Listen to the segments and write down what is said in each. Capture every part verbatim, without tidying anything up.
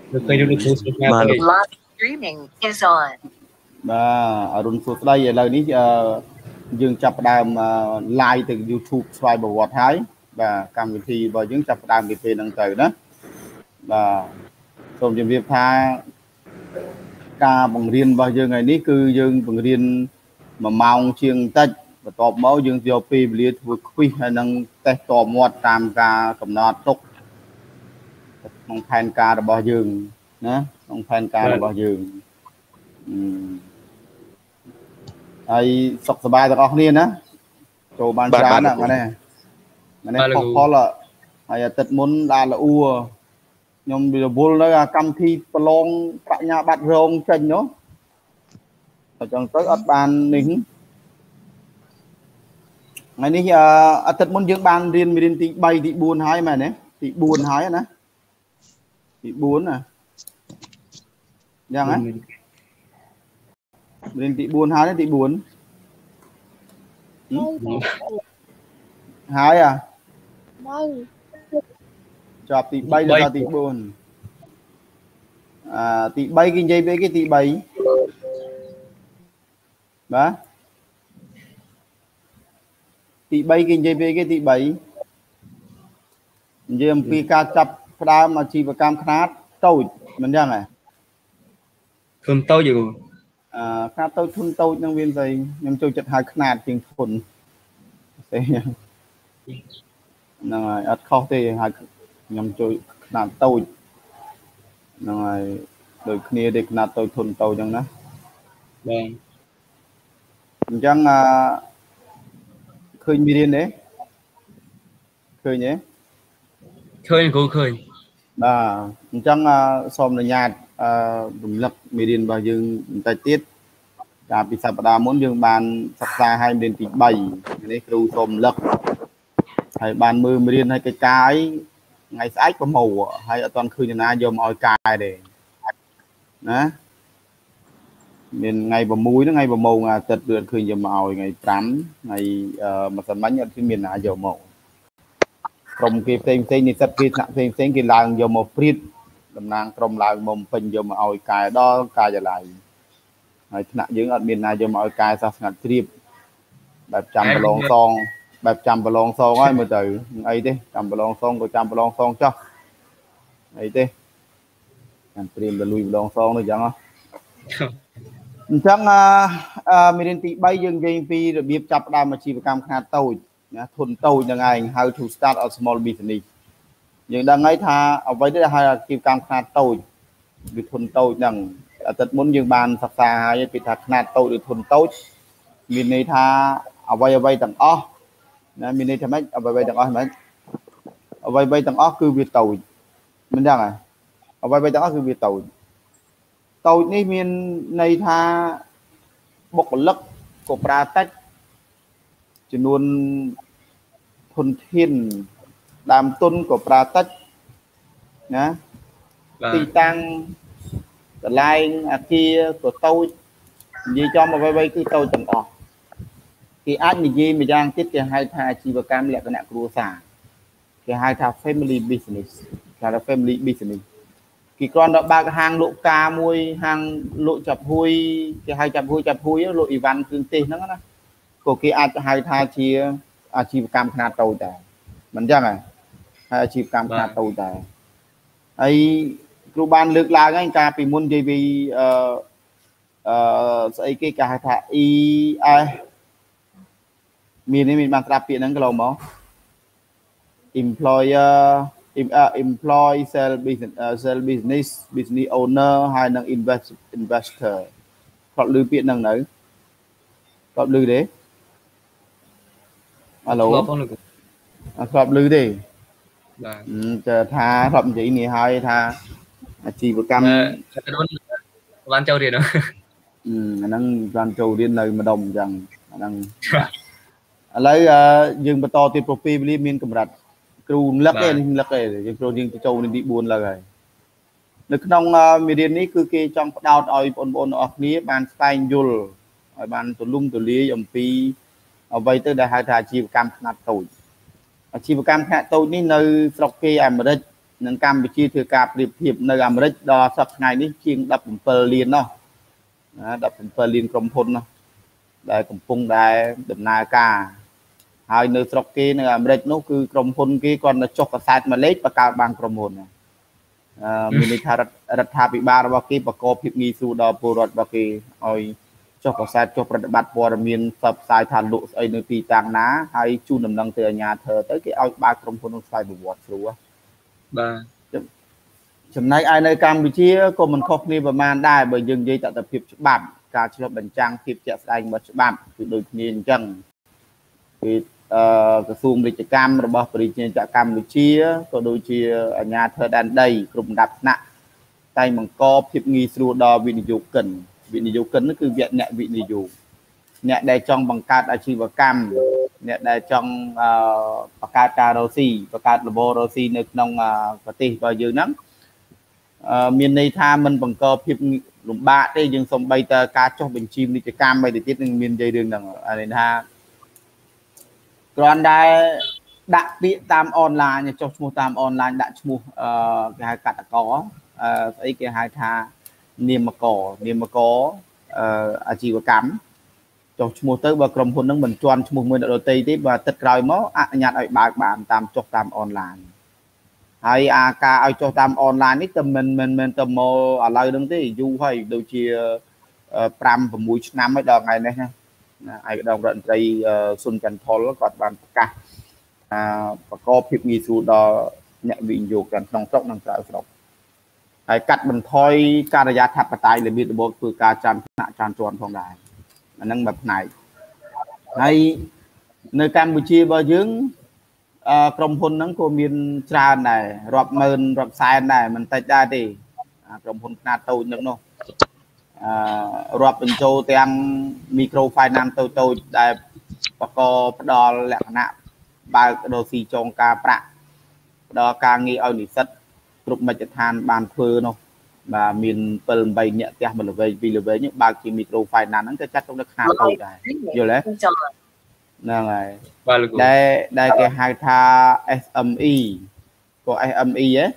được cây được số số nhà cây live streaming is on បាទអរុនសួស្ដីឥឡូវនេះយើងចាប់ផ្ដើម live ទៅ YouTube ស្វ័យប្រវត្តិហើយបាទកម្មវិធីរបស់យើងចាប់ផ្ដើមពីពេលហ្នឹងទៅណាបាទសូមជម្រាបថាការបង្រៀនរបស់យើងថ្ងៃនេះគឺយើងបង្រៀនមួយម៉ោងជាងបន្តិចបន្ទាប់មកយើងយកពេលវេលាធ្វើ quiz ហើយនឹងតេស្តតមាត់តាមការកំណត់ទុកក្នុងផែនការរបស់យើងណាក្នុងផែនការរបស់យើងហើយសុខសប្បាយទាំងអស់គ្នាណាចូលបានច្រើនណាស់ម៉ែនេះម៉ែនេះខុសផលហើយអាទិត្យមុនដល់ល្អួខ្ញុំរវល់នៅកម្មវិធីប្រឡងបញ្ញាបត្ររងចេញនោះអញ្ចឹងទៅអត់បាននេះថ្ងៃនេះអាទិត្យមុនយើងបានរៀនមេរៀនទី3ទី4ហើយមែនទេទី4ហើយណាទី4ណាយ៉ាងណាមេរៀនទី4ហើយទី4ហើយអាជាប់ទី3ដល់ទី4អាទី3គេនិយាយពីគេទី3បាទទី3គេនិយាយពីគេទី3និយាយអំពីការចាប់ផ្ដើមអាជីវកម្មខ្នាតតូចមិនយ៉ាងហ៎ធុនតូចយូអឺខ្នាតតូចធុនតូចនឹងវាស្អីខ្ញុំចូលចិត្តហៅខ្នាតជាងធុនស្អីហ្នឹងហើយអត់ខុសទេហៅខ្ញុំចូលខ្នាតតូចហ្នឹងហើយដូចគ្នាទេខ្នាតតូចធុនតូចអញ្ចឹងណាបាទអញ្ចឹងអឺឃើញមេរៀនទេឃើញទេឃើញគ្រូឃើញបាទអញ្ចឹងសូមអនុញ្ញាតអឺរំលឹកមេរៀនរបស់យើងបន្តិចទៀតកាលពីសប្តាហ៍មុនយើងបានសិក្សាឲ្យមេរៀនទី3នេះគ្រូសូមរំលឹកហើយបានមើលមេរៀនឲ្យកិច្ចការអីថ្ងៃស្អែកប្រមូលហើយអត់ទាន់ឃើញណាយកមកឲ្យកែទេណាមានថ្ងៃ6ហ្នឹងថ្ងៃប្រមូលអាទិត្យវាអត់ឃើញយកមកឲ្យថ្ងៃ5ថ្ងៃម្សិលមិញអត់ឃើញមានណាយកមកក្រុមគេផ្សេងផ្សេងនិស្សិតគេថ្នាក់ផ្សេងផ្សេងគេឡើងយកមកព្រៀតតំណាងក្រុមឡើងមកពេញយកមកឲ្យកែដល់ការិយាល័យហើយថ្នាក់យើងអត់មានណាយកមកឲ្យកែសោះស្ងាត់ជ្រាបបែបចាំប្រឡងសងបែបចាំប្រឡងសងហើយមើលទៅអីទេចាំប្រឡងសងក៏ចាំប្រឡងសងចោះអីទេតាមព្រៀមទៅលុយប្រឡងសងនោះអញ្ចឹងហ៎អញ្ចឹងអឺមេរៀនទី3យើងនិយាយពីរបៀបចាប់ផ្ដើមអាជីវកម្មខ្នាតតូចណាធុនតូចហ្នឹងឯង how to start a small business យើងដឹងហើយថាអ្វីដែលហៅអាជីវកម្មខ្នាតតូចឬធុនតូចហ្នឹងអាទិត្យមុនយើងបានសិក្សាហើយពីថាខ្នាតតូចឬធុនតូចមានន័យថាអ្វីអ្វីទាំងអស់ណាមានន័យថាម៉េចអ្វីអ្វីទាំងអស់ម៉េចអ្វីអ្វីទាំងអស់គឺវាតូចមិនដឹងហ៎អ្វីអ្វីទាំងអស់គឺវាតូចតូចនេះមានន័យថាបុគ្គលិកក៏ប្រើតិចចំនួនធនធានដើមទុនក៏ប្រើតិចណាទីតាំងកន្លែងអាគារក៏តូចនិយាយចំអ្វីៗគឺតូចទាំងអស់គេអាចនិយាយម្យ៉ាងទៀតគេហៅថាអាជីវកម្មលក្ខណៈគ្រួសារគេហៅថា family business គេហៅថា family business គេគ្រាន់តែបើកហាងលក់ការមួយហាងលក់ចាប់ហួយគេហៅចាប់ហួយចាប់ហួយលក់អីវ៉ាន់គ្រឿងទេសហ្នឹងណាក៏គេអាចហៅថាជាអាជីវកម្មខ្នាតតូចដែរមិនអញ្ចឹងហ៎ហើយអាជីវកម្មខ្នាតតូចដែរហើយគ្រូបានលើកឡើងហើយកាលពីមុននិយាយពីអឺអឺស្អីគេគេហៅថា E S មាននេះមានបានស្ដាប់ពាក្យហ្នឹងកន្លងមក employer employee sell business sell business business owner ហើយនឹង invest investor គាត់ឮពាក្យហ្នឹងនៅគាត់ឮទេអាឡូអត់គាត់ឮទេបាទចាថាគាត់និយាយនេះហើយថាអាជីវកម្មបានចូលរៀនហ្នឹងអាហ្នឹងបានចូលរៀននៅម្ដុំអញ្ចឹងអាហ្នឹងឥឡូវយើងបន្តទៀតប្រពីវេលាមានកម្រិតគ្រូរំលឹកទេរំលឹកទេយើងគ្រូយើងទៅចូលនាទី4លើហើយនៅក្នុងមេរៀននេះគឺគេចង់ផ្ដោតឲ្យបងប្អូនទាំងអស់គ្នាបានស្វែងយល់ឲ្យបានទូលំទូលាយអំពីអ្វីទៅដែលហៅថាអាជីវកម្មខ្នាតតូចអាជីវកម្មខ្នាតតូចនេះនៅស្រុកគេអាមេរិកនឹងកម្ពុជាធ្វើការប្រៀបធៀបនៅអាមេរិកដល់សប្តាហ៍ថ្ងៃនេះជាងដប់bảyលាននោះណាដប់bảyលានក្រុមហ៊ុននោះដែលកំពុងដែលដំណើរការហើយនៅស្រុកគេនៅអាមេរិកនោះគឺក្រុមហ៊ុនគេគាត់ទៅចុះកាសែតមួយលេខបង្កើតបានក្រុមហ៊ុនអឺមានន័យថារដ្ឋាភិបាលរបស់គេបកកភាពងាយស្រួលដល់ពលរដ្ឋរបស់គេឲ្យចុះកាសែតចុះប្រតិបត្តិព័ត៌មានផ្សព្វផ្សាយថាលក់ស្អីនៅទីតាំងណាហើយជូនដំណឹងទៅអាជ្ញាធរទៅគេឲ្យបើកក្រុមហ៊ុននោះស្វ័យប្រវត្តិស្រួលបាទចំណែកឯនៅកម្ពុជាក៏មិនខុសគ្នាប្រមាណដែរបើយើងនិយាយតទៅភាពច្បាប់ការឆ្លុះបញ្ចាំងភាពជាក់ស្ដែងរបស់ច្បាប់គឺដូចគ្នាអញ្ចឹងគឺអឺក្រសួងពាណិជ្ជកម្មរបស់ប្រជាជាតិកម្ពុជាក៏ដូចជាអាជ្ញាធរដែនដីគ្រប់ដំណាប់ថ្នាក់តែងបង្កភាពងាយស្រួលដល់វិនិយោគិនវិនិយោគិននោះគឺអ្នកវិនិយោគអ្នកដែលចង់បង្កើតអាជីវកម្មអ្នកដែលចង់បង្កើតការរកស៊ីបង្កើតលំហរកស៊ីនៅក្នុងប្រទេសរបស់យើងហ្នឹងមានន័យថាมันបង្កភាពលំបាកទេយើងសំបីតើការចុះបញ្ជីពាណិជ្ជកម្មអីទៅទៀតនឹងមាននិយាយរឿងហ្នឹងអានេះថាគ្រាន់តែដាក់ពាក្យតាមអនឡាញចុះឈ្មោះតាមអនឡាញដាក់ឈ្មោះគេហៅកតកស្អីគេហៅថានាមកនាមកអាជីវកម្មចុះឈ្មោះទៅបើក្រុមហ៊ុនហ្នឹងមិនជន់ឈ្មោះមួយដទៃទេបើទឹកក្រោយមកអនុញ្ញាតឲ្យបើកបានតាមចុះតាមអនឡាញហើយអាការឲ្យចុះតាមអនឡាញនេះទៅមិនមិនមិនទៅមកឥឡូវហ្នឹងទេយូរហើយដូចជា5 6ឆ្នាំហើយដល់ថ្ងៃនេះណាឯកឧត្តមរដ្ឋមន្ត្រីស៊ុនច័ន្ទផលគាត់បានប្រកាសអាប្រកបភាពងាយស្រួលដល់អ្នកវិនិយោគទាំងក្នុងស្រុកនិងក្រៅស្រុកហើយកាត់បន្ថយការិយាធិបតេយ្យរបៀបរបបធ្វើការចាំថ្នាក់ចាំជាន់ផងដែរអាហ្នឹងមួយផ្នែកហើយនៅកម្ពុជារបស់យើងអឺក្រុមហ៊ុនហ្នឹងក៏មានច្រើនដែររាប់ម៉ឺនរាប់សែនដែរមិនតិចដែរទេក្រុមហ៊ុនខ្នាតតូចហ្នឹងនោះអឺរាប់បញ្ចូលទាំង micro finance តូចតូចដែលបកកផ្ដល់លក្ខណៈបើកដូរស៊ីចងការប្រាក់ផ្ដល់ការងារឲ្យនិស្សិតគ្រប់មជ្ឈដ្ឋានបានធ្វើនោះបាទមាន7 8នាក់ផ្ទះមួយល្វែងពីរល្វែងបើកជា micro finance ហ្នឹងទៅចាត់ទុកនៅខ្នាតតូចដែរយល់ទេហ្នឹងហើយដែលដែលគេហៅថា S M E ក៏ S M E ហ៎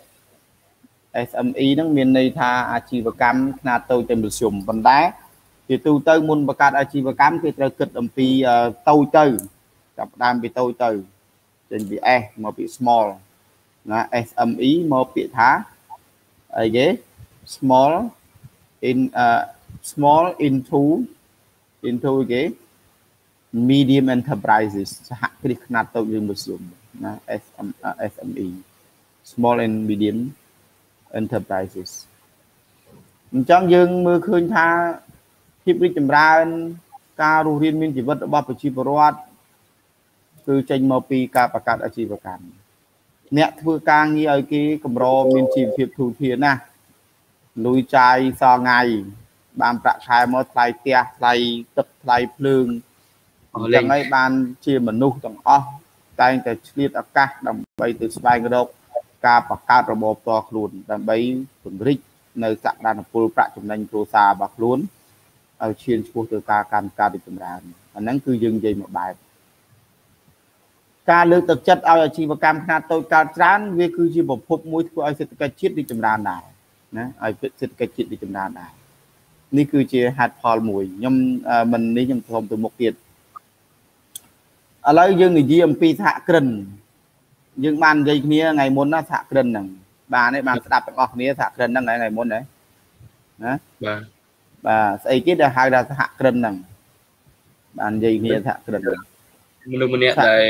S M E ហ្នឹងមានន័យថាអាជីវកម្មខ្នាតតូចតែមធ្យមប៉ុន្តែជាទូទៅមុនបង្កើតអាជីវកម្មគេត្រូវគិតអំពីតូចទៅចាប់ផ្ដើមពីតូចទៅចេញពី S មកពី small ណា S M E មកពាក្យថាអីគេ small in uh, small into into គេ medium enterprises សហគ្រាសខ្នាតតូចឬមធ្យមណា S M E small and medium enterprises អញ្ចឹងយើងមើលឃើញថាភាពរីកចម្រើនការរស់រានមានជីវិតរបស់ប្រជាពលរដ្ឋគឺចេញមកពីការបង្កើតអាជីវកម្មអ្នកធ្វើការងារឲ្យគេកម្រមានជីវភាពធូរធារណាស់លុយចាយសល់ថ្ងៃបានប្រាក់ខែមកថ្លៃផ្ទះថ្លៃទឹកថ្លៃភ្លើងអញ្ចឹងហើយបានជាមនុស្សទាំងអស់តែងតែឆ្លៀតឱកាសដើម្បីទៅស្វែងរកការបង្កើតរបបផ្ទាល់ខ្លួនដើម្បីពង្រីកនៅសក្តានុពលប្រាក់ចំណេញគ្រួសាររបស់ខ្លួនឲ្យឈានឆ្ពោះទៅការកាន់ការរីកចម្រើនអាហ្នឹងគឺយើងនិយាយមួយបែបការលើកទឹកចិត្តឲ្យអាជីវកម្មខ្នាតតូចកើតច្រើនវាគឺជាប្រភពមួយធ្វើឲ្យសេដ្ឋកិច្ចជាតិរីកចម្រើនដែរណាឲ្យសេដ្ឋកិច្ចជាតិរីកចម្រើនដែរនេះគឺជាហេតុផលមួយខ្ញុំមិននេះខ្ញុំព្រមទៅមុខទៀតឥឡូវយើងនិយាយអំពីសហគ្រិនយើងបាននិយាយគ្នាថ្ងៃមុនណាសហគ្រិនហ្នឹងបានទេបានស្ដាប់ទាំងអស់គ្នាសហគ្រិនហ្នឹងថ្ងៃមុនណាណាបាទបាទស្អីគេដែលហៅថាសហគ្រិនហ្នឹងបាននិយាយគ្នាសហគ្រិនមនុស្សម្នាក់ដែល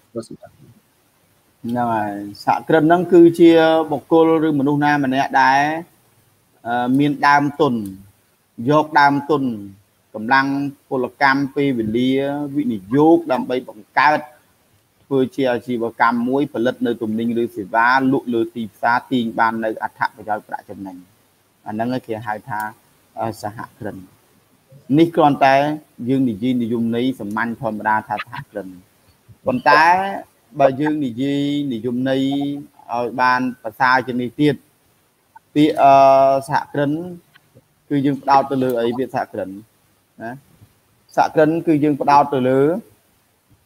ហ្នឹងហើយសហគ្រិនហ្នឹងគឺជាបុគ្គលឬមនុស្សណាម្នាក់ដែលមានដើមទុនយកដើមទុនកម្លាំងពលកម្មពេលវេលាវិនិយោគដើម្បីបង្កើតធ្វើជាអាជីវកម្មមួយផលិតនៅទំនិញឬសេវាលក់លើទីផ្សារទាញបាននៅអត្ថប្រយោជន៍ប្រាក់ចំណេញអាហ្នឹងគេហៅថាសហគ្រិននេះគ្រាន់តែយើងនិយាយនិយមន័យសាមញ្ញធម្មតាថាសហគ្រិនប៉ុន្តែបើយើងនិយាយនិយមន័យឲ្យបានប្រសើរជាងនេះទៀតពាក្យសហគ្រិនគឺយើងផ្ដោតទៅលើអីពាក្យសហគ្រិនណាសហគ្រិនគឺយើងផ្ដោតទៅលើ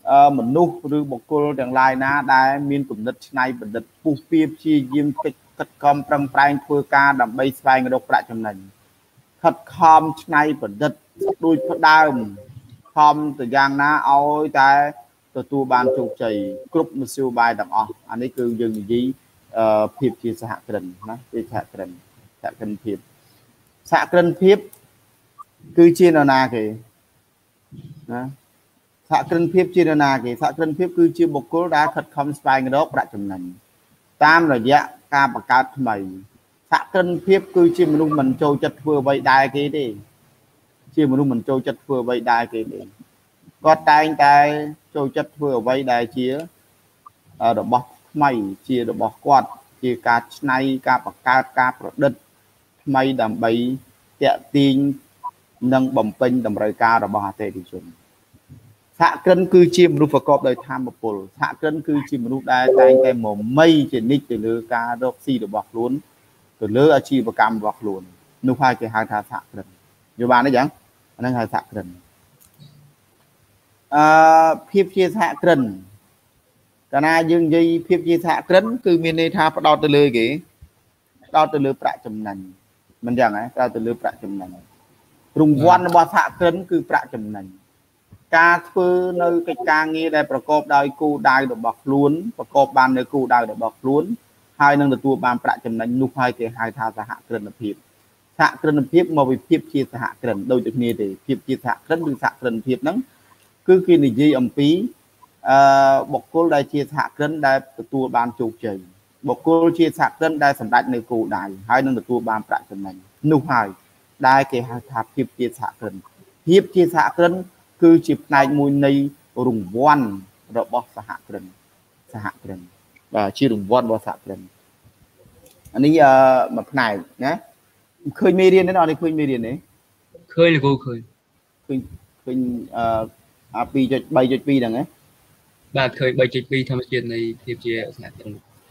មនុស្សឬបុគ្គលទាំងឡាយណាដែលមានគំនិតច្នៃប្រឌិតពុះពៀព្យាយាមកិច្ចខិតខំប្រឹងប្រែងធ្វើការដើម្បីស្វែងរកប្រាក់ចំណេញខិតខំច្នៃប្រឌិតដូចផ្ដើមខំទៅយ៉ាងណាឲ្យតែទទួលបានជោគជ័យគ្រប់មធ្យោបាយទាំងអស់អានេះគឺយើងនិយាយភាពជាសហគ្រិនណាជាសហគ្រិនសហគ្រិនភាពសហគ្រិនភាពគឺជានរណាគេណាសហគ្រិនភាពជានរណាគេសហគ្រិនភាពគឺជាបុគ្គលដែលខិតខំស្វែងរកប្រាក់ចំណេញតាមរយៈការបង្កើតថ្មីសហគ្រិនភាពគឺជាមនុស្សមិនចូលចិត្តធ្វើអ្វីដែរគេទេជាមនុស្សមិនចូលចិត្តធ្វើអ្វីដែរគេទេគាត់តែងតែចូលចិត្តធ្វើអ្វីដែលជារបស់ថ្មីជារបស់គាត់ជាការច្នៃការបង្កើតការប្រឌិតថ្មីដើម្បីតាក់ទាញនិងបំពេញតម្រូវការរបស់អតិថិជនសហគ្រិនគឺជាមនុស្សប្រកបដោយធម៌ពលសហគ្រិនគឺជាមនុស្សដែលតែងតែមមីជានិច្ចទៅលើការរកស៊ីរបស់ខ្លួនទៅលើអាជីវកម្មរបស់ខ្លួននោះហើយគេហៅថាសហគ្រិនយល់បានទេចឹងអាហ្នឹងហៅសហគ្រិនអឺភាពជាសហគ្រិនកាលណាយើងនិយាយភាពជាសហគ្រិនគឺមានន័យថាផ្ដោតទៅលើគេផ្ដោតទៅលើប្រាក់ចំណេញមិនចឹងហ៎ផ្ដោតទៅលើប្រាក់ចំណេញរង្វាន់របស់សហគ្រិនគឺប្រាក់ចំណេញការធ្វើនៅកិច្ចការងារដែលប្រកបដោយគោលដៅរបស់ខ្លួនប្រកបបាននៅគោលដៅរបស់ខ្លួនហើយនឹងទទួលបានប្រាក់ចំណេញនោះហើយគេហៅថាសហគ្រិនភាពសហគ្រិនភាពមកពីភាពជាសហគ្រិនដូចតែគ្នាទេភាពជាសហគ្រិនឬសហគ្រិនភាពហ្នឹងគឺគេនិយាយអំពីអឺបុគ្គលដែលជាសហគ្រិនដែលទទួលបានជោគជ័យបុគ្គលជាសហគ្រិនដែលសម្រេចនៅគោលដៅហើយនឹងទទួលបានប្រាក់ចំណេញនោះហើយដែលគេហៅថាភាពជាសហគ្រិនភាពជាសហគ្រិនគឺជាផ្នែកមួយនៃរង្វាន់របស់សហគ្រិនសហគ្រិនបាទជារង្វាន់របស់សហគ្រិនអានេះអឺមួយផ្នែកណាឃើញមេរៀនទេអត់នេះឃើញមេរៀនទេឃើញលោកគ្រូឃើញឃើញឃើញអឺអា ពីរ.បី.ពីរ ហ្នឹងហ៎បាទឃើញ បី.ពីរ ធម្មជាតិនៃភាពជាសហគ្រិន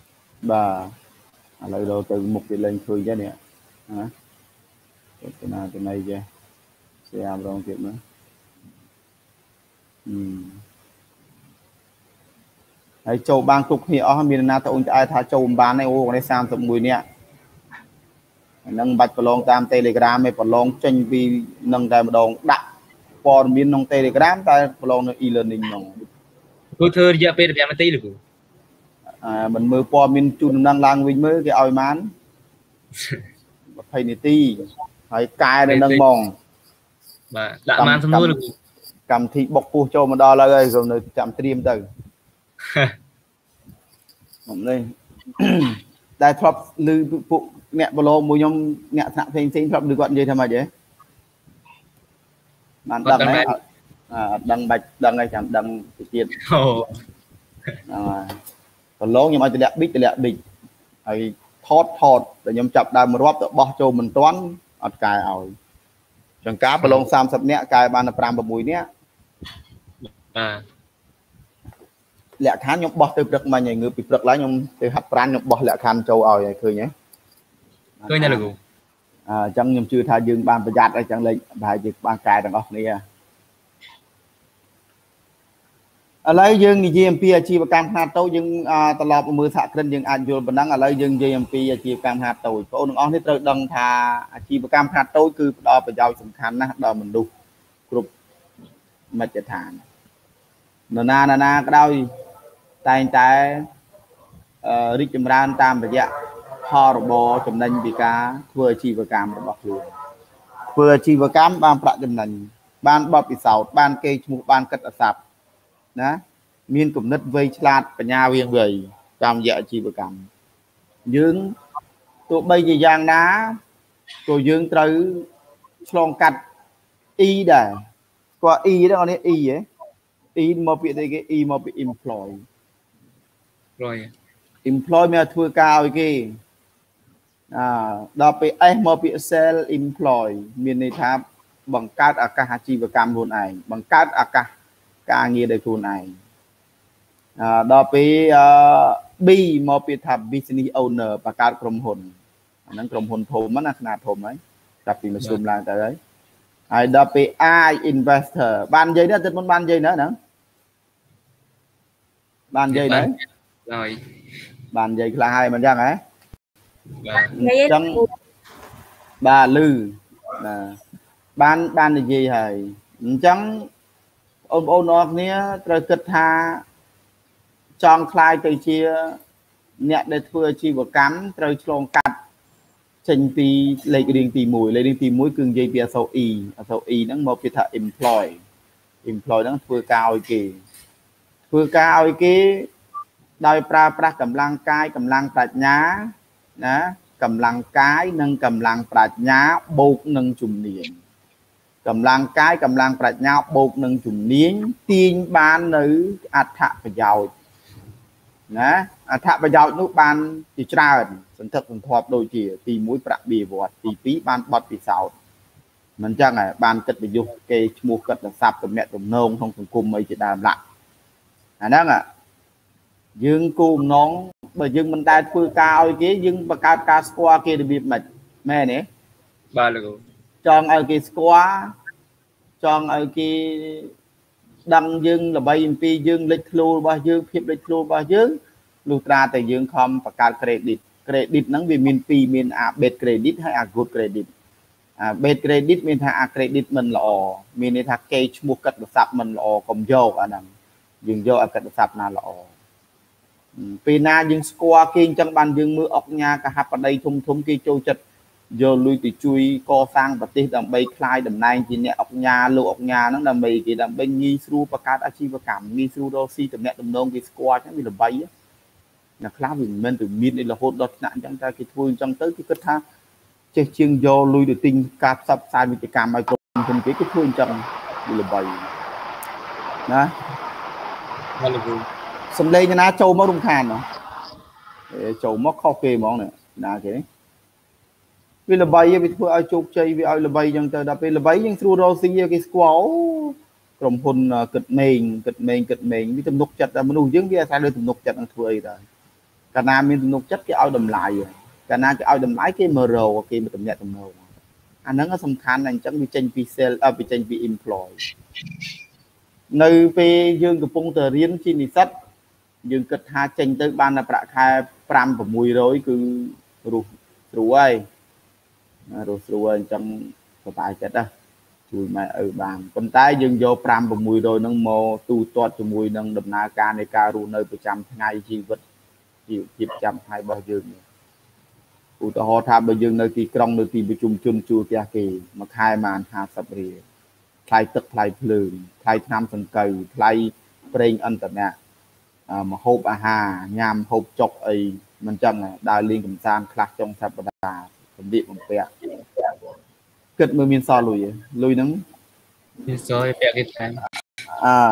បាទឥឡូវដល់ទៅមុខវាលេងឃើញទេនេះណាទៅណាទៅណីចេះស្អាតម្ដងទៀតមើលហើយចូលបានគ្រប់គ្នាអស់មានណាត្អូញត្អែថាចូលមិនបានទេអូនេះសាមសិបមួយនាក់ហ្នឹងមិនបាច់ប្រឡងតាម Telegram ទេប្រឡងចេញពីនឹងតែម្ដងដាក់ព័ត៌មានក្នុង Telegram តែប្រឡងនៅ e-learning ហ្នឹងគ្រូធ្វើរយៈពេលfiveនាទីលោកគ្រូអឺមិនមើលព័ត៌មានជូនដំណឹងឡើងវិញមើលគេឲ្យបានtwentyនាទីហើយកែនៅនឹងហ្មងបាទដាក់បានសំណួរលោកគ្រូកម្មវិធីបុកពោះចូលមកដល់ហើយក៏នៅចាំត្រៀមទៅមកនេះតែធ្លាប់ឮពួកអ្នកប្រឡងមួយខ្ញុំអ្នកថ្នាក់ផ្សេងផ្សេងធ្លាប់ឮគាត់និយាយថាម៉េចហ៎បានដឹងហើយអត់ដឹងបាច់ដឹងហើយចាំដឹងទៅទៀតអូប្រឡងខ្ញុំឲ្យតម្លាក់ប៊ីចតម្លាក់ប៊ីចហើយថតថតតែខ្ញុំចាប់ដើមរាប់ទៅបោះចូលមិនទាន់អត់កែឲ្យចង្ការប្រឡងសាមសិបនាក់កែបានតែfive sixនាក់បាទលក្ខខណ្ឌខ្ញុំបោះទៅព្រឹកមិញហើយងើបពីព្រឹកឡើងខ្ញុំទៅហាត់ប្រាណខ្ញុំបោះលក្ខខណ្ឌចូលឲ្យហើយឃើញហ៎ឃើញទេលោកគ្រូអញ្ចឹងខ្ញុំជឿថាយើងបានប្រយ័ត្នអញ្ចឹងលេខប្រហែលជាបានកែទាំងអស់គ្នាឥឡូវយើងនិយាយអំពីអាជីវកម្មខ្នាតតូចយើងត្រឡប់មកមើលសហគ្រិនយើងអាចយល់ប៉ុណ្ណឹងឥឡូវយើងនិយាយអំពីអាជីវកម្មខ្នាតតូចបងប្អូនទាំងអស់នេះត្រូវដឹងថាអាជីវកម្មខ្នាតតូចគឺផ្ដល់ប្រយោជន៍សំខាន់ណាស់ដល់មនុស្សគ្រប់មជ្ឈដ្ឋាននរណានរណាក៏ដោយតែងតែរីកចម្រើនតាមរយៈផលរបរចំណេញពីការធ្វើអាជីវកម្មរបស់ខ្លួនធ្វើអាជីវកម្មបានប្រាក់ចំណេញបានបទពិសោធន៍បានកេរ្តិ៍ឈ្មោះបានកិត្តិយសណាមានគំនិតវៃឆ្លាតបញ្ញាវៀងវៃតាមរយៈអាជីវកម្មយើងទោះបីជាយ៉ាងណាក៏យើងត្រូវឆ្លងកាត់ E ដែរគាត់ E ហ្នឹងអត់នេះ E ហ៎ E មកពីគេ E មកពី employ employ employ មានធ្វើការឲ្យគេអឺដល់ពេល S មកពី sell employ មានន័យថាបង្កើតឱកាសអាជីវកម្មខ្លួនឯងបង្កើតឱកាសការងារដោយខ្លួនឯងអឺដល់ពេលអឺ B មកពីថា business owner បង្កើតក្រុមហ៊ុនអាហ្នឹងក្រុមហ៊ុនធំណាខ្នាតធំហើយចាប់ពីមធ្យមឡើងទៅហើយហើយដល់ពេល I investor បាននិយាយទៅទឹកមុនបាននិយាយណាហ្នឹង ban dây đấy rồi ban dây là hai mình chăng ấy và chăng bà lư là ban ban là gì hề chăng ôn ôn ọc nia trời kịch tha chọn khai từ chia nhẹ để thưa chi vào cắm trời chọn cắt trình tì lấy cái điên tì mùi lấy điên tì mũi cưng dây bia sâu y sâu y nó một cái thợ employ employ nó thưa cao kì thưa cao kì đòi pra pra cầm lăng cai cầm lăng trạch nhá nè cầm lăng cái nâng cầm lăng trạch nhá bột nâng chùm niệm cầm lăng cái cầm lăng trạch nhá bột nâng chùm niệm tiên ban nữ ạt thạ phải giàu nè ạt thạ phải giàu nước ban thì trao sản thực sản thọp đôi chỉ tì mũi bạc bì vọt tì phí ban bọt tì sáu mình chắc là ban cất bị dục cái mua cất là sạp của mẹ tổng nông không cùng cùng mấy chị đàm lại à đó à dương cùng nón bởi dương mình đang phơi cao cái dương và cao cao squat kia được biệt mệt mẹ nè ba là chọn ở cái squat chọn ở cái đăng dương là bay pi dương lịch lưu bao dương phép lịch lưu bao dương lưu ra tại dương không và cao credit credit nó vì miền pi miền à bệt credit hay à good credit à bệt credit miền thà à credit mình lọ miền này thà cây mua cất được sạp mình lọ cầm vô à nè dương vô à cất được sạp nào lọ vì na dương squat kinh trong ban dương mưa ốc nhà cả hạt ở đây thum thum kia trôi chật giờ lui từ chui co sang và tít đầm bay khai đầm này chỉ nhẹ ốc nhà lô ốc nhà nó đầm bay thì đầm bay nghi sưu và cá chi và cảm nghi sưu đô si đầm nhẹ đầm nông cái squat chắc vì là bay á là khá vì mình từ miền đây là hốt đọt nạn chẳng ta cái thui trong tới cái kết tha chơi chiêng do lui được tinh cáp sập sai vì cái cam mai cùng cùng cái cái thui trong vì là bay đó ba là vui sầm đây cho nó trâu mất đông khàn nó trâu mất kho kê món này là cái vì là bay vì thôi ai chụp chơi vì ai là bay chẳng tới đập vì là bay nhưng thua rồi sinh cái squall cầm hồn kịch mình kịch mình kịch mình với tụm nục chặt là mình nuôi dưỡng kia sao đưa tụm nục chặt ăn thui rồi cả nam mình tụm nục chặt cái ao đầm lại rồi cả nam cái ao đầm lại cái mờ rồ kia mà tụm nhẹ tụm nâu anh nó sầm khăn anh chẳng bị tranh bị sale à bị tranh bị employ nơi về dương của phong tờ riêng chi nị sách dương kịch hai tranh tới ban là bạc hai pram và mùi rồi cứ rù rù ấy rù rù ấy trong tài chất đó chui mà ở bàn con tay dương vô pram và mùi rồi nâng mô tu toát cho mùi nâng đầm na ca này ca ru nơi một trăm ngày chi vật chịu chịp trăm hai bao dương cụ tao họ tham bao dương nơi kỳ trong nơi kỳ bị chung chung chua kia kỳ mà hai màn hai sập rìa thay tức thay phường thay năm phần cầu thay preng internet mà hộp à hà nhằm hộp chọc ấy mình chân này đào liên cầm sang khắc trong sạp đà cầm điện một vẹt kết mưa miền so lùi lùi nắng rồi vẹt cái thằng à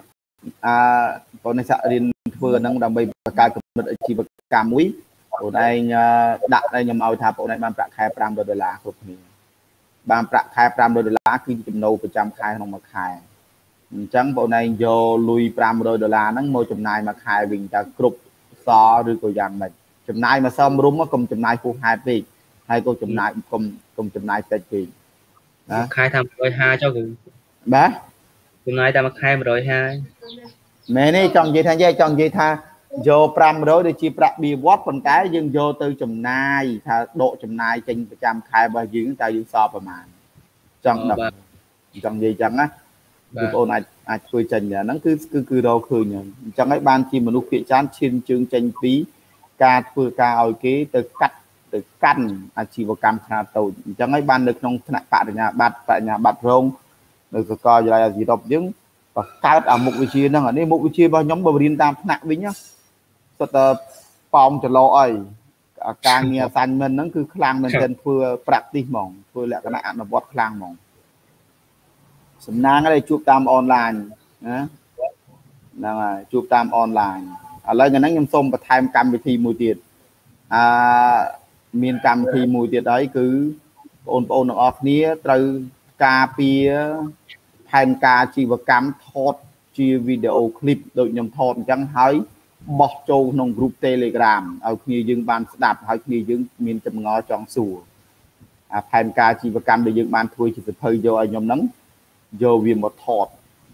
à còn này sợ điên vừa nắng đầm bay cài cầm mật chỉ bậc cà muối ở đây đặt đây nhầm ao tháp ở đây ban bạc hai trăm đô la hộp này ban bạc hai trăm đô laคือจำนวนประจำขายของมาขายจังbộ này vô lui trăm đô la nó mua chùm này mà khai bình ta cục so rồi cô dàn mình chùm này mà xong đúng nó cùng chùm này phụ hai vị hai cô chùm này cùng cùng chùm này tết gì khai tham rồi hai cho gừng bé chùm này ta mà khai rồi hai mẹ này chọn gì thay dây chọn gì tha vô trăm đô để chi bạc bì vót phần cái dương vô từ chùm này tha độ chùm này trên trăm khai bao nhiêu ta dương soประมาณchọn đập chọn gì chẳng áคือโอนอาจอาจคุยจันอย่างนั้นคือคือคือเราคืออย่างจังไอ้บ้านที่มนุษย์เกี่ยชานชินจึงจันปีการเพื่อการเอาเกี่ยตึกกัดตึกกั้นอาชีวกรรมขนาดโตจังไอ้บ้านในក្នុងថ្នាក់បរិញ្ញាបត្របរិញ្ញាបត្ររងនៅសកលវិទ្យាល័យអាស៊ីរ៉ុបយើងបកកើតអាមុខវិជ្ជាហ្នឹងអានេះមុខវិជ្ជារបស់ខ្ញុំបើរៀនតាមថ្នាក់វិញសុទ្ធតែប៉ោមចលោអីការងារ assignment ហ្នឹងគឺខ្លាំងមែនទែនធ្វើ practice ហ្មងធ្វើលក្ខណៈអនុវត្តខ្លាំងហ្មងសំណាងឲ្យជួបតាមអនឡាញណាហ្នឹងហើយជួបតាមអនឡាញឥឡូវថ្ងៃហ្នឹងខ្ញុំសូមបន្ថែមកម្មវិធីមួយទៀតអឺមានកម្មវិធីមួយទៀតហើយគឺបងប្អូនទាំងអស់គ្នាត្រូវការពារផែនការជីវកម្មថតជាវីដេអូឃ្លីបដូចខ្ញុំថតអញ្ចឹងហើយបោះចូលក្នុង group Telegram ឲ្យគ្នាយើងបានស្ដាប់ហើយគ្នាយើងមានចម្ងល់ចង់សួរអាផែនការជីវកម្មដែលយើងបានធ្វើជាសភៅយកឲ្យខ្ញុំហ្នឹងយកវាមកថត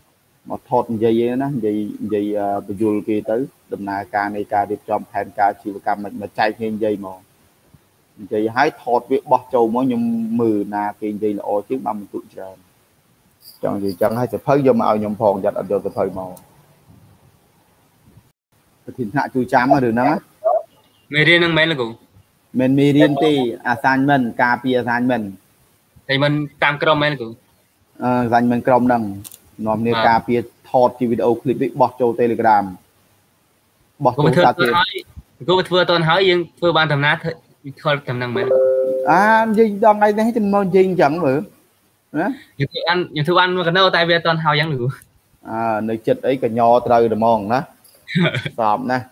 mà thọt dây ấy nó dây dây bây giờ kia tới đầm nà ca này ca điệp trong thành ca chỉ cầm mình mà chạy thêm dây mà dây hái thọt việc bọt trâu mới nhung mừ nà kia dây là ô chứ mà mình tụi trời chẳng gì chẳng hay sẽ phơi vô màu nhung phòng giật ở đâu sẽ phơi màu thì hạ chui chám mà được nó mày riêng năng mấy là cũng mình mi riêng ti assignment ca pi assignment thì mình tam crom mấy là cũng dành mình crom đằng nòm nè ca pi thọt chỉ video clip bị bọt trâu telegram bọt trâu ta tiền cô vừa toàn hỏi yên vừa ban thầm nát thôi thầm năng mấy à gì đang ngay đấy trên môn gì chẳng mở những thứ ăn những thứ ăn mà cái đâu tại vì toàn hào giang được à nơi chật ấy cả nho trời được mòn đó tạm nè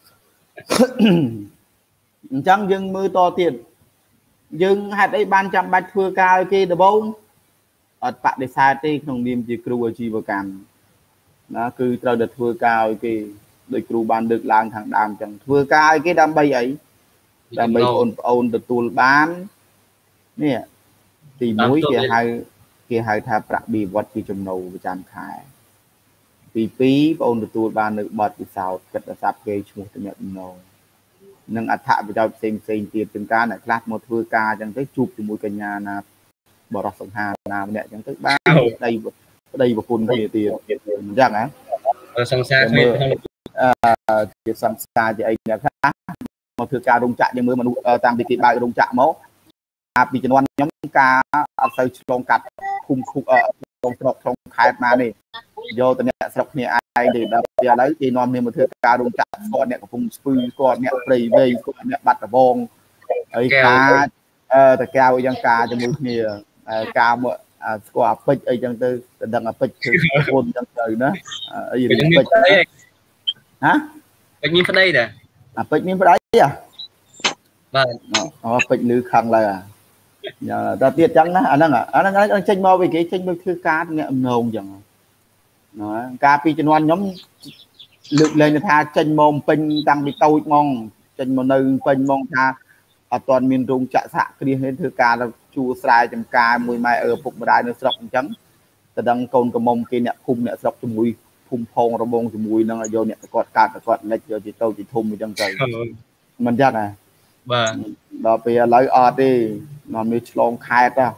chẳng dừng mưa to tiền dừng hạt ấy ban trăm bạch phưa cao kia được bông ở bạn để xa tê không niềm chỉ kêu chi vào cam nó cứ trời được phưa cao kia đôi kêu ban được lang thằng đàm chẳng phưa cao cái đam bay ấy đam bay ôn ôn được tuôn bán nè thì mũi kia hai kia hai tháp bạc bị vật kia trong nầu với chạm khai vì phí ôn được tuôn bán được bật thì sao cất là sắp kê chung một nhận nầu nâng ắt thạ với nhau xem xem tiền từng ca này class một phưa ca chẳng thấy chụp từ mũi cả nhà là bỏ ra sông Hà nào nè chẳng tới ba đây đây một phun tiền tiền rằng á sông xa thì sông xa thì anh là khác một thứ ca đông trại nhưng mới mà tăng bị kịp bài đông trại máu bị chân nhóm ca xây trong cắt khung khung ở trong trong trong khai mà này vô từ nhà sọc nhà ai thì đã lấy thì non nên một thứ ca đông trại con nè cùng phư con nè play về con nè bắt ở bông ấy cá ờ tại cao dân ca cho mũi nhiều cao mà qua pích ấy chẳng tư đằng là pích phun chẳng từ nữa ấy gì hả pích miếng đây nè à pích miếng đấy à vâng nó pích lư khăn là giờ ta tiết trắng đó anh đang à anh đang anh tranh mau về cái tranh bức thư cá nghe âm nồng chẳng nó ca pi chân oan nhóm lực lên tha tranh mông pin tăng bị tàu mong tranh một nơi pin mong tha ở toàn miền trung chạy xạ cái đi hết thư ca là chua sai chấm ca mùi mai ở phục đài nó sọc trắng ta đang còn cái mông kia nè khung nè sọc cho mùi khung phong rồi bông cho mùi nó là vô nè cọt cạt cọt lệch giờ chỉ tàu chỉ thùng trong trời mình chắc này đó bây giờ lấy ở đi nó mới long khai ta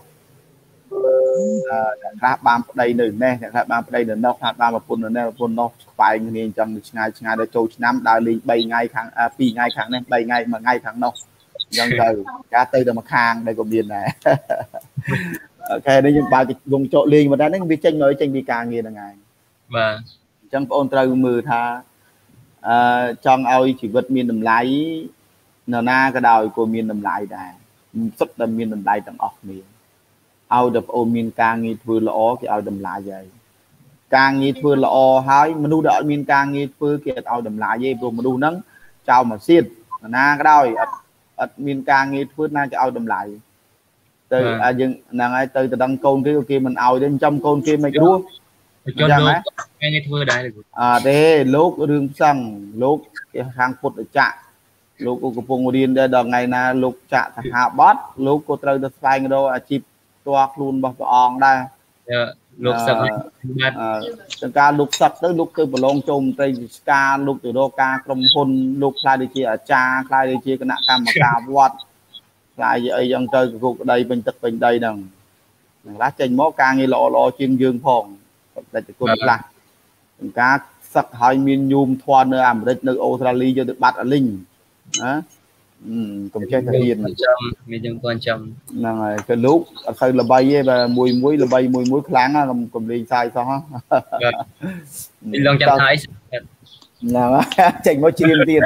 các bạn đây nữa nè các bạn đây nữa nó các bạn mà phun nữa nè phun nó phải nên trong ngày ngày để trôi năm đại lý bảy ngày tháng pi ngày tháng này bảy ngày mà ngày tháng đâu dân từ cá tây là mặt hàng đây có miền này ok đấy nhưng bà vùng chỗ liền mà đã đến vi tranh nói tranh vi càng nghe là ngày và trong ôn trâu mưa tha trong ao chỉ vật miền đầm lái nà na cái đào của miền đầm lái này xuất đầm miền đầm lái tầng ọc miền ao đập ôn miền càng nghe vừa lõ cái ao đầm lái vậy càng nghe vừa lõ hai mà nu đợi miền càng nghe vừa cái ao đầm lái vậy rồi mà nu nắng chào mà xiên na cái đào miền càng nghe phước na cái ao đầm lại từ à dừng nàng ai từ từ đăng côn cái kia mình ao đến trong côn kia mày đua cho nghe thưa đây à thế lúc đường xăng lúc cái hàng phút ở chợ lúc cô cô phong điên đây đợt ngày na lúc chợ hạ bát lúc cô trời được phai đâu à chip toa luôn bao on đây lúc sập từng ca lúc sập tới lúc từ bờ trùng tây ca lúc từ đô ca trong hôn lúc khai đi chia cha khai đi chia cái nạ cam mà ca vót khai vậy dân chơi cuộc đây bình tật bình đây đằng lá chanh mó ca nghe lọ lọ chuyên dương phòng để cho cô là từng ca sắc hai miền nhung thoa nơi am đất nơi Australia cho được bắt ở linh đó cùng chơi thể hiện miền dân quan trọng là cái lúc khơi là bay và mùi muối là bay mùi muối kháng á làm cùng đi sai sao ha mình lòng chăm thấy là chỉnh một chiên tiền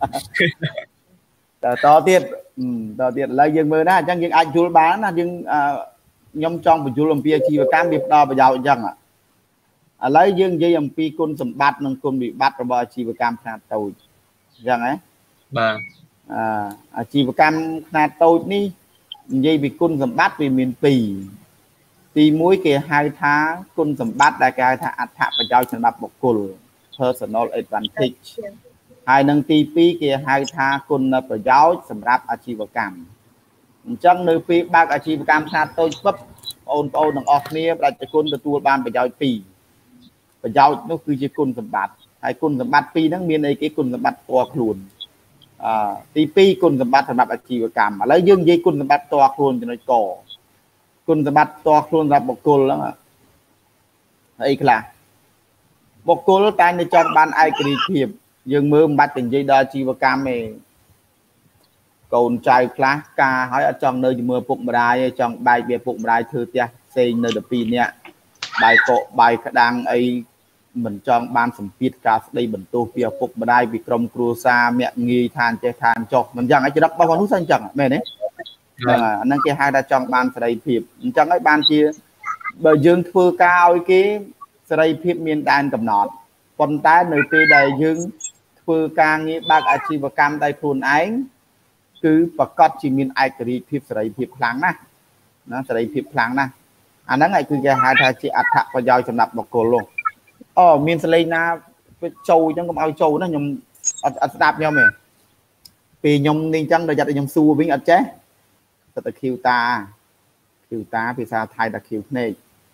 to tiền to tiền lấy dương mưa đó chẳng những anh chú bán là nhưng nhóm trong của chú làm bia chi và cam biệt đo và giàu chẳng à lấy dương dây làm pi côn sầm bát nâng côn bị bắt rồi bao chi và cam khát tàu chẳng ấy bà à chi và cam khát tàu ní dây bị côn sầm bát vì miền pì thì mỗi cái hai tháng côn sầm bát đại cái tháng ắt thạ và giàu chẳng đập một cồn personal advantage hai nâng tí phí kia hai tháng côn và giàu sầm đập à chi và cam chẳng nơi phí bác à chi và cam khát tôi bắp ôn ôn đằng ọt nia là cho côn từ tua ban và giàu pì ประโยชน์นั่นคือจะกุลสมบัติไอ้กุลสมบัติปีนั้นมีในcáiกุลสมบัติตัวครูนตีปีกุลสมบัติสำหรับอาชีวกรรมแล้วยังยี่กุลสมบัติตัวครูนจะน้อยก่อกุลสมบัติตัวครูนสำหรับบุคคลแล้วไอ้คลาบุคคลตายในจอมบานไอ้กรีเทียบยังมือบัดเป็นยี่ดออาชีวกรรมเองกนใจคลาสกาให้จองเนยมือปุกมาได้จองใบเบียปุกมาได้เธอเตี้ยเซนเนยเดปีเนี่ยใบโกใบกระดังไอ้เหมือนจองบานสมปิดกาสได้เหมือนตัวเปียปุกมาได้บิกรมครูซาเมียงีทานเจทานจอกมันยังไอ้จะรับบางวันทุกสันจังแม่เนี่ยอันนั้นแกให้ได้จองบานสไลพิบจังไอ้บานเชียเบอร์ยืงเฟือกาวไอ้กี้สไลพิบเมียนดานกับหนอดปนตาในปีใดยืงเฟือกางนี้บางอาชีวกรรมได้ทุนไอ้คือประกอบจีมินไอกรีพิบสไลพิบพลังนะนะสไลพิบพลังนะอันนั้นไงคือแกหาทางจีอัฐประโยชน์สำหรับบุคคลลงอ๋อมีนสไลนาไปโจจังก็เอาโจนะยมอัดดับยมเองปียมนิ่งจังเราจะได้ยมสู้วิ่งอัดเจ๊แต่คิวตาคิวตาภาษาไทยแต่คิวเนี่ย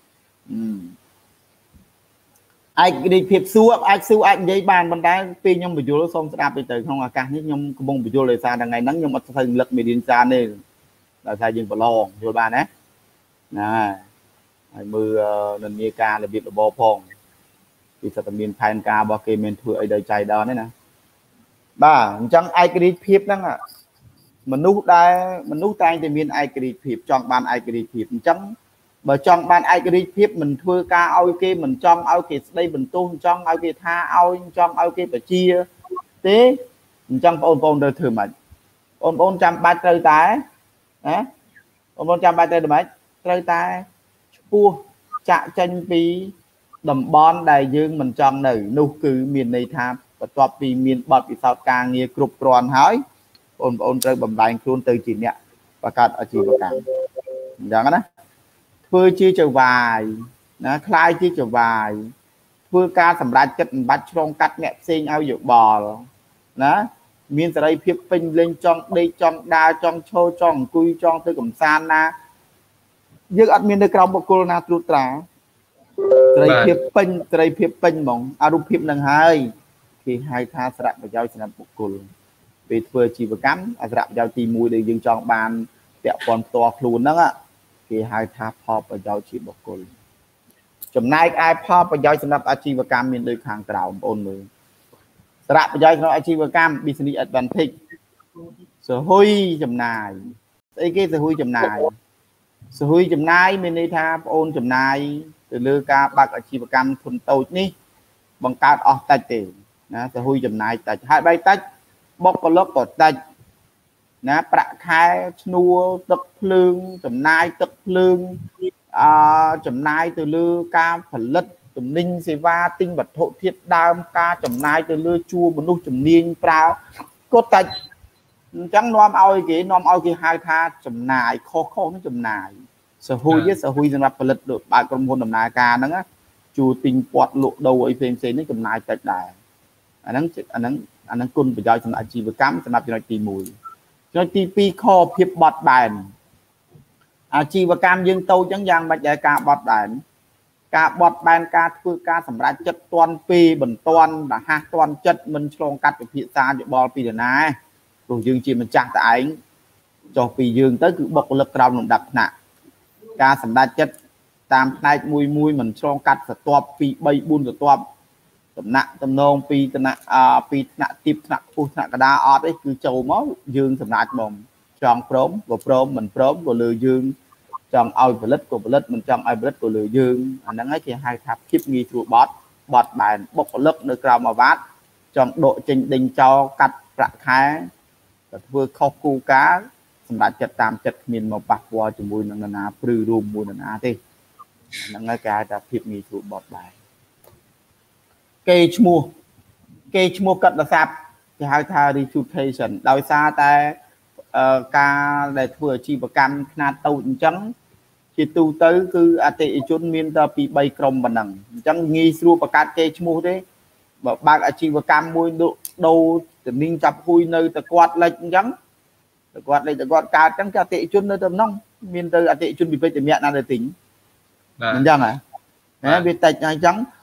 ไอกรีพิบสู้ไอสู้ไอใหญ่บานบรรดาปียมไปอยู่แล้วส่งสดับไปเจอของอากาศนี่ยมกบงไปอยู่เลยซาดังไงนั่งยมอัดถึงหลักมีดินซาเนี่ยเราใช้ยิงบอลองอยู่บ้านนะนะมือนันมีการระเบียบระบบพองที่สตมีนแผนการบอกเกมเมนถือไอเดใจดาวนี่นะบ้าจังไอกรีพิบนั่งอ่ะมนุษย์ได้มนุษย์ตายจะมีไอกรีพิบจองบ้านไอกรีพิบจังbởi trong ban ai cái phép mình thưa ca ao kia mình trong ao kia đây mình tu trong ao kia tha ao trong ao kia phải chia thế mình trong ôn ôn đời thường mà ôn ôn trăm ba trời tái đấy ôn ôn trăm ba trời được mấy trời tái cua chạ chân phí đầm bon đầy dương mình trong nở nụ cứ miền này tham và toa vì miền bọt vì sao càng nghe cục tròn hỏi ôn ôn trời bầm đành luôn từ chỉ nhẹ và cả ở chỉ và cả chẳng đóเพื่อที่จะวายนะคลายที่จะวายเพื่อการสำราญจัดบัตรตรงกัดเนี่ยเซ็งเอาอยู่บ่อนะมีอะไรเพียบเป็นเล่นจ้องได้จ้องดาจ้องโชว์จ้องคุยจ้องเธอกับซานนะยึดอัดมีในกรอบบุคคลนาตรุตราอะไรเพียบเป็นอะไรเพียบเป็นมองอารมณ์เพียบนังไฮที่ให้ท่าสระประเจ้าสนับบุคคลไปเพื่อชีวกรรมสระประเจ้าตีมวยได้ยังจ้องบานเตะปอนตัวครูนั่งอ่ะที่ให้ท่าพ่อประโยชน์ชีบุคคลจำนายไอ้พ่อประโยชน์สำหรับอาชีวกรรมมีโดยทางกล่าวโอนมือสระประโยชน์สำหรับอาชีวกรรม business advantage สหุยจำนายไอ้เกี่ยสหุยจำนายสหุยจำนายมีในท่าโอนจำนายหรือการบักอาชีวกรรมทุนโตนี่บังการออกตัดเองนะสหุยจำนายแต่ให้ใบตัดบอกก็ลบก็ตัดนะประคายนัวตึกพลึงจำนายตึกพลึงจำนายtừลือการผลิตจำนิ่งเสวาติ้งบัตรโทษเทียดดามการจำนายtừลือชัวมนุษย์จำเนียงเปล่าก็แต่จังน้อมเอาไอ้กี่น้อมเอากี่haiท่าจำนายข้อข้อนั่นจำนายสหุยสหุยสำหรับผลิตโดยบางกรมพลดำนาการนั่นนะจูติงปอดโลดไอ้เพลงเซนนี่จำนายแต่ได้อันนั้นอันนั้นอันนั้นกุลประโยชน์สำหรับอาชีวกรรมสำหรับจำนายตีมวยจนตีปีคอเพียบบอดแบนอาชีวกรรมยังโตจังยังบัดใหญ่การบอดแบนการบอดแบนการคือการสำราญจัดตอนปีบนตอนนะฮะตอนจัดมันชงกัดไปพิจารณ์บอลปีเดียวนะตัวยืงจีมันจัดแต่อันจอปียืงtớiคือบกเลิกเราหนุนดับหนักการสำราญจัดตามในมวยมวยมันชงกัดสตอปปีใบบุญสตอปตำหนักตำนองปีตำหนักอ่าปีหนักติบหนักปูหนักกระดาออดได้คือโจม้อยืงสำนักบ่มจองพร้อมบ่พร้อมมันพร้อมก็เลยยืงจองเอาผลิตก็ผลิตมันจองเอาผลิตก็เลยยืงอันนั้นไอ้ที่ให้ทับคลิปมีถูกบอสบอสแบนบกเลิกในกราวมาวัดจองโดจิงดิงจอกัดประคายแต่เพื่อเข้ากูก้าสำนักจัดตามจัดมีนมาปักวอจมูกนันนาปลือรูมมูนนาที่นั่นไอ้การทับคลิปมีถูกบอสแบนเกจมัวเกจมัวกัดระซับที่ให้ทารีชูเทชันโดยซาแต่การได้เพื่อชีวกรรมขนาดตูนจังที่ตูเตอร์คืออาติจุนมีนต่อปีใบกรมบันนังจังงีสูประกาศเกจมัวได้แบบบางอาชีวกรรมมวยดูดูจะนิ่งจับคุยในตะกวาดเล็กจังตะกวาดเล็กตะกวาดการจังอาติจุนในตำน้องมีนต่ออาติจุนปีไปจะเมียนั่นเลยtỉnhมันจังไงนะวิจัยจัง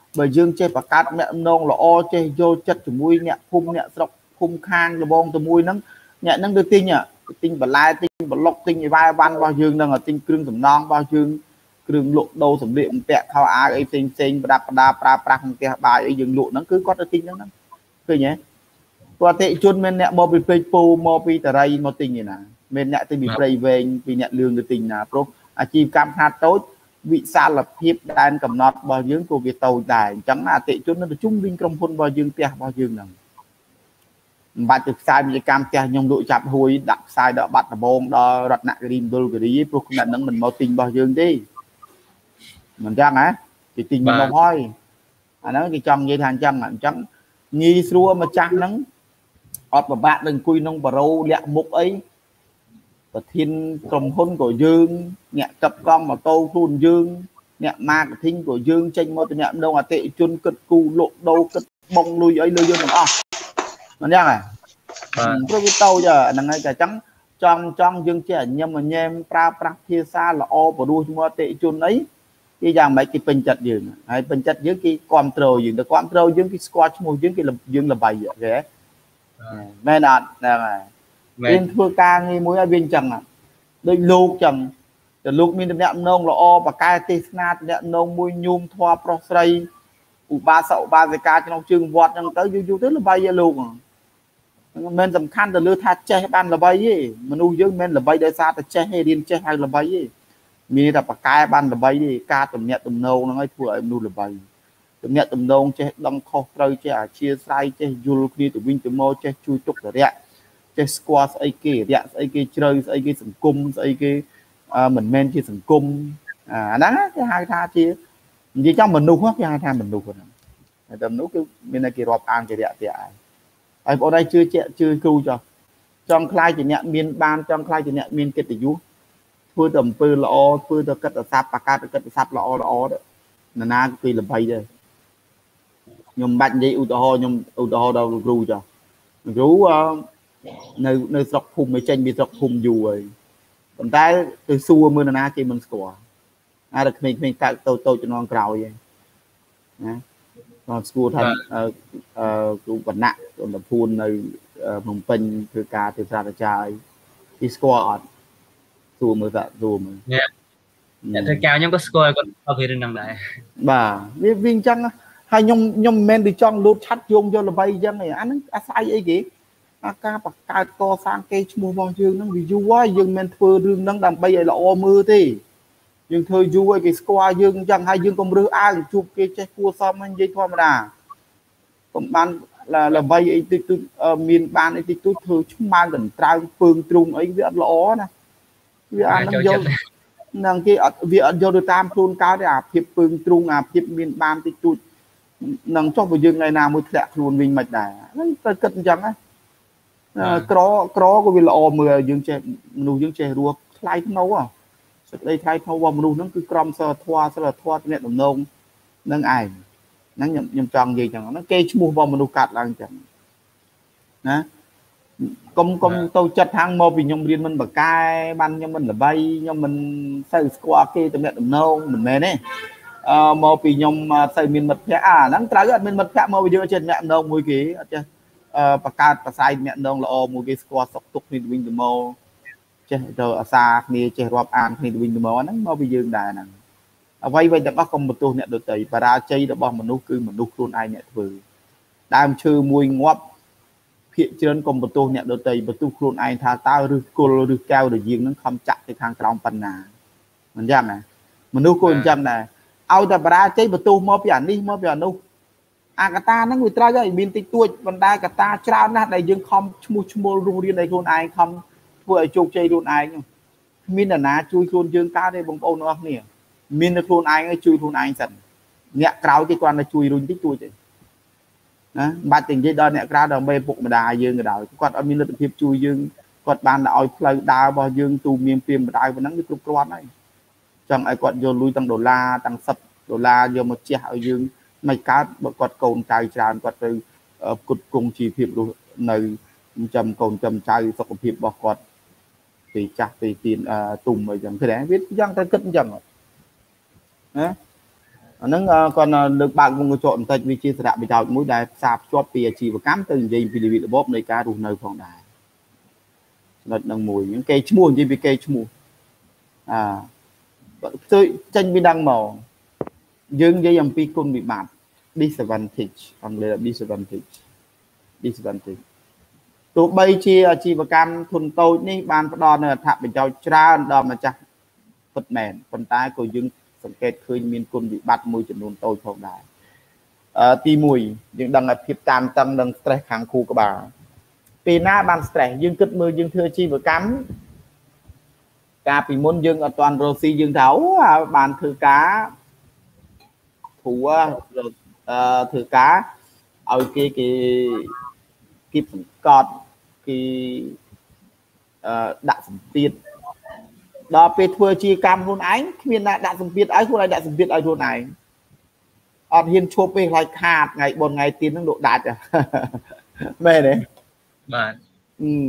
bởi dương chơi bạc cát mẹ nông là o chơi vô chất từ mui nhẹ phum nhẹ sọc phum khang là bong từ mui nắng nhẹ nắng được tin nhở tin bật lai tin bật lọc tin vai văn bao dương đang ở tin kêu sầm non bao dương kêu lộ đầu sầm điện tẹt thao á ấy tin tin đạp đạp đạp đạp cái bài ấy dương lộ nó cứ có được tin đó cười nhé qua tệ chôn men nhẹ mò bị phê po mò bị tờ ray mò tin như nào men nhẹ tin bị phê về vì nhẹ lương được tin nào pro à chi cam hạt tốt vị xa lập hiệp đàn cầm nọt bao dương của việc tàu đài chẳng là tệ chôn nó được trung linh trong thôn bao dương tẹt bao dương nào bạn thực sai bị cam tẹt nhung đội chặt hôi đặt sai đỡ bật là bông đo rật nặng cái đinh đôi cái đi pro cũng là nắng mình mò tin bao dương đi mình chăng á thì tình mình mò hoi à nó cái trong như thằng chăng là trắng nghi xua mà chắc nắng ọt mà bạn đừng cùi nông bà râu lẹ mục ấy và thiên trồng hôn của dương nhẹ cặp con mà tô tuôn dương nhẹ ma cái thinh của dương tranh mô nhẹ đâu mà tệ chôn cất cu lộ đâu cất bông nuôi ấy nuôi dương bằng o nó nhá này rồi cái tàu giờ là ngay cả trắng trong trong dương trẻ nhưng mà nhem pra pra kia xa là o và đuôi mua tệ chôn ấy cái dạng mấy cái bình chặt dương hay bình chặt dưới cái control dương được control dương cái squat mùi dương cái là dương là bài vậy mẹ nạt là bên thưa ca nghe mối bên chẳng à đôi lục chẳng từ lúc mình đẹp nông là o và cai tê na đẹp nông môi nhôm thoa prosray u ba sậu ba dây ca cho nó trưng vọt trong tới du du tức là bay lục men tầm khăn từ lưa tha che ban là bay ấy mình u dương men là bay đời xa từ che hay điên che hay là bay ấy mình là cai ban là bay đi ca tầm nhẹ tầm nâu nó ấy thua em nu là bay tầm nhẹ tầm nâu che đong kho rơi che chia sai che du đi từ vinh từ mô che chui trúc rồi đấy che squat ấy kia đấy ấy kia chơi ấy kia sừng cung ấy kia mình men kia sừng cung à đó cái hai tha chia gì trong mình nuôi cái hai tha mình nuôi rồi tầm nuôi cái bên này kia rọp ăn cái đấy thì ai ai ở đây chưa che chưa cứu cho trong khai chỉ nhận miền ban trong khai chỉ nhận miền kết tỷ du phơi tầm phơi lọ phơi tờ cất tờ sáp bạc cát cất tờ sáp lọ lọ đó là na cái là bay đây nhom bạch gì u tô nhom u tô đâu ru cho ru nơi nơi sọc phum mới tranh bị sọc phum dù rồi còn tay từ xua mưa là na kia mình score à được mình mình tạo tôi tôi cho nó cào vậy còn score thành cũng còn nặng còn là phun nơi mồng pin từ cá từ ra từ trái đi score xua mưa dạ xua mưa dạ thời cao nhưng có score còn bao nhiêu đằng này bà viên chăng hay nhom nhom men đi trong lút chắt dùng cho là bay dân này anh sai ấy kì ca bạc ca to sang cây mua bao dương nó vì du quá dương men thưa dương đang làm bay là o mưa thì dương thời du cái square dương chẳng hai dương công rư ai chụp cái che cua xong anh dây thoa mà đà còn ban là là bay ấy từ từ miền ban ấy từ từ thưa chúng mang gần trao phương trung ấy với lõ nè với anh nó vô năng cái việc vô được tam thôn cao để áp hiệp phương trung áp hiệp miền ban từ từ năng cho bây giờ ngày nào mới thẹn luôn mình mệt đà nó cất chẳng á có có có vì là o mưa dương che nụ dương che rùa thay nấu à đây thay thâu vào nụ nó cứ crom sờ thoa sờ là thoa nhẹ đồng nông nâng ai nắng nhầm nhầm tròn gì chẳng nó kê mua vào nụ cạt là chẳng nè công công tôi chặt hàng mò vì nhom riêng mình bậc cai ban nhom mình là bay nhom mình xây qua kê từ nhẹ đồng nông mình mê đấy mò vì nhom xây miền mật nhẹ à nắng trái ở miền mật nhẹ mò vì đưa trên nhẹ đồng mùi ký chưa bạc ca bạc sai nhẹ nông là o một cái squat sọc tục thì win the mo che rồi xa kia che rọp an thì win the mo nó mau bây giờ đại nè vay vay đã bắt công một tu nhẹ được tới và ra chơi đã bỏ mình nuôi cứ mình nuôi luôn ai nhẹ vừa đam chơi mùi ngóp hiện trên công một tu nhẹ được tới và tu luôn ai thà tao được cô được cao được riêng nó không chặt thì thằng trong phần nào mình chăm này mình nuôi cô chăm này ao ta ra chơi một tu mau biển đi mau biển đâu à cả ta nó người ta rồi miền tây tuổi còn đây cả ta trao nát đại dương không mua mua luôn đi đây luôn ai không vừa chụp chơi luôn ai nhưng miền là ná chui luôn dương cao đây bông bông nó nè miền là luôn ai chui luôn ai sẵn nhẹ cáo cái quan là chui luôn tích chui đó ba tình cái đó nhẹ cáo đồng bê bụng mà đài dương người đảo còn ở miền là thiệp chui dương còn ban là oi plei đào bao dương tu miền phim mà đài và nắng cái cục quan này chẳng ai còn vô lui tăng đô la tăng sập đô la vô một chiếc ở dương mấy cá bậc quạt cồn cài tràn quạt từ cột cùng chỉ phiệp luôn nơi chầm cồn chầm trai sọc phiệp bọc quạt thì chặt thì tiền tùng rồi chẳng cái đấy biết giang ta cất chẳng ហ្នឹងគាត់លើកបើកវងកញ្ចក់បន្តិចវាជាសារៈប្រយោជន៍មួយដែលផ្សារភ្ជាប់ពីអាជីវកម្មទៅនិយាយពីរបបនៃការរស់នៅផងដែរចំណុចហ្នឹងមួយហ្នឹងគេឈ្មោះនិយាយពីគេឈ្មោះអាទៅចេញពីដឹងមកយើងនិយាយអំពីគុណវិបត្តិ disadvantage អង់គ្លេស disadvantage disadvantage ទោះបីជាអាជីវកម្មធុនតូចនេះបានផ្ដល់នូវអត្ថប្រយោជន៍ច្រើនដល់ម្ចាស់ពិតមែនប៉ុន្តែក៏យើងសង្កេតឃើញមានគុណវិបត្តិមួយចំនួនតូចផងដែរអឺទីមួយយើងដឹងថាភាពតានតឹងនិង stress ខាងខួរក្បាលពេលណាបាន stress យើងគិតមើលយើងធ្វើអាជីវកម្មកាលពីមុនយើងអត់ទាន់រស់ស៊ីយើងថាអូបានធ្វើការព្រោះអឺធ្វើការឲ្យគេគេគៀបសង្កត់គេអឺដាក់សម្ពាធដល់ពេលធ្វើជាកម្មខ្លួនឯងគ្មានអ្នកដាក់សម្ពាធឲ្យខ្លួនឯងដាក់សម្ពាធឲ្យខ្លួនឯងអត់ហ៊ានឈប់ពេលខ្លាចខាតថ្ងៃបុណ្យថ្ងៃទៀនហ្នឹងលោកដាច់មែនទេបាទអឺ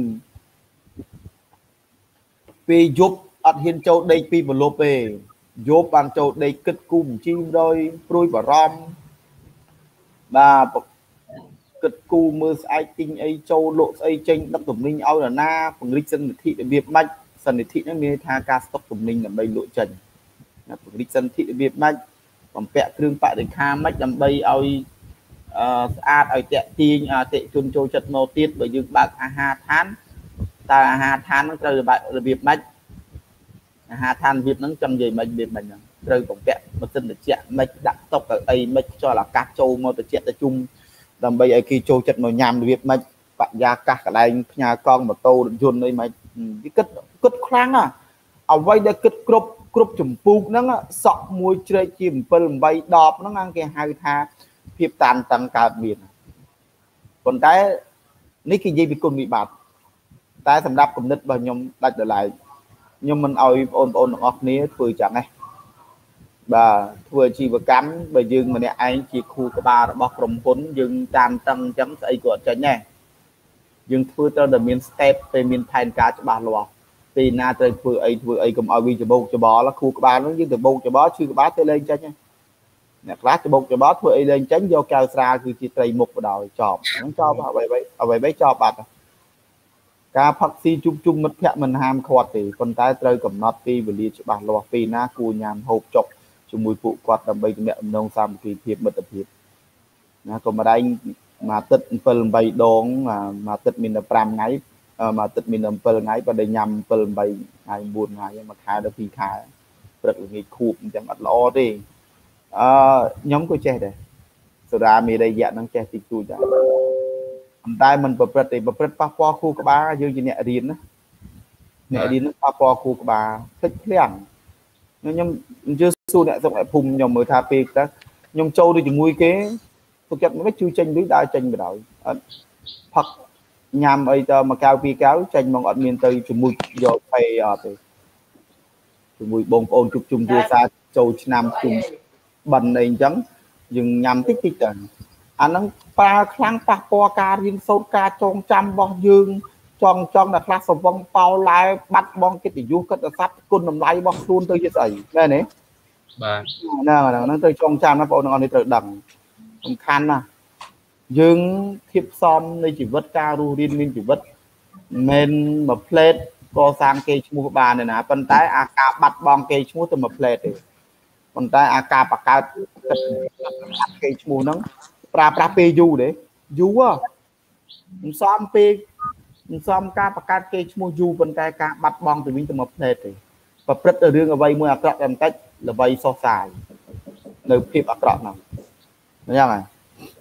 ពេលយប់អត់ហ៊ានចូលដេកពីប្រលប់ទេយប់បានចូលដេកគិតគូបញ្ជីដោយព្រួយបារម្ភបាទគិតគូមើលស្អែកទិញអីចូលលក់ស្អីចេញដឹកទំនិញឲ្យនរណាពង្រីកសិទ្ធិរបៀបម៉េចសន្និធិហ្នឹងមានថាការស្តុកទំនិញដើម្បីលក់ចេញពង្រីកសន្និធិរបៀបម៉េចបំពាក់គ្រឿងបរិក្ខារម៉េចដើម្បីឲ្យអឺស្អាតឲ្យតាក់ទាញអតិជនចូលចិត្តមកទៀតបើយើងបើកអាហារឋានតើអាហារឋានហ្នឹងត្រូវរបៀបម៉េចអាហារឋានរបៀបហ្នឹងចង់និយាយម៉េចរបៀបម៉េចហ្នឹងត្រូវបំពាក់ម៉ាស៊ីនត្រជាក់ម៉េចដាក់តុកអីម៉េចខ្យល់អាកាសចូលមកត្រជាក់ត្រជុំដើម្បីឲ្យគេចូលចិត្តមកញ៉ាំរបៀបម៉េចបរិយាកាសកន្លែងផ្ញើកង់ម៉ូតូរថយន្តអីម៉េចវាគិតគិតខ្លាំងណាអ្វីដែលគិតគ្រប់គ្រប់ចម្ពោះហ្នឹងសក់មួយជ្រែកជា7 8 10ហ្នឹងគេហៅថាភាពតានតឹងកើតមានប៉ុន្តែនេះគេនិយាយពីគុណវិបត្តិតែសម្រាប់គំនិតរបស់ខ្ញុំដាច់ដោយឡែកខ្ញុំមិនឲ្យបងប្អូនទាំងអស់គ្នាធ្វើចឹងទេបាទធ្វើអាជីវកម្មបើយើងម្នាក់ឯងជាគ្រូក្បាលរបស់ក្រុមហ៊ុនយើងតានតឹងអញ្ចឹងស្អីក៏អត់ចេញដែរយើងធ្វើត្រូវតែមាន step ពេលមានផែនការច្បាស់លាស់ពេលណាត្រូវធ្វើអីធ្វើអីកុំឲ្យវាច្បោកច្បល់គ្រូក្បាលហ្នឹងយើងទៅបោកច្បល់ឈឺក្បាលទៅលេងចេញអ្នកខ្លះច្បោកច្បល់ធ្វើអីលេងចេញយកកៅស្រាលគឺជាត្រីមុខបដ ாய் ចប់ហ្នឹងចប់អ្វីអ្វីអ្វីអ្វីចប់បាត់ការផឹកស៊ីជុំជុំមិត្តភ័ក្តិមិនហាមឃាត់ទេប៉ុន្តែត្រូវកំណត់ពេលវេលាច្បាស់លាស់ពេលណាគួរញ៉ាំហូបចុកជាមួយពួកគាត់ដើម្បីទំនាក់ទំនងសាមគ្គីភាពមិត្តភាពណាកុំម្ដាយមួយទឹក7 8ដងមួយទឹកមានតែ5ថ្ងៃមួយទឹកមានតែ7ថ្ងៃបើតែញ៉ាំ7 8ថ្ងៃ9ថ្ងៃមួយខែដល់2ខែព្រឹកល្ងាចខួបអញ្ចឹងអត់ល្អទេអឺខ្ញុំក៏ចេះដែរសូរ៉ាមេរយៈហ្នឹងចេះតិចតួចដែរប៉ុន្តែមិនប្រព្រឹត្តទេប្រព្រឹត្តប៉ះពាល់ខួរក្បាលយើងជាអ្នករៀនណាអ្នករៀនហ្នឹងប៉ះពាល់ខួរក្បាលភ្លេចភ្លាំងខ្ញុំជឿសួរអ្នកសុខភូមិខ្ញុំមើលថាពេលតើខ្ញុំចូលទៅជាមួយគេទុកចិត្តមិនជួយចេញលុយដើរចេញបណ្ដោយអត់ផឹកញ៉ាំអីទៅមួយកែវពីរកែវចេញមកអត់មានទៅជាមួយយកផេអត់ទេជាមួយបងប្អូនជុំជុំគ្រួសារចូលឆ្នាំជុំបិណ្ឌអីអញ្ចឹងយើងញ៉ាំតិចតិចទៅអាហ្នឹងប្រើខ្លាំងប៉ះពាល់ការរៀនសូត្រការចងចាំរបស់យើងចង់ចង់ដល់ខ្លះសវងប៉ោឡែបាត់បងកិត្តិយសកិត្តិស័ព្ទគុណតម្លៃរបស់ខ្លួនទៅជាស្អីមែនទេបាទហ្នឹងហ្នឹងទៅចងចាំណាបងប្អូនទាំងអស់នេះត្រូវដឹងសំខាន់ណាស់យើងធៀបផ្សំនៃជីវិតការរស់រានមានជីវិតមិនមួយផ្លេតកសាងគេឈ្មោះបានទេណាប៉ុន្តែអាការបាត់បង់គេឈ្មោះទៅមួយផ្លេតទេប៉ុន្តែអាការបង្កើតគេឈ្មោះហ្នឹងប្រើប្រាស់ពេលយូរទេយូរមិនសមពេលមិនសមការបង្កើតគេឈ្មោះយូរប៉ុន្តែការបាត់បង់ទៅវិញទៅមួយផ្លេតទេប្រព្រឹត្តទៅរឿងអ្វីមួយអាក្រក់តែបន្តិចល្បីសោះសាយនៅភាពអាក្រក់ហ្នឹងអញ្ចឹងហើយ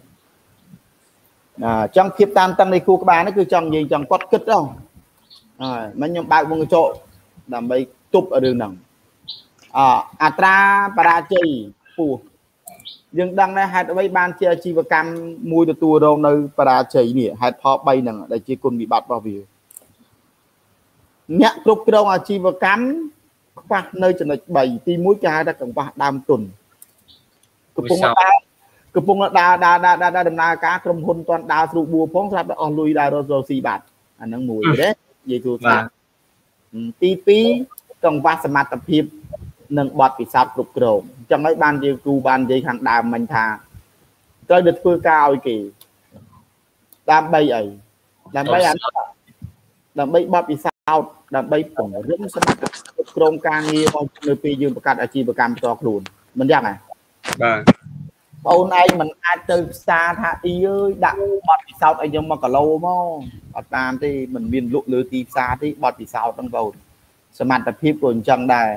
អញ្ចឹងភាពតានតឹងនៃគូក្បាលនេះគឺចង់និយាយចង់គាត់គិតហ្នឹងហើយមិនខ្ញុំបើកវងកញ្ចក់ដើម្បីទប់រឿងហ្នឹងអអត្រាបរាជ័យខ្ពស់យើងដឹងដែរហេតុអ្វីបានជាអាជីវកម្មមួយទទួលរងនៅបរាជ័យនេះហេតុផល3ហ្នឹងដែលជាគុណវិបត្តិរបស់វាអ្នកគ្រប់គ្រងអាជីវកម្មខ្វះនៅចំណុច3ទី1គេហៅថាកង្វះដើមទុនកំពុងដើរកំពុងដើរដើរដើរដើរដំណើរការក្រុមហ៊ុនតាន់ដើរស្រួលបួផងស្រាប់តែអស់លុយដើររកស៊ីបាត់អាហ្នឹងមួយទេនិយាយទូទៅទី2កង្វះសមត្ថភាពនិងបទពិសោធន៍គ្រប់គ្រង chẳng mấy ban gì cù ban gì hàng đàm mình thà tới được phương cao kỳ đam bay ấy đam bay ăn đam bay bắp bị sao đam bay tổng rất sắp krom ca nghi vào nơi pi dươngประกาศอาชีพประกันตัวครูมันยังไงông này mình ai từ xa tha đi ơi đã bọt bị sao anh nhưng mà cả lâu mà bọt tam thì mình miền lụa lưới tì xa thì bọt bị sao trong cầuสมรรถភាពcủa chân đây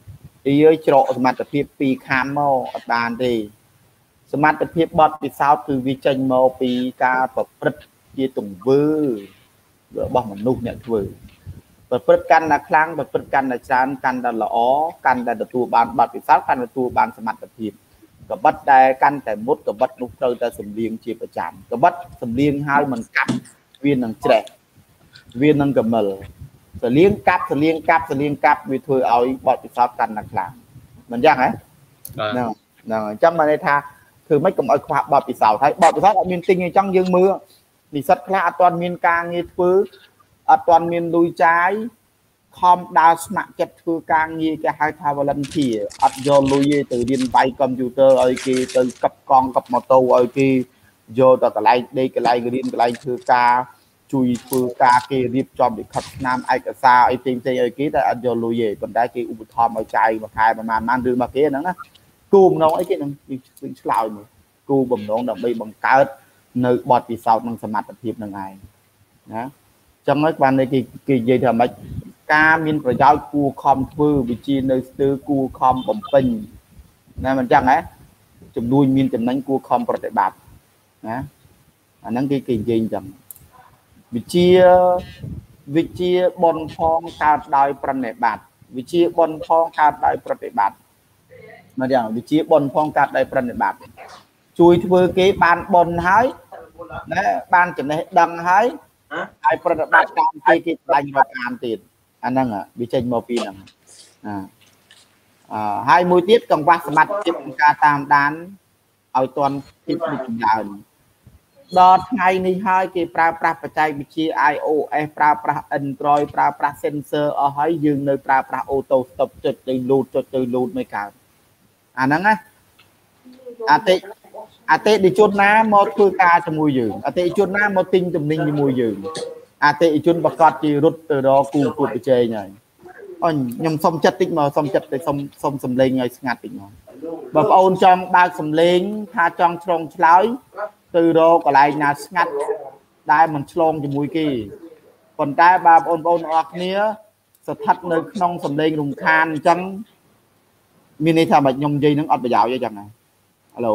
đi ơi chỗ สมรรถភាពពីខាងមកអត់បានទេសមត្ថភាពបត់ពិសោធន៍គឺវាចេញមកពីការប្រព្រឹត្តជាទង្វើរបស់មនុស្សអ្នកធ្វើប្រព្រឹត្តកាន់តែខ្លាំងប្រព្រឹត្តកាន់តែច្រើនកាន់តែល្អកាន់តែទទួលបានបត់ពិសោធន៍កាន់តែទទួលបានសមត្ថភាពកបិតដែលកាន់តែមុតកបិតនោះត្រូវតែសម្លៀងជាប្រចាំកបិតសម្លៀងហើយមិនកាប់វានឹងច្រេះវានឹងកមិលសលៀងកាប់សលៀងកាប់សលៀងកាប់វាធ្វើឲ្យបត់ពិសោធន៍កាន់តែខ្លាំងមិនយ៉ាងហ៎ហ្នឹងហ្នឹងអញ្ចឹងបានន័យថាคือไม่กำเอาខ្វះបទពិសោធន៍ហើយបទពិសោធន៍អត់មានទិញអញ្ចឹងយើងមើលនិស្សិតខ្លះអត់ទាន់មានការងារធ្វើអត់ទាន់មានលុយចាយខំដើរស្ម័គ្រចិត្តធ្វើការងារគេហៅថា volunteer អត់យកលុយទេទៅរៀនវាយកុំព្យូទ័រឲ្យគេទៅកັບកង់កັບម៉ូតូឲ្យគេយកទៅកន្លែងដេកកន្លែងរៀនកន្លែងធ្វើការជួយធ្វើការគេរៀបចំលិខិតស្នាមឯកសារអីផ្សេងៗឲ្យគេតែអត់យកលុយទេប៉ុន្តែគេឧបត្ថម្ភឲ្យចាយមួយខែប្រហែលប៉ុន្មានរឿងមកគេហ្នឹងណាគូបំណងអីគេនឹងឆ្លើយមកគូបំណងដើម្បីបង្កើតនៅបទពិសោធន៍និងសមត្ថភាពនឹងឯងណាចឹងហើយបានគេគេនិយាយថាម៉េចការមានប្រយោជន៍គួរខំធ្វើវិជានៅស្ទើរគួរខំបំពេញណាមិនចឹងហ៎ចំនួនមានចំណេញគួរខំប្រតិបត្តិណាអាហ្នឹងគេគេនិយាយចឹងវិជាវិជាបនផងកើតដោយប្រណិប័តវិជាបនផងកើតដោយប្រតិបត្តិមកយ៉ាងវិជាបនផងកាត់ដោយប្រណិប័តជួយធ្វើគេបានបនហើយណាបានចំណេះដឹងហើយហើយប្រណិប័តតាមគេគេឆ្លាញ់មកតាមទៀតអាហ្នឹងវាចេញមកពីហ្នឹងអឺហើយមួយទៀតកង្វះសមត្ថភាពក្នុងការតាមដានឲ្យទាន់ទីពីចម្រើនដល់ថ្ងៃនេះហើយគេប្រើប្រាស់បច្ចេកវិទ្យា i O S ប្រើប្រាស់ Android ប្រើប្រាស់ sensor អស់ហើយយើងនៅប្រើប្រាស់ auto stop ចុចទៅ load ចុចទៅ load មិនកើតអាហ្នឹងណាអតិអតិថិជនណាមកធ្វើការជាមួយយើងអតិថិជនណាមកទិញទំនិញជាមួយយើងអតិថិជនប្រកាសជារត់ទៅរកគូប្រកួតប្រជែងហើយអញខ្ញុំសុំចិត្តតិចមកសុំចិត្តទៅសុំសុំសំឡេងឲ្យស្ងាត់តិចមកបងប្អូនចង់បើកសំឡេងថាចង់ឆ្លងឆ្លើយទៅរកកន្លែងណាស្ងាត់ដែលមិនឆ្លងជាមួយគេប៉ុន្តែបើបងប្អូនទាំងអស់គ្នាស្ថិតនៅក្នុងសំឡេងរំខានអញ្ចឹងមានន័យថាបើខ្ញុំនិយាយនឹងអត់ប្រយោជន៍ទេចឹងណាហៅឡូ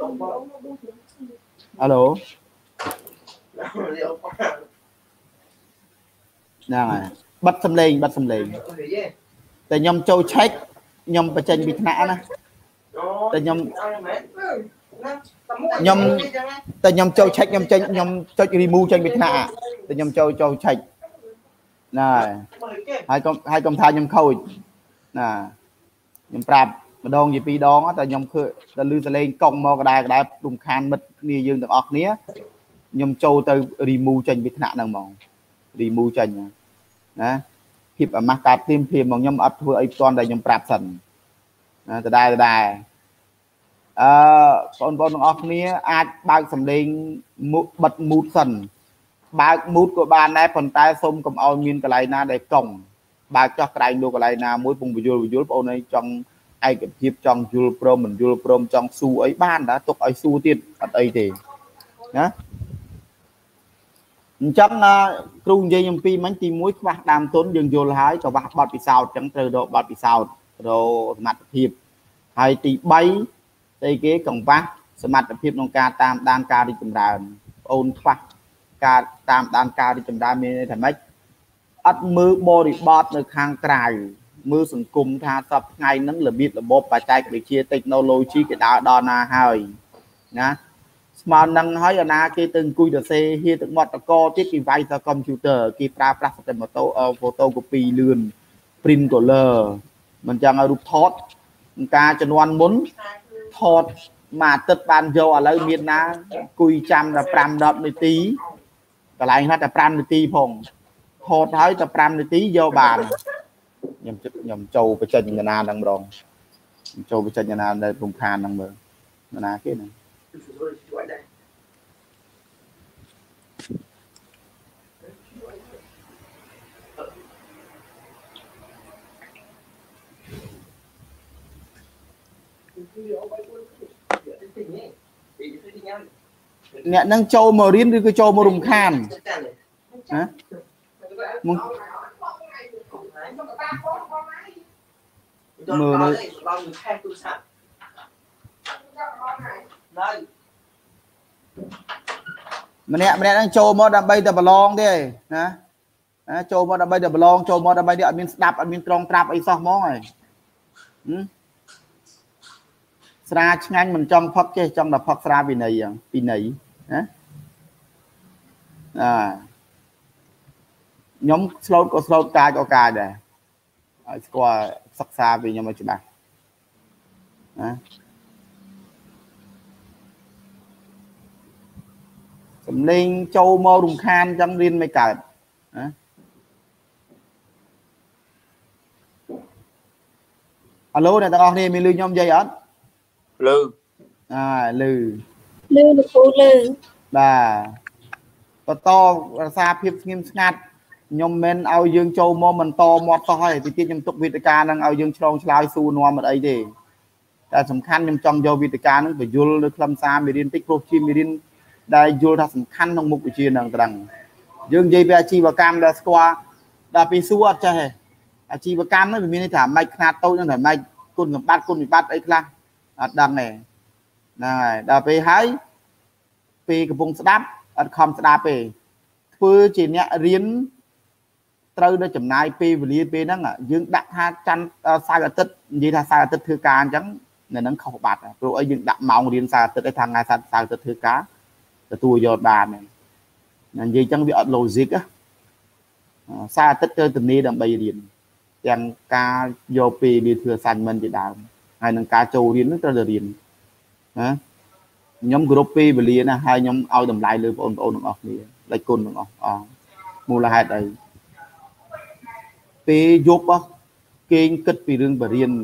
ហៅឡូហ្នឹងហើយបិទសំឡេងបិទសំឡេងតែខ្ញុំចូលឆែកខ្ញុំបញ្ចេញពីថ្នាក់ណាតែខ្ញុំខ្ញុំតែខ្ញុំចូលឆែកខ្ញុំចេញខ្ញុំចុច remove ចេញពីថ្នាក់តែខ្ញុំចូលចូលឆែកណាហើយកុំហើយកុំថាខ្ញុំខូចណាខ្ញុំប្រាប់ម្ដងជាពីរដងតែខ្ញុំឃើញតែលឺសលេងកង់មកកដែរកដែររំខានមិត្តគ្នាយើងទាំងអស់គ្នាខ្ញុំចូលទៅ remove ចេញពីថ្នាក់ហ្នឹងហ្មង remove ចេញណាភាពអាម៉ាស់កើតព្រាមព្រាមមកខ្ញុំអត់ធ្វើអីផ្ទាន់តែខ្ញុំប្រាប់សិនណាដដែលដដែលអឺបងប្អូនទាំងអស់គ្នាអាចបើកសំឡេងបិទ mute សិនបើក mute ក៏បានដែរប៉ុន្តែសូមកុំឲ្យមានកន្លែងណាដែលកង់បើកចោះក្រែងលោកកន្លែងណាមួយពងបញ្យល់បញ្យល់បងប្អូនឯងចង់ឯកភាពចង់យល់ព្រមមិនយល់ព្រមចង់ស៊ូអីបានតាទុកឲ្យស៊ូទៀតអត់អីទេណាអញ្ចឹងគ្រូនិយាយអំពីមិញទីមួយខ្វះដើមទុនយើងយល់ហើយកង្វះបទពិសោធន៍អញ្ចឹងត្រូវរកបទពិសោធន៍រកសមត្ថភាពហើយទីបីស្អីគេកង្វះសមត្ថភាពក្នុងការតាមដានការរីកចម្រើនបងអូនខ្វះការតាមដានការរីកចម្រើនមានន័យថាម៉េចអត់មើលបរិបទនៅខាងក្រៅមើលសង្គមថាសពថ្ងៃហ្នឹងរបៀបរបបបច្ចេកវិទ្យា technology គេដើរដល់ណាហើយណាស្មើនឹងហើយអាណាគេទៅអង្គុយទៅសេហៀទឹកមាត់តកទៀតគេវាយទៅកុំព្យូទ័រគេប្រើប្រាស់តែម៉ូតូ photocopy លឿន print color មិនចឹងឲ្យរូបថតការជំនាន់មុនថតមួយអាទិត្យបានយកឥឡូវមានណាអង្គុយចាំតែប្រាំដល់នាទីកន្លែងហ្នឹងតែប្រាំនាទីផងថតហើយតែប្រាំនាទីយកបានខ្ញុំខ្ញុំចូលបញ្ចេញកណាហ្នឹងម្ដងចូលបច្ចេកណាដែលរំខានហ្នឹងមើលណាគេហ្នឹងអ្នកនឹងចូលមករៀនឬក៏ចូលមករំខានណាមើលនៅម្នាក់ម្នាក់នឹងចូលមកដើម្បីតែប្រឡងទេណាណាចូលមកដើម្បីតែប្រឡងចូលមកដើម្បីតែអត់មានស្ដាប់អត់មានត្រង់ត្រាប់អីសោះហ្មងហើយស្រាឆ្ងាញ់មិនចង់ផឹកចេះចង់តែផឹកស្រាវិន័យយ៉ាងពីន័យណាអាខ្ញុំស្លូតក៏ស្លូតកាយក៏កាយដែរឲ្យស្គាល់សិក្សាពីខ្ញុំឲ្យច្បាស់ណាសំលេងចូលមករំខានចឹងរៀនមិនកើតណាអាឡូអ្នកទាំងអស់គ្នាមានលឺខ្ញុំនិយាយអត់លឺអាលឺលឺលោកគ្រូលឺបាទបន្តរក្សាភាពស្ងៀមស្ងាត់ខ្ញុំមិនឲ្យយើងចូលមកមិនតមាត់សោះហើយទីទៀតខ្ញុំទុកវេទិកាហ្នឹងឲ្យយើងឆ្លងឆ្លើយសួរនាំអត់អីទេតែសំខាន់ខ្ញុំចង់យកវេទិកាហ្នឹងបញ្យលនៅខ្លឹមសារមេរៀនតិចព្រោះជាមេរៀនដែលយល់ថាសំខាន់ក្នុងមុខវិជ្ជាហ្នឹងត្រង់យើងនិយាយពីអាជីវកម្មដែលស្គាល់ដល់ពីសួរអត់ចេះទេអាជីវកម្មហ្នឹងវាមានន័យថាម៉េចខ្នាតតូចហ្នឹងថាម៉េចគុណសម្បត្តិគុណវិបត្តិអីខ្លះអត់ដឹងទេហ្នឹងហើយដល់ពេលហើយពេលកំពុងស្ដាប់អត់ខំស្ដាប់ទេធ្វើជាអ្នករៀនត្រូវដល់ចំណាយពេលវេលាពេលហ្នឹងយើងដាក់ថាច័ន្ទសៅរ៍អាទិត្យនិយាយថាសៅរ៍អាទិត្យធ្វើការអញ្ចឹងនៅហ្នឹងខុសបាត់ព្រោះអីយើងដាក់ម៉ោងរៀនសៅរ៍អាទិត្យឯថាថ្ងៃសៅរ៍អាទិត្យធ្វើការទទួលយកបានហ្នឹងនិយាយអញ្ចឹងវាអត់ logic សៅរ៍អាទិត្យទៅទំនេរដើម្បីរៀនទាំងការយកពេលវាធ្វើ assignment ជាដើមហើយនឹងការចូលរៀននឹងត្រូវតែរៀនណាខ្ញុំគោរពពេលវេលាណាហើយខ្ញុំឲ្យតម្លៃលើបងប្អូនទាំងអស់គ្នាលេចគុណទាំងអស់អស់មូលហេតុអីពេលយប់គេងគិតពីរឿងបរិញ្ញា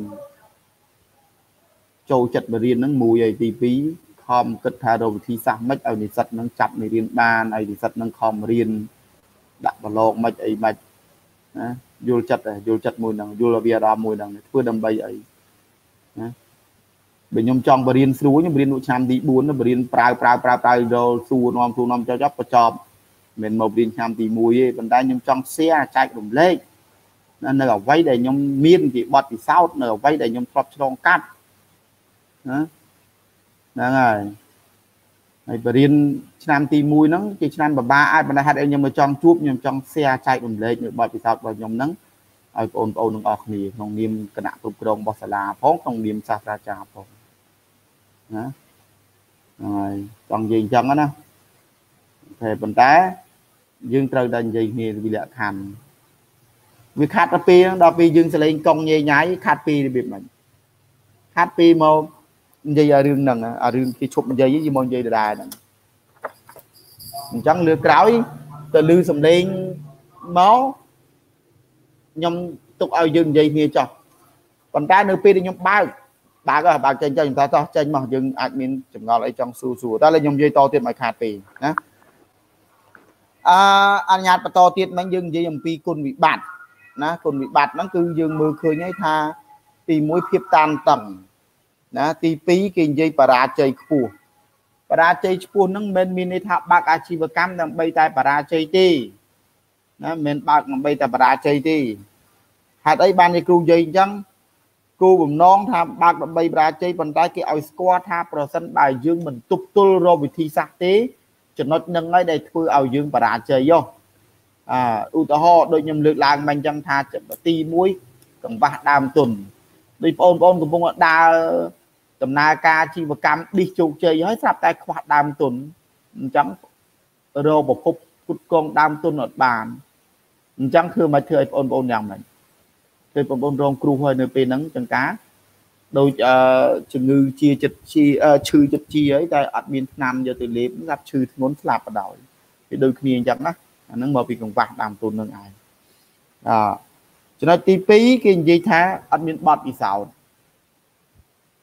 ចូលចិត្តបរិញ្ញាហ្នឹងមួយហើយទីពីរខំគិតថារកវិធីសាស្ត្រម៉េចឲ្យនិស្សិតនឹងចាប់មេរៀនបានឲ្យនិស្សិតនឹងខំរៀនដាក់ប្រឡងម៉េចអីម៉េចណាយល់ចិត្តយល់ចិត្តមួយហ្នឹងយល់វាអារម្មណ៍មួយហ្នឹងធ្វើដើម្បីអីណាបើខ្ញុំចង់បរៀនស្រួលខ្ញុំរៀនឆ្នាំទីបួនបរៀនប្រើប្រើប្រើប្រើរលសួរនាំសួរនាំចុះចប់បញ្ចប់មិនមករៀនឆ្នាំទីមួយទេប៉ុន្តែខ្ញុំចង់ share ចែករំលែកនៅអ្វីដែលខ្ញុំមានពីបទពិសោធន៍នៅអ្វីដែលខ្ញុំធ្លាប់ឆ្លងកាត់ណាហ្នឹងហើយហើយបរៀនឆ្នាំទីមួយហ្នឹងជាឆ្នាំបបាអាចបណ្ដាហេតុអីខ្ញុំមកចង់ជួបខ្ញុំចង់ share ចែករំលែកនៅបទពិសោធន៍របស់ខ្ញុំហ្នឹងឲ្យបងប្អូនទាំងអស់គ្នាក្នុងនាមគណៈគ្រប់គ្រងរបស់សាលាផងក្នុងនាមសាស្ត្រាចារ្យផងណាហើយចង់និយាយអញ្ចឹងណាតែប៉ុន្តែយើងត្រូវតែនិយាយគ្នាវិលក្ខខណ្ឌវាខាត់ទៅពេលដល់ពេលយើងសលេងកង់ញ៉ៃញ៉ៃខាត់ពេលរបៀបម៉េចខាត់ពេលមកនិយាយឲ្យរឿងហ្នឹងអារឿងគេឈប់និយាយយីមកនិយាយដដែលហ្នឹងអញ្ចឹងលើក្រោយទៅលឺសំឡេងមកខ្ញុំទុកឲ្យយើងនិយាយគ្នាចោះប៉ុន្តែនៅពេលដែលខ្ញុំបើកបើកបើកចេញចេញខ្ញុំថាតោះចេញមកយើងអាចមានចម្ងល់អីចង់សួរសួរតែខ្ញុំនិយាយតទៀតមកខាតពេលណាអឺអនុញ្ញាតបន្តទៀតមិញយើងនិយាយអំពីគុណវិបត្តិណាគុណវិបត្តិហ្នឹងគឺយើងមើលឃើញហើយថាទីមួយភាពតានតឹងណាទីពីរគេនិយាយបរាជ័យខ្ពស់បរាជ័យខ្ពស់ហ្នឹងមិនមានន័យថាបើកអាជីវកម្មដើម្បីតែបរាជ័យទេណាមិនបើកដើម្បីតែបរាជ័យទេហេតុអីបានជាគ្រូនិយាយអញ្ចឹងគោលបំណងថាបើកដើម្បីបរាជ័យប៉ុន្តែគេឲ្យស្គាល់ថាប្រសិនបើយើងមិនទប់ទល់រកវិធីសាស្ត្រទេចំណុចហ្នឹងហើយដែលធ្វើឲ្យយើងបរាជ័យយោអឺឧទាហរណ៍ដូចខ្ញុំលើកឡើងមិញអញ្ចឹងថាទីមួយកង្វះដើមទុនដូចបងប្អូនកំពុងដើរដំណើរការជីវកម្មឌីសជោគជ័យហើយស្រាប់តែខ្វះដើមទុនអញ្ចឹងរកប្រភពគុតគងដើមទុនអត់បានអញ្ចឹងធ្វើមកធ្វើឲ្យបងប្អូនយ៉ាងម៉េចគឺបងប្អូនរងគ្រោះហើយនៅពេលហ្នឹងចង្ការដូចជំងឺជាចិត្តជាឈឺចិត្តជាហើយតែអត់មានថ្នាំយកទៅលេបស្រាប់ឈឺធ្ងន់ស្លាប់បដ ாய் វាដូចគ្នាអញ្ចឹងណាអាហ្នឹងមកពីកង្វះដើមទុននឹងឯងអចំណុចទីពីរគេនិយាយថាអត់មានបទពិសោធន៍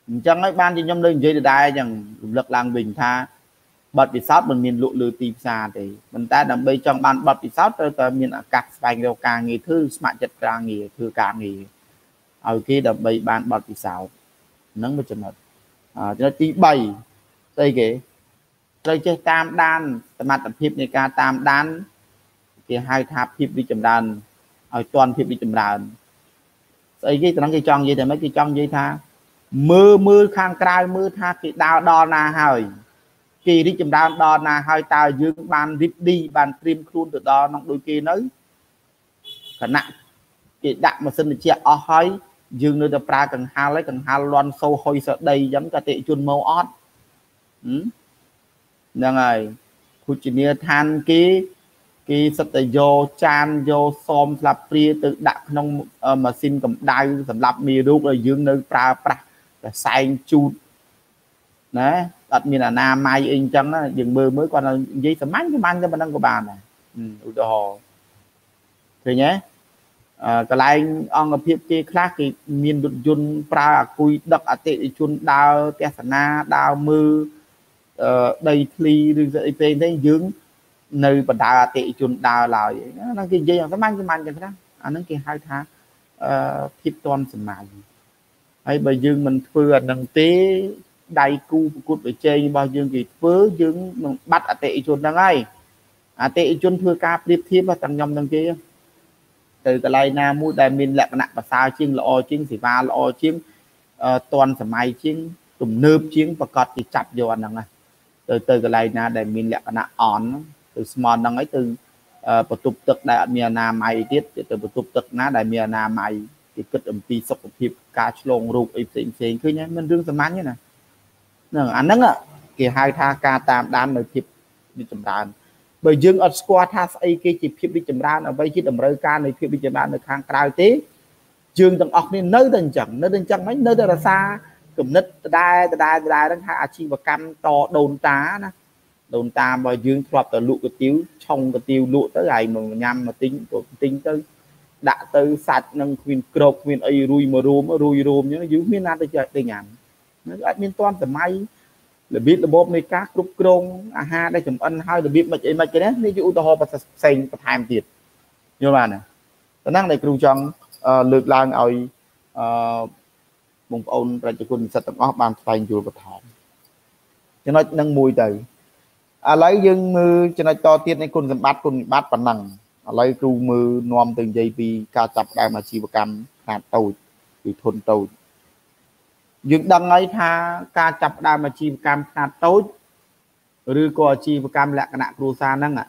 chẳng ấy ban cho nhóm lên dây đai chẳng lực lang bình tha bật bị sót mình miền lụ lư tìm xa thì mình ta đầm bây trong ban bật bị sót tới miền cắt vài đầu càng nghề thư smart chất càng nghề thư càng nghề ở kia đầm bây ban bật bị sáo nắng một trường hợp à cho tí bảy đây kì đây chơi tam đan mặt tập hiệp này ca tam đan kia hai tháp hiệp đi chầm đàn ở toàn hiệp đi chầm đàn đây cái thằng cái tròn gì thì mấy cái tròn gì tha mưa mưa khang cài mưa tha cái đào đo na hỏi kỳ đi chầm đàn đo na hỏi tao dương ban rip đi ban trim khuôn từ đó nó đôi kia nói khả nặng cái đạm mà xin được chia ở hỏi dương nơi tập ra cần hai lấy cần hai loan sâu hôi sợ đây giống cả tệ chun màu ót nên rồi khu chỉ nia than cái cái sắp tới vô chan vô xôm lạp ria tự đặt trong mà xin cầm đai sầm lạp mì rút rồi dương nơi pra pra là xanh chút đấy đặt miền là nam mai in chân á dừng mưa mới còn là giấy sầm mánh cái man cho mình đang có bàn này ừ đồ thì nhé cái này ông ở phía kia khác thì miền đột dun pra cùi đập ở tệ chun đào tia na đào mưa đây thi được dậy về thấy dưỡng nơi bật đào tệ chun đào lại nó cái gì cái man cái man cái đó anh nó kia hai tháng tiếp toàn sầm mài hay bởi dương mình vừa đằng tế đầy cu cút ở trên bao dương thì vớ dương bắt ở tệ chun đang ngay à tệ chun vừa ca tiếp tiếp và tăng nhom đằng kia từ cái này na mua đại miền lẹ nặng và sao chiên lọ chiên xì va lọ chiên toàn sầm mài chiên tùm nơm chiên và cọt thì chặt vô anh đằng này từ từ cái này na đại miền lẹ nặng on từ small đằng ấy từ bật tục tực đại miền nam mày tiết từ bật tục tực ná đại miền nam mày thì cất ẩm tì sọc hiệp cá lồng ruột ấy xịn xịn cứ nhá mình rương sầm mán như này nè anh nấng ạ kì hai tha ca tam đan nơi hiệp đi chấm đàn bởi dương ở squat tha ấy cái chỉ hiệp đi chấm đàn ở đây chỉ đầm rơi ca này hiệp đi chấm đàn ở khang cào tí dương tầng ọc nên nơi tầng chẳng nơi tầng chẳng mấy nơi đó là xa cụm nít đai đai đai đang hạ chi và cam to đồn tá nè đồn ta mà dương thoạt từ lụa cái tiêu trong cái tiêu lụa tới ngày mà nhằm mà tính của tính tới đã tới sạch năng quyền cột quyền ấy rui mà rùm rui rùm nhớ dưới miền Nam tới chơi tới nhảm nó ở miền toàn từ may là biết là bốp này cá cục krong à ha đây chấm ăn hai là biết mà chạy mà cái đấy như ô tô và xanh và tham tiền như là nè năng này kêu trong lược lang ơi bùng ôn ra cho quân sạch tầng ban xanh chùa bạch thọ cho nó nâng mùi từ à lấy dương mưa cho nó to tiết này con bắt con bắt bản năng lấy ru mưa nom từng giây vì ca chập đang mà chi cam hạt tàu thì thôn tàu dương đăng ấy tha ca chập đang mà chi cam hạt tối rồi có chi cam lại cái nạn cua xa năng ạ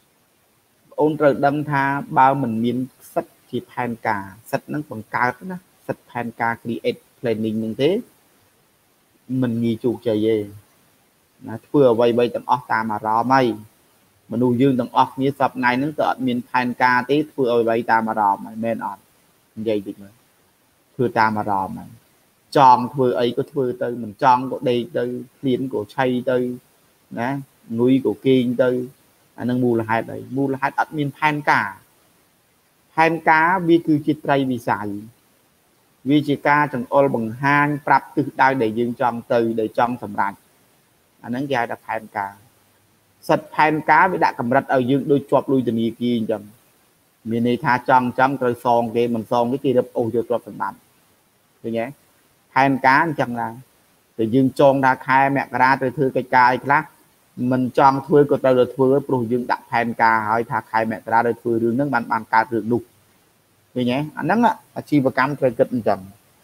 ôn trời đăng tha bao mình miên sách chỉ pan cả sách nó còn cao đó sách pan cả create planning như thế mình nghi chuột trời về vừa vay bay tầm óc ta mà rò mày mà nuôi dương tầm óc như sập ngày nó tợn miền pan ca tí vừa bay ta mà rò mày men ọt vậy được rồi vừa ta mà rò mày tròn vừa ấy có vừa từ mình tròn của đây từ liền của chay từ nè nuôi của kiên từ anh đang mua là hai đấy mua là hai ắt miền pan cả pan cá vì cứ chỉ trai vì xài vì chỉ ca chẳng ôl bằng hang prap từ đây để dương tròn từ để tròn sầm rạch anh nói dài là pan cá sạch pan cá với đã cầm rạch ở dương đôi chọp lui từ nhiều kia chẳng miền này tha trăng trăng rồi son kia mình son cái kia đập ô cho chọp thành bản thế nhé pan cá chẳng là từ dương tròn ra khai mẹ ra từ thư cái cài khác mình tròn thui của tao được thui với dương đặt pan cá hỏi thà khai mẹ ra đời thui đường nước bàn bàn cá được đục thế nhé anh nói là chi và cam chơi kịch chẳng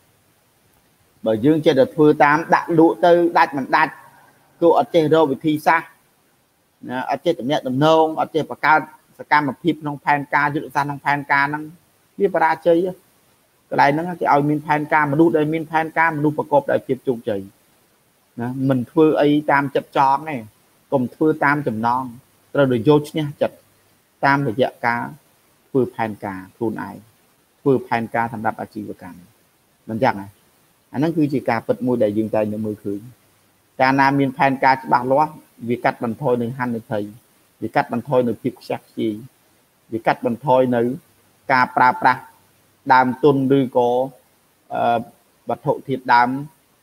bởi dương chơi được thui tám đặt lụa tư đặt mình đặt cô ở trên đâu bị thi xa ở trên tầm nhẹ tầm nông ở trên và cao cam mà phim nông pan ca dự ra nông pan ca năng biết ra chơi cái này nó cái ao min pan ca mà đu đây min pan ca mà đu và cột đại phim chung chơi mình thưa ấy tam chập tròn này cùng thưa tam chầm non rồi được vô nha chật tam được dạ cá thưa pan ca thun ai thưa pan ca thành đập ở chỉ và càng mình chắc này anh nó cứ chỉ cả vật môi đầy dương tay nữa mười khứ ca nam miền pan ca bạc lóa vì cắt bằng thôi đừng han được thầy vì cắt bằng thôi được kịp sắc gì vì cắt bằng thôi nữ ca pra pra đàm tuần đưa có bạch hộ thiệt đàm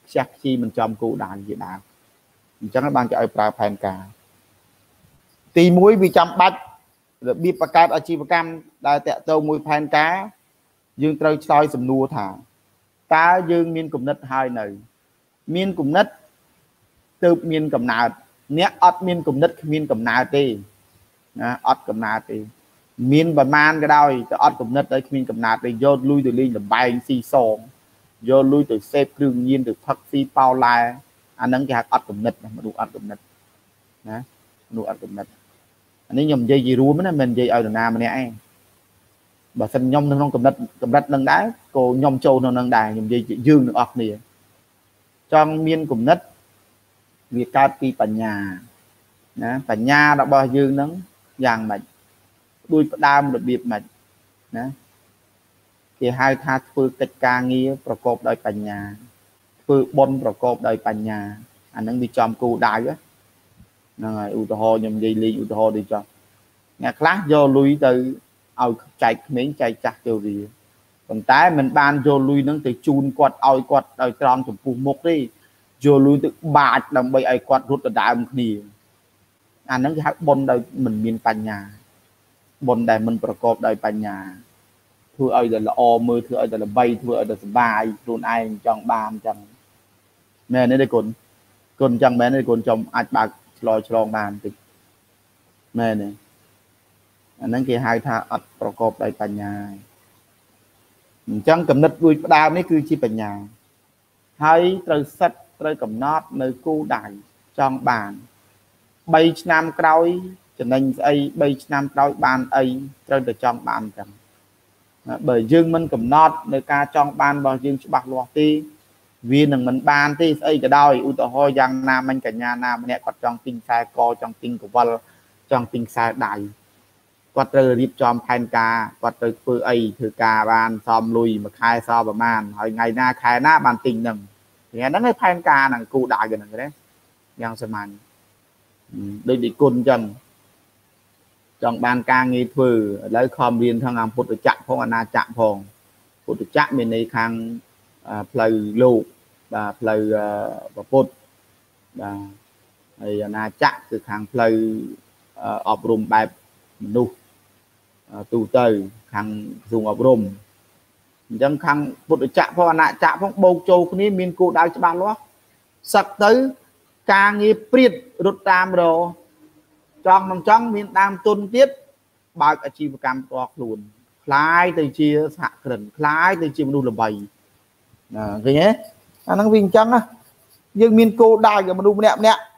ចាក់ជីមិនចំគោលដៅជាដើមអញ្ចឹងបានគេឲ្យប្រើផែនការទីមួយវាចាំបាច់របៀបបង្កើតអាជីវកម្មដែលតាក់ទងមួយផែនការយើងត្រូវឆ្លើយសំណួរថាតើយើងមានគំនិតហើយនៅមានគំនិតទើបមានកំណើតអ្នកអត់មានគំនិតគ្មានកំណើតទេណាអត់កំណើតទេមានប្រមាណក៏ដោយតែអត់គំនិតហើយគ្មានកំណើតទេយកលុយទៅលេងលបែងស៊ីសងយកលុយទៅសេពគ្រឿងញៀនទៅផឹកស៊ីប៉ោឡែអាហ្នឹងគេហៅអត់គំនិតមនុស្សអត់គំនិតណាមនុស្សអត់គំនិតអានេះខ្ញុំនិយាយជារួមណាមិននិយាយឲ្យនរណាម្នាក់ឯងបើសិនខ្ញុំនៅក្នុងកំណត់កម្រិតនឹងដែរក៏ខ្ញុំចូលក្នុងនឹងដែរខ្ញុំនិយាយយើងទាំងអស់គ្នាចង់មានគំនិតវាកើតពីបញ្ញាណាបញ្ញារបស់យើងនឹងយ៉ាងម៉េចដូចផ្ដើមរបៀបម៉េចណាគេហៅថាធ្វើកិច្ចការងារប្រកបដោយបញ្ញាធ្វើបុណ្យប្រកបដោយបញ្ញាអានឹងវាចំគោលដៅហ្នឹងហើយឧទាហរណ៍ខ្ញុំនិយាយលេងឧទាហរណ៍ដូចចុះអ្នកខ្លះយកលុយទៅឲ្យចែកក្មេងចែកចាស់ទៅវាប៉ុន្តែមិនបានយកលុយហ្នឹងទៅជូនគាត់ឲ្យគាត់ឲ្យត្រង់ចំពោះមុខទេយកលុយទៅបាចដើម្បីឲ្យគាត់រត់ដណ្ដើមគ្នាអាហ្នឹងគេហៅបុណ្យដោយមិនមានបញ្ញាបុណ្យដែលមិនប្រកបដោយបញ្ញាធ្វើឲ្យតែល្អមើលធ្វើឲ្យតែល្បីធ្វើឲ្យតែសុបាយខ្លួនឯងចង់បានអញ្ចឹងមែនទេគុណគុណអញ្ចឹងមែនទេគុណចំអាចបើកឆ្លងឆ្លងបានបន្តិចមែនទេអាហ្នឹងគេហៅថាអត់ប្រកបដោយបញ្ញាអញ្ចឹងកំណត់ដូចផ្ដើមនេះគឺជាបញ្ញាហើយត្រូវសិតត្រូវកំណត់នៅគោលដៅចង់បានបីឆ្នាំក្រោយចំណេញស្អីបីឆ្នាំក្រោយបានអីត្រូវតែចង់បានអញ្ចឹងបើយើងមិនកំណត់នៅការចង់បានរបស់យើងច្បាស់លាស់ទេវានឹងមិនបានទេស្អីក៏ដោយឧទាហរណ៍យ៉ាងណាមិញកញ្ញាណាម្នាក់គាត់ចង់ទិញខ្សែកចង់ទិញកវិលចង់ទិញខ្សែដៃគាត់ត្រូវរៀបចំផែនការគាត់ត្រូវធ្វើអីធ្វើការបានសមលុយមួយខែសល់ប្រមាណហើយថ្ងៃណាខែណាបានទិញនឹងហ្នឹងឯងផែនការហ្នឹងគូដៅហ្នឹងណាយ៉ាងសាមញ្ញដូចដូចគុណអញ្ចឹងចង់បានការងារធ្វើឥឡូវខំរៀនខាងពុទ្ធចក្រផងអាណាចក្រផងពុទ្ធចក្រមានន័យខាងផ្លូវលោកបាទផ្លូវពុទ្ធបាទហើយអាណាចក្រគឺខាងផ្លូវអប់រំបែបមនុស្សទូទៅខាងក្រសួងអប់រំអញ្ចឹងខាងពុទ្ធចក្រផងអាណាចក្រផងបូកចូលគ្នាមានគោលដៅច្បាស់លាស់សឹកទៅការងារព្រៀតរត់តាមរចង់មិនចង់មានដើមទុនទៀតបើកអាជីវកម្មផ្ទាល់ខ្លួនคล้ายទៅជាសហគ្រិនคล้ายទៅជាមនុស្សល្បីណាឃើញទេអាហ្នឹងវាអញ្ចឹងណាយើងមានគោលដៅกับមនុស្សម្នាក់ម្នាក់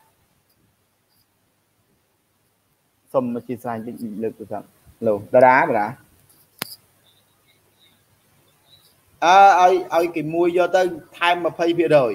សូមអធិស្ឋានតិចលើកទៅថាលោកតារាតារាអើឲ្យឲ្យគេមួយយកទៅថែមยี่สิบភាគរយ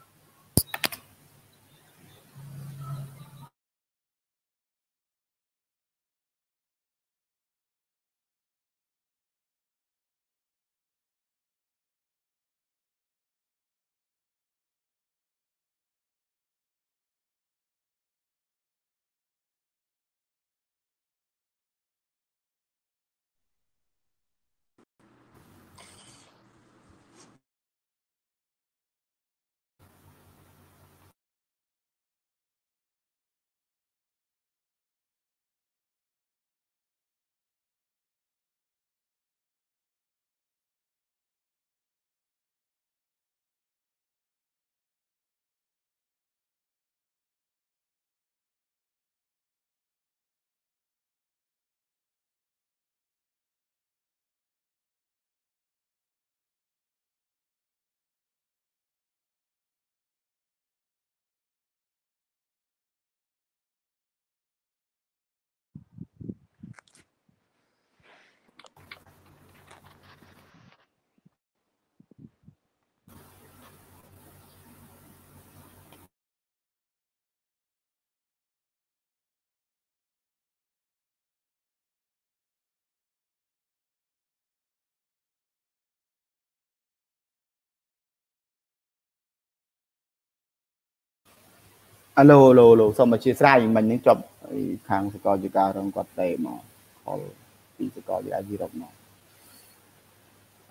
អាឡូឡូឡូសូមអធិស្ឋានមិញហ្នឹងចប់ខាងសកលជាការរងគាត់ទេមកខលពីសកលជាអាជីរកមក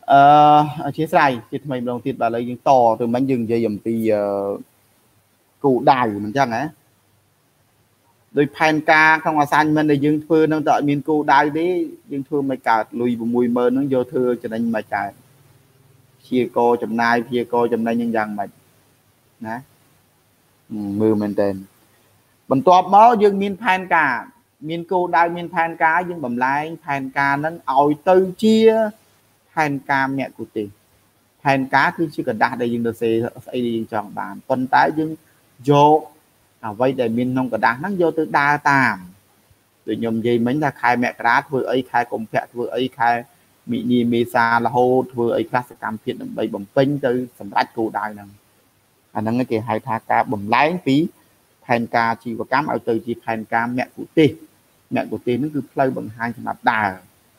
អឺជាស្រ័យជាថ្មីម្ដងទៀតបាទឥឡូវយើងតទៅមិញយើងនិយាយអំពីគោលដៅមិនចឹងហ៎ដោយផែនការក្នុង assignment ដែលយើងធ្វើនឹងតើអត់មានគោលដៅទេយើងធ្វើមិនកើតលុយ 60000 ហ្នឹងយកធ្វើចំណេញមិនកើតព្យាករចំណាយព្យាករចំណេញនឹងយ៉ាងម៉េចណាមើលមែនតើបន្ទាប់មកយើងមានផែនការមានគោលដៅមានផែនការយើងបំលែងផែនការហ្នឹងឲ្យទៅជាផែនការមគ្គុទ្ទេសក៍ផែនការគឺជាกระดาษដែលយើងសរសេរស្អីដែលយើងចង់បានប៉ុន្តែយើងយកអ្វីដែលមានក្នុងกระดาษហ្នឹងយកទៅដើរតាមដូចខ្ញុំនិយាយមិញថាខែមករាធ្វើអីខែកុម្ភៈធ្វើអីខែមិនិនាមេសារហូតធ្វើអីខ្លះសកម្មភាពដើម្បីបំពេញទៅសម្រាប់គោលដៅហ្នឹងអាហ្នឹងគេហៅថាការបំលែងពីផែនការជីវកម្មឲ្យទៅជាផែនការមគ្គុទ្ទេសក៍មគ្គុទ្ទេសក៍ហ្នឹងគឺផ្លូវបង្ហាញសម្រាប់ដើរ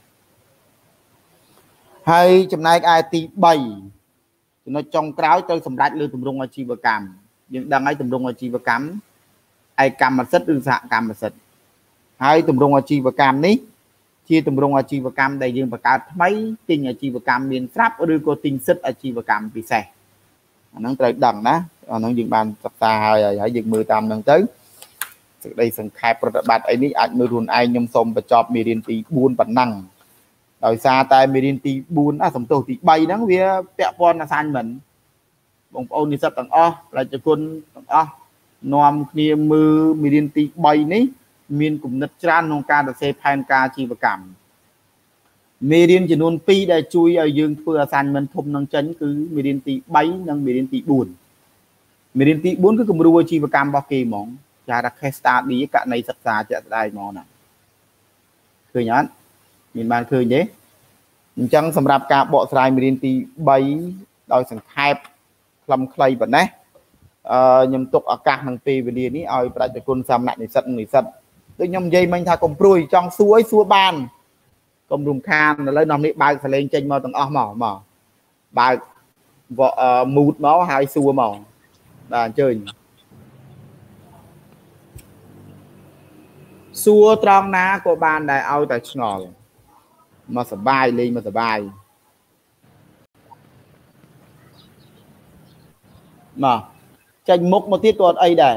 ហើយចំណែកឯទី3ចំណុចចុងក្រោយទៅសម្រាប់លើទម្រង់អាជីវកម្មយើងដឹងហើយទម្រង់អាជីវកម្មឯកកម្មសិទ្ធិឬសហកម្មសិទ្ធិហើយទម្រង់អាជីវកម្មនេះជាទម្រង់អាជីវកម្មដែលយើងបង្កើតថ្មីទិញអាជីវកម្មមានស្រាប់ឬក៏ទិញសិទ្ធិអាជីវកម្មពិសេសអាហ្នឹងត្រូវដឹងណាអាហ្នឹងយើងបានសិក្សាហើយហើយយើងមើលតាមហ្នឹងទៅសេចក្តីសង្ខេបប្រតិបត្តិអីនេះអាចមើលខ្លួនឯងខ្ញុំសូមបញ្ចប់មេរៀនទី4ប៉ុណ្ណឹងដោយសារតែមេរៀនទី4អាសំទោសទី3ហ្នឹងវាពាក់ព័ន្ធ assignment បងប្អូននិស្សិតទាំងអស់ប្រជាជនទាំងអស់នាំគ្នាមើលមេរៀនទី3នេះមានគំនិតច្រើនក្នុងការសរសេរផែនការជីវកម្មមេរៀនចំនួន2ដែលជួយឲ្យយើងធ្វើ assignment ធំនឹងចេញគឺមេរៀនទី3និងមេរៀនទី4មេរៀនទី4គឺគំរូអាជីវកម្មរបស់គេហ្មងគេហៅថា case study ករណីសិក្សាជាក់ស្ដែងហ្មងណាឃើញអត់មានបានឃើញទេអញ្ចឹងសម្រាប់ការបកស្រាយមេរៀនទី3ដោយសង្ខេបខ្លឹមខ្លីប៉ុណ្ណេះអឺខ្ញុំទុកឱកាសនឹងពេលវេលានេះឲ្យប្រជាជនសាមញ្ញនិស្សិតនិស្សិតដូចខ្ញុំនិយាយមិញថាកុំព្រួយចង់សួរអីសួរបានកុំរំខានឥឡូវនាំនេះបើកសលេងចេញមកទាំងអស់មកមកបើកមូតមកហើយសួរមកបាទអញ្ជើញសួរត្រង់ណាក៏បានដែរឲ្យតែឆ្ងល់មកសបាយលេងមកសបាយមកចេញមុខមកទៀតក៏អត់អីដែរ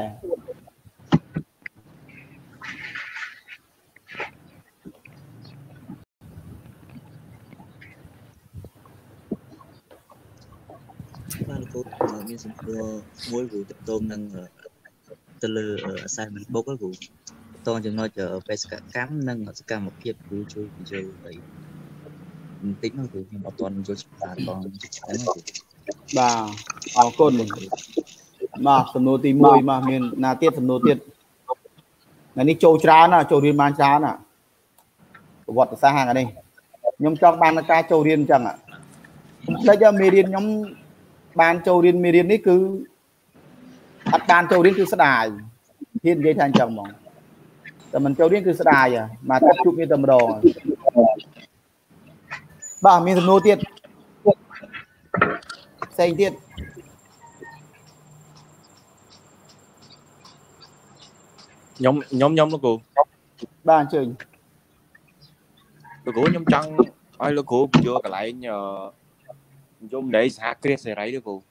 បានគោលមានសំណួរមួយគូតតងនឹងទៅលើ assignment book ហ្នឹងគូតងចំណុចបេសកកម្មនិងសកម្មភាពគូជួយជួយអីបន្តិចហ្នឹងគូខ្ញុំអត់ទាន់យល់ច្បាស់ផងហ្នឹងគូបាទអរគុណមកសំណួរទី1មកមានណាទៀតសំណួរទៀតថ្ងៃនេះចូលច្រើនណាចូលរៀនបានច្រើនណាប្រវត្តិសាស្ត្រហ្នឹងនេះខ្ញុំចង់បានការចូលរៀនអញ្ចឹងខ្ញុំភ្លេចមេរៀនខ្ញុំបានចូលរៀនមេរៀននេះគឺអត់បានចូលរៀនគឺស្ដាយហ៊ាននិយាយថាអញ្ចឹងហ្មងតែមិនចូលរៀនគឺស្ដាយមកកាត់ជួបគ្នាតែម្ដងបាទមានសំណួរទៀតផ្សេងទៀតខ្ញុំខ្ញុំខ្ញុំលោកគ្រូបាទអញ្ជើញលោកគ្រូខ្ញុំចង់ឲ្យលោកគ្រូបញ្ចូលកន្លែងខ្ញុំនៃសហគ្រាសសេរីលោកគ្រូ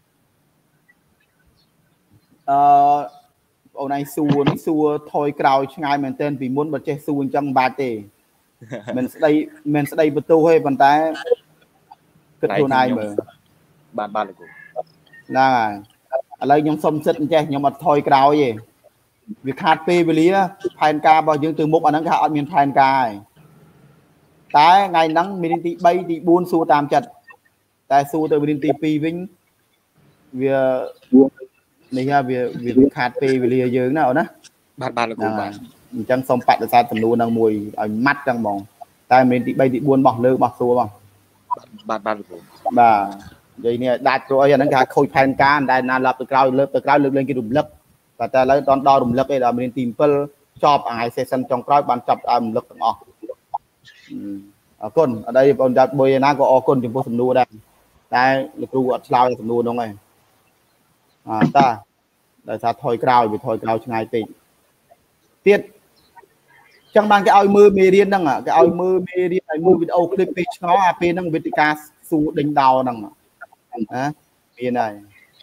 អឺបងឯងសួរនេះសួរថយក្រោយឆ្ងាយមែនទែនពីមុនបើចេះសួរអញ្ចឹងមិនបាច់ទេមិនស្ដីមិនស្ដីបន្ទោសទេប៉ុន្តែគិតខ្លួនឯងមើលបានបានលោកគ្រូហ្នឹងហើយឥឡូវខ្ញុំសុំសិទ្ធអញ្ចេះខ្ញុំអត់ថយក្រោយទេវាខាតពេលវេលាផែនការរបស់យើងទៅមុខអាហ្នឹងគេអត់មានផែនការទេតែថ្ងៃហ្នឹងមេរៀនទី3ទី4សួរតាមចិត្តតែសួរទៅមេរៀនទី2វិញវានេះហ่าវាវាខាតពេលវេលាយើងណាអូនណាបាទបាទលោកគ្រូបាទអញ្ចឹងសូមបដិសេធសំណួរហ្នឹងមួយឲ្យម៉ាត់ចឹងហ្មងតែមេរៀនទី3ទី4បោះលើបោះសួរបងបាទបាទលោកគ្រូបាទនិយាយនេះដាច់ព្រោះអីអាហ្នឹងគេខូចផែនការដែលណាឡាប់ទៅក្រោយលើកទៅក្រោយលើកលែងគេរំលឹកតែតែឥឡូវដល់ដល់រំលឹកឯដល់មេរៀនទី7ចប់អាយ session ចុងក្រោយបានចាប់ឲ្យរំលឹកទាំងអស់អរគុណអត់អីបងចាត់បុយណាក៏អរគុណចំពោះសំណួរដែរតែលោកគ្រូអត់ឆ្លើយសំណួរហ្នឹងឯងអើតាដោយសារថយក្រោយវាថយក្រោយឆ្ងាយពេកទៀតចឹងបានគេឲ្យមើលមេរៀនហ្នឹងគេឲ្យមើលមេរៀនឲ្យមើលវីដេអូឃ្លីបពេលឆ្ងល់អាពេលហ្នឹងវេទិកាស៊ូដេញដោហ្នឹងណាមានហើយ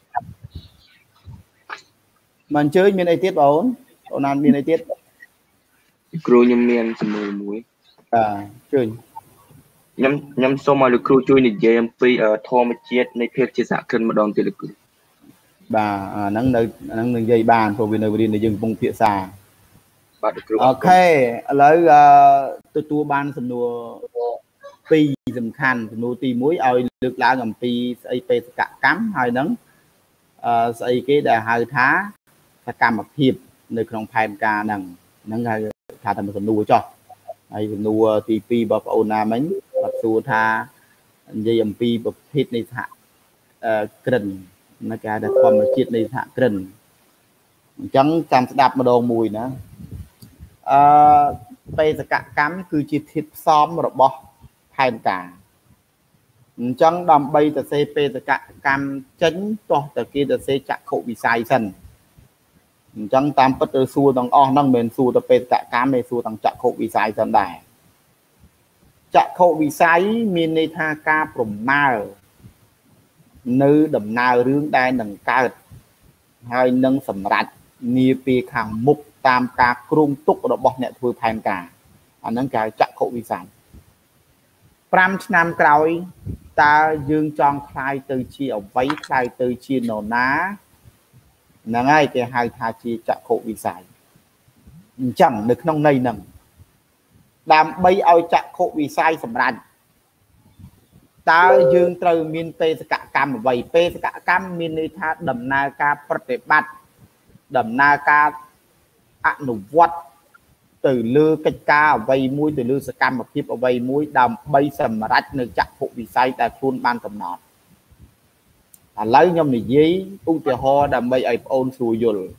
មិនអញ្ជើញមានអីទៀតបងអូនណានមានអីទៀតគ្រូខ្ញុំមានសំណួរមួយបាទជើញខ្ញុំខ្ញុំសូមឲ្យលោកគ្រូជួយនិយាយអំពីធម្មជាតិនៃភាពជាសហគ្រិនម្ដងទៀតលោកគ្រូបាទអាហ្នឹងនៅហ្នឹងនឹងនិយាយបានព្រោះវានៅរៀនដែលយើងកំពុងភាសាបាទលោកគ្រូអូខេឥឡូវទទួលបានសំណួរពីរសំខាន់សំណួរទីមួយឲ្យលើកឡើងអំពីស្អីបេសកកម្មហើយនឹងអឺស្អីគេដែលហៅថាសកម្មភាពនៅក្នុងផែនការហ្នឹងហ្នឹងហៅថាតែសំណួរចុះហើយសំណួរទីពីរបងប្អូនណាមិញគាត់សួរថានិយាយអំពីប្រភេទនៃសហគ្រិននៅគេហៅថាធម្មជាតិនៃសហគ្រិនអញ្ចឹងចាំស្ដាប់ម្ដងមួយណាអឺបេសកកម្មគឺជាធាតុផ្សំរបស់ផែនការអញ្ចឹងដើម្បីទៅសេបេសកកម្មចេញតោះទៅគេទៅសេចក្ខុវិស័យសិនអញ្ចឹងតាមពិតទៅសួរទាំងអស់ហ្នឹងមិនមែនសួរទៅបេសកកម្មទេសួរទាំងចក្ខុវិស័យសិនដែរចក្ខុវិស័យមានន័យថាការប្រមាលនៅដំណើររឿងដែលនឹងកើតហើយនឹងសម្រេចនាពេលខាងមុខតាមការគ្រោងទុករបស់អ្នកធ្វើផែនការអាហ្នឹងគេហៅចក្ខុវិស័យប្រាំឆ្នាំក្រោយតើយើងចង់ខ្លាយទៅជាអ្វីខ្លាយទៅជានរណាហ្នឹងហើយគេហៅថាជាចក្ខុវិស័យអញ្ចឹងនៅក្នុងន័យហ្នឹងដើម្បីឲ្យចក្ខុវិស័យសម្រេចតើយើងត្រូវមានបេសកកម្មអ្វីបេសកកម្មមានន័យថាដំណើរការប្រតិបត្តិដំណើរការអនុវត្តទៅលើកិច្ចការអ្វីមួយទៅលើសកម្មភាពអ្វីមួយដើម្បីសម្រេចនៅចក្ខុវិស័យដែលខ្លួនបានកំណត់ឥឡូវខ្ញុំនិយាយឧទាហរណ៍ដើម្បីឲ្យបងអូនស្រួលយល់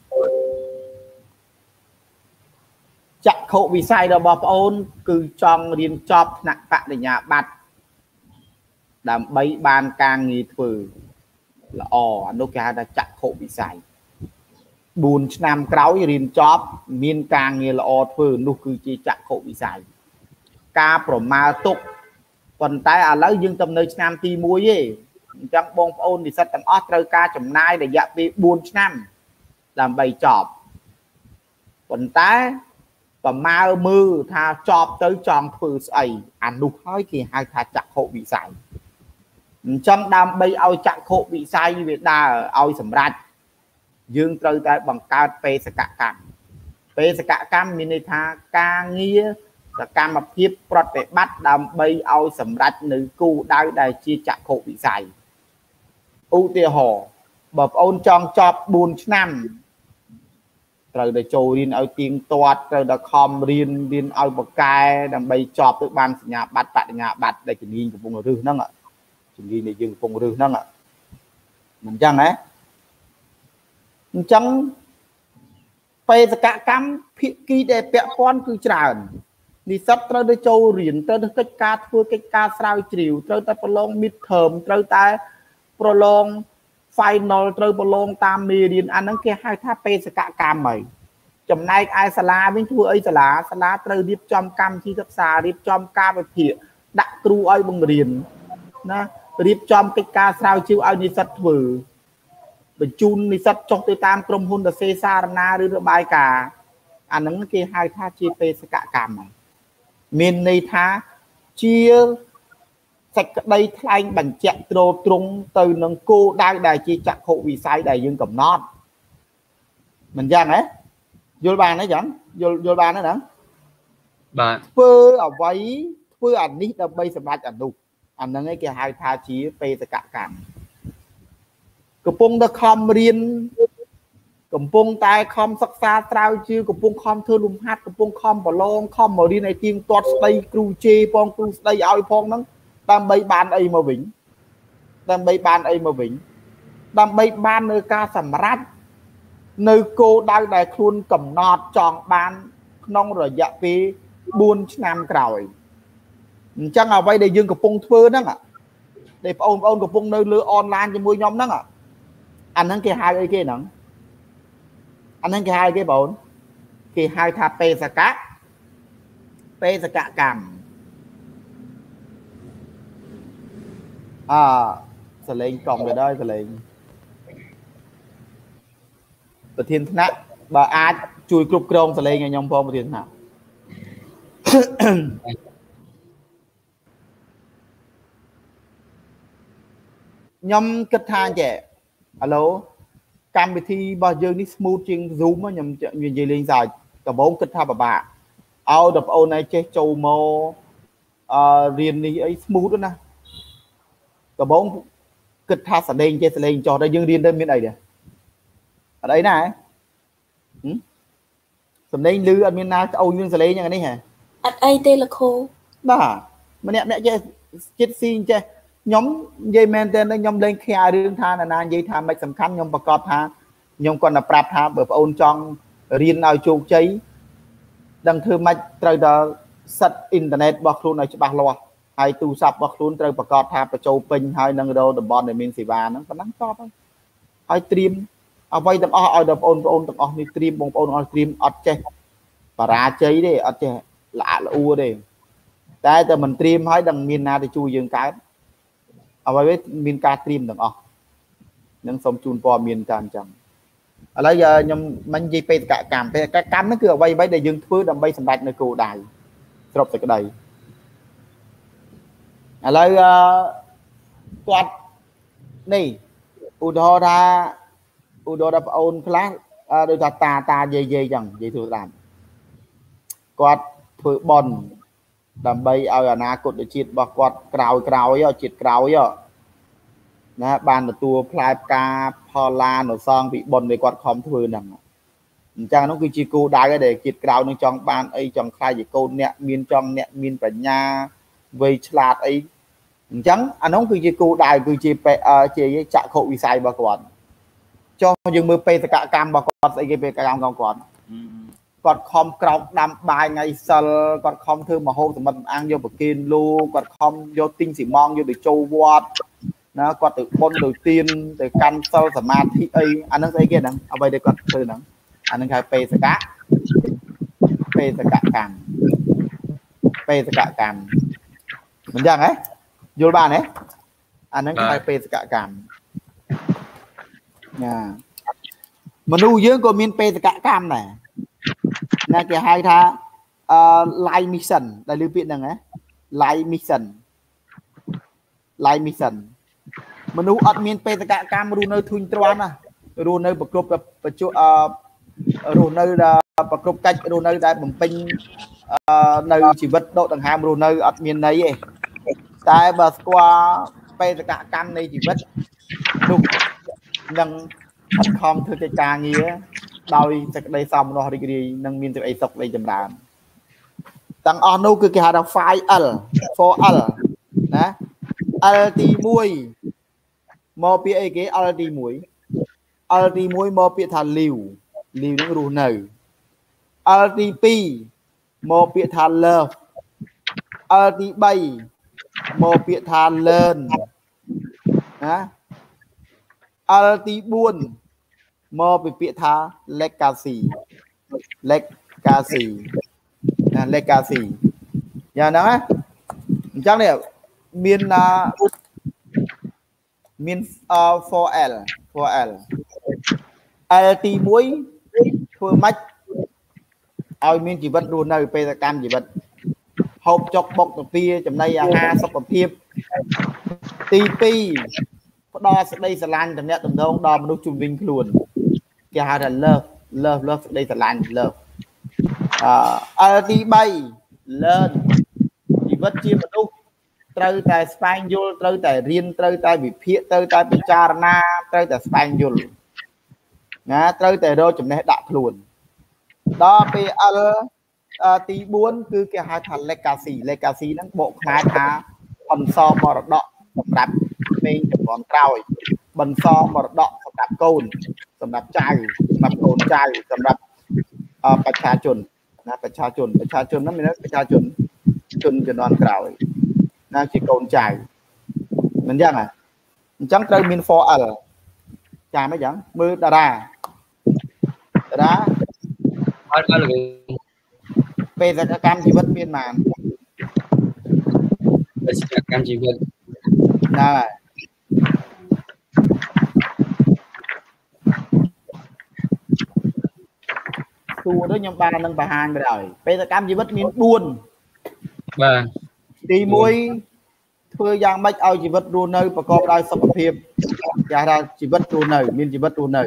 ចក្ខុវិស័យរបស់បងអូនគឺចង់រៀនចប់ថ្នាក់បរិញ្ញាបត្រដើម្បីបានការងារធ្វើល្អអានោះគេហៅថាចក្ខុវិស័យបួនឆ្នាំក្រោយរៀនចប់មានការងារល្អធ្វើនោះគឺជាចក្ខុវិស័យការប្រមាលទុកប៉ុន្តែឥឡូវយើងទៅនៅឆ្នាំទីមួយទេអញ្ចឹងបងប្អូននិស្សិតទាំងអស់ត្រូវការចំណាយរយៈពេលបួនឆ្នាំដើម្បីចប់ប៉ុន្តែប្រមាលមើលថាចប់ទៅចង់ធ្វើស្អីអានោះហើយគេហៅថាចក្ខុវិស័យអញ្ចឹងដើម្បីឲ្យចក្ខុវិស័យវាដើរឲ្យសម្រេចយើងត្រូវតែបង្កើតបេសកកម្មបេសកកម្មមានន័យថាការងារសកម្មភាពប្រតិបត្តិដើម្បីឲ្យសម្រេចនៅគោលដៅដែលជាចក្ខុវិស័យឧទាហរណ៍បើបងអូនចង់ចប់បួនឆ្នាំត្រូវតែចូលរៀនឲ្យទៀងទាត់ត្រូវតែខំរៀនរៀនឲ្យបកែដើម្បីចប់ទៅបានសញ្ញាបត្របរិញ្ញាបត្រដែលជំនាញកំពុងរឹសហ្នឹងជំនាញដែលយើងកំពុងរឹសហ្នឹងមិនអញ្ចឹងហ៎អញ្ចឹងបេសកកម្មភាគីដែលពាក់ព័ន្ធគឺច្រើននិស្សិតត្រូវទៅចូលរៀនត្រូវទៅកិច្ចការធ្វើកិច្ចការស្រាវជ្រាវត្រូវតែប្រឡង mid term ត្រូវតែប្រឡង final ត្រូវប្រឡងតាមមេរៀនអាហ្នឹងគេហៅថាបេសកកម្មហើយចំណែកឯសាលាវិញធ្វើអីសាលាសាលាត្រូវរៀបចំកម្មវិធីសិក្សារៀបចំការវិភាគដាក់គ្រូឲ្យបង្រៀនណារៀបចំកិច្ចការស្រាវជ្រាវឲ្យនិស្សិតធ្វើបញ្ជូននិស្សិតចុះទៅតាមក្រុមហ៊ុនទៅសេសារណាឬរបាយការណ៍អាហ្នឹងគេហៅថាជាបេសកកម្មមានន័យថាជាសេចក្តីថ្លែងបញ្ជាក់ទ្រទ្រង់ទៅនឹងគោលដៅដែលជាចក្ខុវិស័យដែលយើងកំណត់មិនចឹងហ៎យល់បានទេចឹងយល់យល់បានទេហ្នឹងបាទធ្វើអ្វីធ្វើអានេះដើម្បីសម្រេចអានោះអាហ្នឹងឯងគេហៅថាជាបេសកកម្មកំពុងតែខំរៀនកំពុងតែខំសិក្សាស្រាវជ្រាវកំពុងខំធ្វើលំហាត់កំពុងខំប្រឡងខំមករៀនឲ្យទៀងទាត់ស្ដីគ្រូជេរផងគ្រូស្ដីឲ្យផងហ្នឹងដើម្បីបានអីមកវិញដើម្បីបានអីមកវិញដើម្បីបាននៅការសម្រេចនៅគោលដៅដែលខ្លួនកំណត់ចង់បានក្នុងរយៈពេលបួនឆ្នាំក្រោយអញ្ចឹងអ្វីដែលយើងកំពុងធ្វើហ្នឹងដែលបងប្អូនកំពុងនៅលើអនឡាញជាមួយខ្ញុំហ្នឹងអាហ្នឹងគេហៅអីគេហ្នឹងអាហ្នឹងគេហៅគេបងគេហៅថាបេសកៈបេសកកម្មឥ à sờ lên còng rồi đây sờ lênประเทศนะบ่อาจជួយគ្រប់គ្រងសលេងឲ្យខ្ញុំផងប្រធានណាខ្ញុំគិតថាចេះហៅឡូកម្មវិធីរបស់យើងនេះ smooth ជាង Zoom ខ្ញុំនិយាយលេងសើចដំបូងគិតថាពិបាកឲ្យដល់បងអូនឯងចេះចូលមកអឺរៀននេះអី smooth ណាដំបូងគិតថាសលេងចេះសលេងចោះដល់យើងរៀនទៅមានអីដែរអត់អីណាសំឡេងលឺអត់មានណាក្អោយនឹងសលេងយ៉ាងនេះហ៎អត់អីទេលោកគ្រូបាទម្នាក់ម្នាក់ចេះចិត្តស៊ីចេះខ្ញុំនិយាយមែនតើខ្ញុំលេងខ្យារឿងថាណានិយាយថាមិនសំខាន់ខ្ញុំប្រកាសថាខ្ញុំគាត់តែប្រាប់ថាបើបងអូនចង់រៀនឲ្យជោគជ័យដឹងធ្វើម៉េចត្រូវដល់សិតអ៊ីនធឺណិតរបស់ខ្លួនឲ្យច្បាស់លាស់ហើយទូរស័ព្ទរបស់ខ្លួនត្រូវប្រកាសថាបញ្ចូលពេញហើយនឹងរកតំបន់ដែលមានសេវាហ្នឹងប៉ុណ្ណឹងតបហើយហើយត្រៀមអ្វីទាំងអស់ឲ្យដល់បងប្អូនទាំងអស់នេះត្រៀមបងប្អូនអស់ត្រៀមអត់ចេះបរាជ័យទេអត់ចេះល្អល្អួទេតែតែមិនត្រៀមហើយដឹងមានណាទៅជួយយើងកើតអ្វីមានការត្រៀមទាំងអស់នឹងសូមជូនព័ត៌មានតាមអញ្ចឹងឥឡូវខ្ញុំមិននិយាយបេសកកម្មបេសកកម្មហ្នឹងគឺអ្វីអ្វីដែលយើងធ្វើដើម្បីសម្រេចនៅគោលដៅស្របសេចក្តីឥឡូវគាត់នេះឧទាហរណ៍ថាឧទាហរណ៍ដល់បងអូនខ្លះដូចថាតាតាយាយយាយចឹងនិយាយទូតាមគាត់ធ្វើបន់ដើម្បីឲ្យអនាគតជាតិរបស់គាត់ក្រោយក្រោយជាតិក្រោយណាបានទទួលផ្លែផ្កាផលឡានសងពីបន់ដែលគាត់ខំធ្វើហ្នឹងអញ្ចឹងនោះគឺជាគោលដៅដែលជាតិក្រោយនឹងចង់បានអីចង់ខ្លាយជាកូនអ្នកមានចង់អ្នកមានបញ្ញាវ័យឆ្លាតអីអញ្ចឹងអានោះគឺជាគោលដៅគឺជាជាចក្ខុវិស័យរបស់គាត់ចុះយើងមើលបេសកកម្មរបស់គាត់ស្អីគេបេសកកម្មរបស់គាត់គាត់ខំក្រោកដាំបាយថ្ងៃសិលគាត់ខំធ្វើមហូបសម្បត្តិអាំងយកប្រគិនលូគាត់ខំយកទិញស៊ីម៉ងយកទៅចូលវត្តណាគាត់ទៅបុណ្យទៅទានទៅកាន់សិលសមាធិអីអានឹងស្អីគេហ្នឹងអ្វីដែលគាត់ធ្វើហ្នឹងអានឹងហៅបេសកបេសកកម្មបេសកកម្មមិនយ៉ាងហ៎យល់បានហ៎អានឹងហៅបេសកកម្មណាមនុស្សយើងក៏មានបេសកកម្មដែរណាគេហៅថាអឺ live mission ដែលលើពាក្យហ្នឹងណា live mission live mission មនុស្សអត់មានបេសកកម្មរស់នៅធុញទ្រាន់ណារស់នៅប្រកបបញ្ជអឺរស់នៅប្រកបកាច់រស់នៅដែលបំពេញអឺនៅជីវិតដកដង្ហើមរស់នៅអត់មានន័យទេតែបើស្គាល់បេសកកម្មនៃជីវិតនោះនឹងខិតខំធ្វើកិច្ចការងារដោយសេចក្តីសោមនស្សរីករាយនឹងមានសេចក្តីសុខនៃចម្រើនទាំងអស់នោះគឺគេហៅថា five L four L ណា L ទីoneមកពាក្យអីគេ L ទីone L ទីoneមកពាក្យថា live live នឹងរស់នៅ L ទីtwoមកពាក្យថា love L ទីthreeមកពាក្យថា learn ណា L ទីfourមកពីពាក្យថា legacy legacy ណា legacy យ៉ាងហ្នឹងណាអញ្ចឹងនេះមានណាមាន four L four L L ទីoneធ្វើម៉េចឲ្យមានជីវិតរស់នៅបេសកកម្មជីវិតហូបចុកបុកទៅពីចំណីអាហារសុខភាពទីtwoផ្ដល់សេចក្តីស្រឡាញ់តំណែងតំណងដល់មនុស្សជុំវិញខ្លួនគេហៅថា love love love សេចក្តីស្រឡាញ់ love អឺ L ទីthree learn ជីវិតជាមនុស្សត្រូវតែស្វែងយល់ត្រូវតែរៀនត្រូវតែវិភាគត្រូវតែពិចារណាត្រូវតែស្វែងយល់ណាត្រូវតែរកចំណេះដាក់ខ្លួនដល់ពេល L ទីfourគឺគេហៅថា legacy legacy ហ្នឹងបកខ្មែរថាបន្សល់មរតកសម្រាប់ក្មេងជំនាន់ក្រោយបន្សល់មរតកសម្រាប់កូនសម្រាប់ចៅសម្រាប់កូនចៅសម្រាប់ប្រជាជនណាប្រជាជនប្រជាជនហ្នឹងមានប្រជាជនជនជំនាន់ក្រោយណាជាកូនចៅមិនអញ្ចឹងហ៎អញ្ចឹងត្រូវមាន four L ចាំអីចឹងមើលតារាតារាអត់អត់បេសកកម្មជីវិតមានប៉ុន្មានបេសកកម្មជីវិតណាទូទៅខ្ញុំបាននឹងបង្ហាញទៅហើយបេសកកម្មជីវិតមានបួនបាទទីមួយធ្វើយ៉ាងម៉េចឲ្យជីវិតរស់នៅប្រកបដោយសុខភាពគេហៅថាជីវិតរស់នៅមានជីវិតរស់នៅ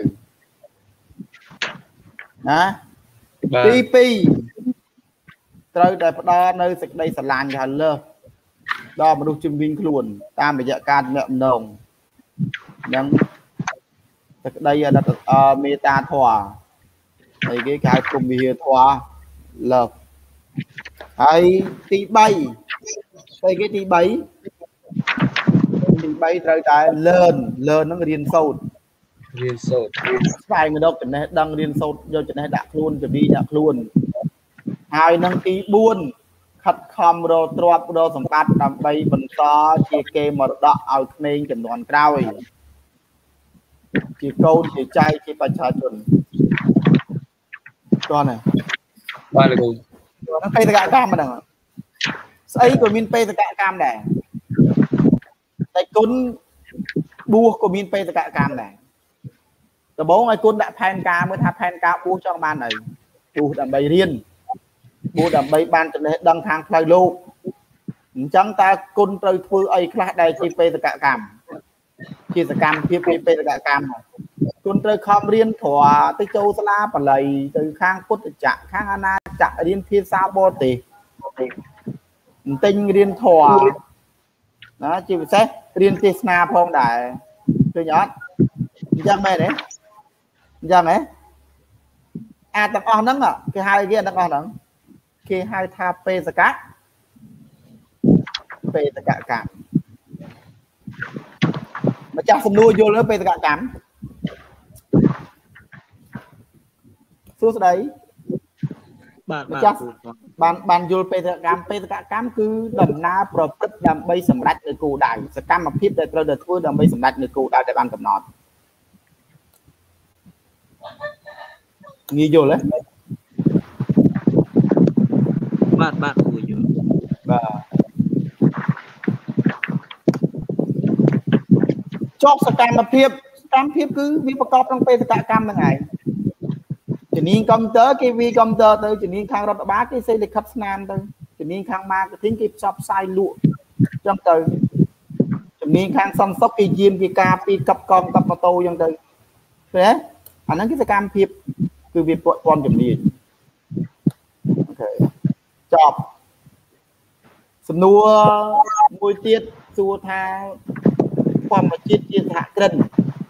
ណាទីពីរត្រូវតែផ្ដល់នៅសេចក្តីស្រឡាញ់គេហៅលើសដល់មនុស្សជំនាញខ្លួនតាមរយៈការទំនាក់ទំនងនឹងសេចក្តីមេត្តាធម៌ហើយគេគេហៅគុំវិហារធម៌លើសហើយទីបីស្អីគេទីបីទីបីត្រូវតែ learn learn ហ្នឹងរៀនសូត្ររៀនសូត្រស្វែងរកចំណេះដឹងរៀនសូត្រយកចំណេះដាក់ខ្លួនជំនាញដាក់ខ្លួនហើយនឹងទីបួនខិតខំរកទ្រព្យរកសម្បត្តិដើម្បីបន្តជាគេមរតកឲ្យក្មេងចំនួនក្រោយជាកូនជាចៅជាប្រជាជនតោះណាបាទលោកគ្រូហ្នឹងបេសកកម្មហ្នឹងស្អីក៏មានបេសកកម្មដែរតែគុណបួសក៏មានបេសកកម្មដែរដំបូងឲ្យគុណដាក់ផែនការមើលថាផែនការបួសចង់បានអីបួសដើម្បីរៀនបួសដើម្បីបានចំណេះដឹងខាងផ្លូវលោកអញ្ចឹងតើគុណត្រូវធ្វើអីខ្លះដែលជាបេសកកម្មជាសកម្មភាពពីបេសកកម្មគុណត្រូវខំរៀនធម៌ទៅចូលសាលាបល័យទៅខាងពុទ្ធចក្រខាងអាណាចក្ររៀនភាសាបរទេសទិញរៀនធម៌ណាជាពិសេសរៀនទេសនាផងដែរឃើញអត់អញ្ចឹងមែនទេអញ្ចឹងហ៎អាទាំងអស់ហ្នឹងគេហៅគេទាំងអស់ហ្នឹងគេហៅថាបេសកៈបេសកកម្មម្ចាស់សំណួរយល់នៅបេសកកម្មសួស្ដីបាទម្ចាស់បានបានយល់បេសកកម្មបេសកកម្មគឺដំណើរប្រព្រឹត្តដើម្បីសម្រេចនៅគោលដៅសកម្មភាពដែលត្រូវតែធ្វើដើម្បីសម្រេចនៅគោលដៅដែលបានកំណត់ងាយយល់ទេបាទបាទគួរយល់បាទចប់សកម្មភាពសកម្មភាពគឺវាប្រកបក្នុងបេសកកម្មហ្នឹងឯងជំនាញកុំព្យូទ័រគេវាកុំព្យូទ័រទៅជំនាញខាងរដ្ឋបាលគេសេលិខិតស្នាមទៅជំនាញខាង marketing គេផ្សព្វផ្សាយលក់អញ្ចឹងទៅជំនាញខាងសន្តិសុខគេយាមគេការពីកັບកងកັບម៉ូតូអញ្ចឹងទៅឃើញទេអាហ្នឹងគឺសកម្មភាពគឺវាពាក់ព័ន្ធជំនាញអូខេចប់សំណួរមួយទៀតសួរថាធម្មជាតិជាសហគ្រិន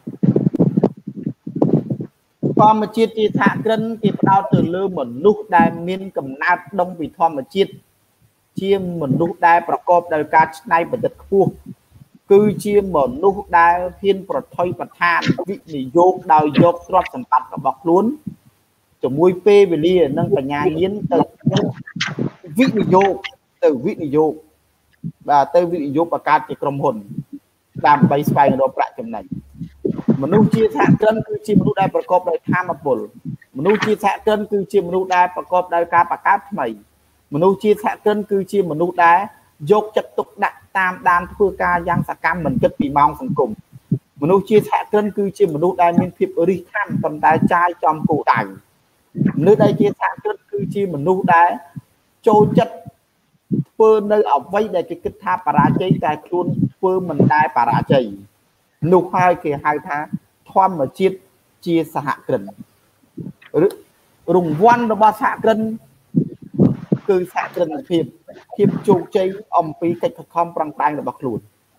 ធម្មជាតិជាសហគ្រិនគេផ្ដោតទៅលើមនុស្សដែលមានកំណើតដុំពីធម្មជាតិជាមនុស្សដែលប្រកបដោយការច្នៃប្រឌិតខ្ពស់គឺជាមនុស្សដែលហ៊ានប្រថុយប្រឋានវិនិយោគដោយយកទ្រព្យសម្បត្តិរបស់ខ្លួនជាមួយពេលវេលានិងបញ្ញាញាណទៅវិនិយោគទៅវិនិយោគបាទទៅវិនិយោគបង្កើតជាក្រុមហ៊ុនដើម្បីស្វែងរកប្រាក់ចំណេញមនុស្សជាសហគ្រិនគឺជាមនុស្សដែលប្រកបដោយធម៌ពលមនុស្សជាសហគ្រិនគឺជាមនុស្សដែលប្រកបដោយការបង្កើតថ្មីមនុស្សជាសហគ្រិនគឺជាមនុស្សដែលយកចិត្តទុកដាក់តាមដានធ្វើការយ៉ាងសកម្មមិនគិតពីម៉ោងសង្គមមនុស្សជាសហគ្រិនគឺជាមនុស្សដែលមានភាពរិះគន់ប៉ុន្តែចាយចំគោលដៅមនុស្សដែលជាសហគ្រិនគឺជាមនុស្សដែលចូលចិត្តធ្វើនៅអ្វីដែលគេគិតថាបរាជ័យតែខ្លួនធ្វើមិនដែលបរាជ័យនោះហើយគេហៅថាធម្មជាតិជាសហគ្រិនឬរង្វាន់របស់សហគ្រិនគឺសហគ្រិនភាពភាពជោគជ័យអំពីកិច្ចខិតខំប្រឹងប្រែងរបស់ខ្លួន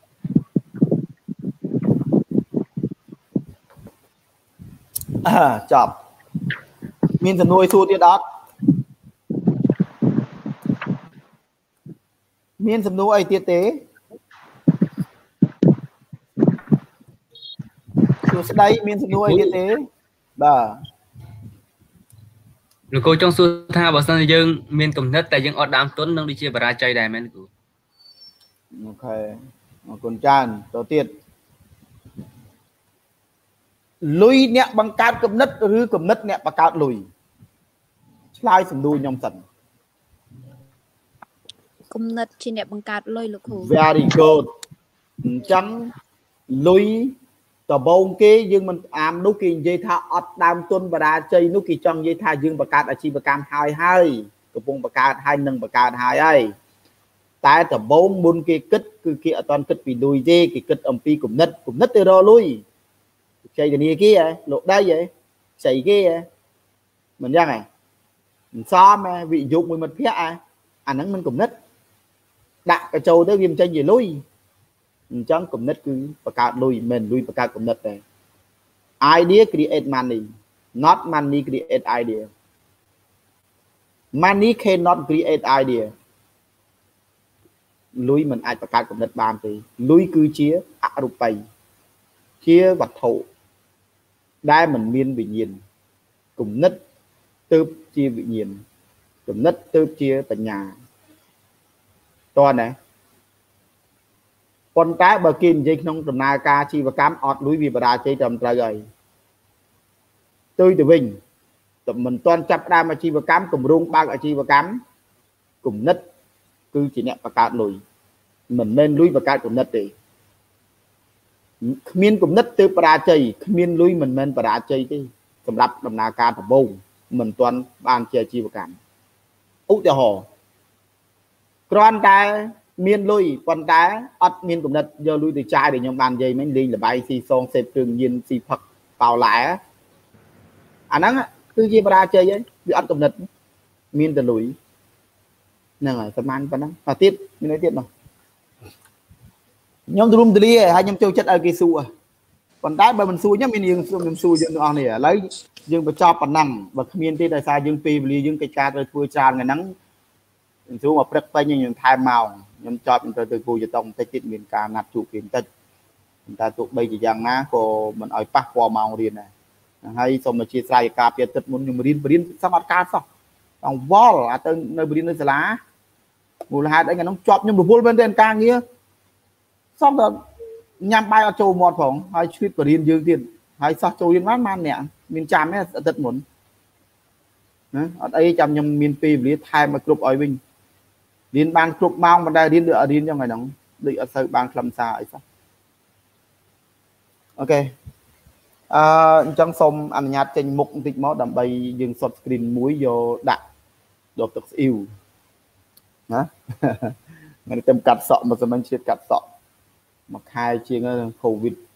អើចប់មានសំណួរសួរទៀតអត់មានសំណួរអីទៀតទេសួស្ដីមានសំណួរអីទៀតទេបាទលោកគ្រូចង់សួរថាបើសិនជាយើងមានគំនិតតែយើងអត់ដើមទុននឹងដូចជាបរាជ័យដែរមែនគ្រូអូខេអរគុណច្រើនតទៅទៀតលុយអ្នកបង្កើតគំនិតឬគំនិតអ្នកបង្កើតលុយឆ្លើយសំណួរខ្ញុំសិនគំនិតជាអ្នកបង្កើតលុយលោកគ្រូ Very good អញ្ចឹងលុយតបងគេយើងមិនអាមនោះគេនិយាយថាអត់ដើមទុនបរាជ័យនោះគេចង់និយាយថាយើងបង្កើតអាជីវកម្មហើយហើយកំពុងបង្កើតហើយនឹងបង្កើតហើយហើយតែតបងមុនគេគិតគឺគេអត់ទាន់គិតពីលុយទេគេគិតអំពីគំនិតគំនិតទៅរកលុយខ្ចីធនាគារលោកដីហ៎ខ្ចីគេហ៎មិនយ៉ាងហ៎មិនសមវិនិយោគមួយមិត្តភ័ក្ដិអាហ្នឹងមិនគំនិតដាក់កញ្ចូលទៅវាមិនចេញជាលុយអញ្ចឹងគំនិតគឺបង្កើតលុយមិនលុយបង្កើតគំនិតទេ idea create money not money create idea money cannot create idea លុយមិនអាចបង្កើតគំនិតបានទេលុយគឺជាអរូបីជាវត្ថុដែលមិនមានវិញ្ញាណគំនិតទើបជាវិញ្ញាណគំនិតទើបជាបញ្ញាតើណាប៉ុន្តែបើគេនិយាយក្នុងដំណើរការអាជីវកម្មអត់លុយវាបរាជ័យត្រឹមត្រូវហើយទៅទៅវិញតែមិនទាន់ចាប់ផ្ដើមអាជីវកម្មគម្រោងបើកអាជីវកម្មគំនិតគឺជាអ្នកបង្កើតលុយមិនមែនលុយបង្កើតគំនិតទេគ្មានគំនិតទើបបរាជ័យគ្មានលុយមិនមែនបរាជ័យទេសម្រាប់ដំណើរការដំបូងមិនទាន់បានជាអាជីវកម្មឧទាហរណ៍គ្រាន់តែមានលុយប៉ុន្តែអត់មានគំនិតយកលុយទៅចាយដែលខ្ញុំបាននិយាយមិញលេងលបាយស៊ីសងសេពគ្រឿងញៀនស៊ីផឹកបោឡែអាហ្នឹងគឺជាបរាជ័យហើយវាអត់គំនិតមានតែលុយហ្នឹងហើយប្រហែលប៉ុណ្ណឹងតែទៀតមានអីទៀតមកខ្ញុំទូលំទូលាយហើយខ្ញុំចូលចិត្តឲ្យគេសួរប៉ុន្តែបើមិនសួរខ្ញុំមានយើងខ្ញុំសួរយើងទាំងអស់នេះឥឡូវយើងបញ្ចប់ប៉ុណ្ណឹងបើគ្មានទេដោយសារយើងពេលវេលាយើងកិច្ចការត្រូវធ្វើច្រើនថ្ងៃហ្នឹងខ្ញុំសួរមកព្រឹកពេញខ្ញុំថែមមកខ្ញុំចប់ខ្ញុំត្រូវទៅគូចតុងបន្តិចទៀតមានការណាត់ជួបគេបន្តិចតែទោះបីជាយ៉ាងណាក៏មិនឲ្យប៉ះពាល់ម៉ោងរៀនដែរហើយសូមអធិស្ឋានការពីទឹកមុនខ្ញុំរៀនបរៀនសមាតការសោះអង្វល់អាទៅនៅបរៀននៅសាលាមូលហេតុអីហ្នឹងជាប់ខ្ញុំរវល់មែនទេការងារសំតែញ៉ាំបាយអត់ចូលមាត់ផងហើយឈឺបរៀនយើងទៀតហើយសោះចូលរៀនបានបានអ្នកមានចាំទេអាទិត្យមុនណាអត់អីចាំខ្ញុំមានពេលវេលាថែមមកគ្រប់ឲ្យវិញរៀនបានគ្រប់ម៉ោងមិនដែលរៀនឬអត់រៀនចឹងហ្នឹងដូចអត់សូវបានខ្លឹមសារអីសោះអូខេអឺអញ្ចឹងសូមអនុញ្ញាតចេញមុខបន្តិចមកដើម្បីយើងសុត screen មួយយកដាក់ដបទឹកស្អ៊ីវណាមិនតែកាត់សក់មកសម្រាប់ជាតិកាត់សក់មួយខែជាងហ្នឹងកូវីដ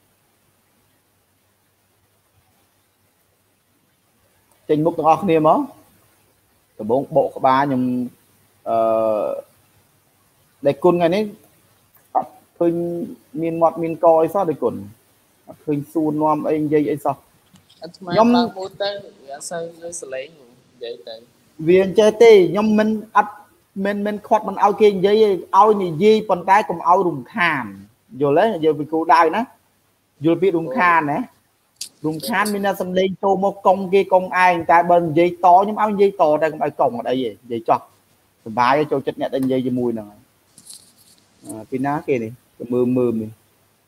ចេញមុខទាំងអស់គ្នាមកដំបងបកក្បាលខ្ញុំអឺដែលគុណថ្ងៃនេះអត់ឃើញមានមាត់មានកអីសោះដែលគុណអត់ឃើញសួរនាំអីនិយាយអីសោះខ្ញុំឡើងមួយទៅវាអត់សូវលើសលេងនិយាយទៅវាអញ្ចេះទេខ្ញុំមិនអត់មិនមិនខាត់មិនឲ្យគេនិយាយទេឲ្យនិយាយប៉ុន្តែកុំឲ្យរំខានយល់ទេយកពីគូដៅណាយល់ពីរំខានណារំខានមានតែសំឡេងចូលមកកុំគេកុំឯងតែបើនិយាយតខ្ញុំឲ្យនិយាយតតែកុំឲ្យកុំអត់អីទេនិយាយចោះសុបាយចូលចិត្តអ្នកដែលនិយាយជាមួយហ្នឹងពីណាគេនេះមើលមើលនេះ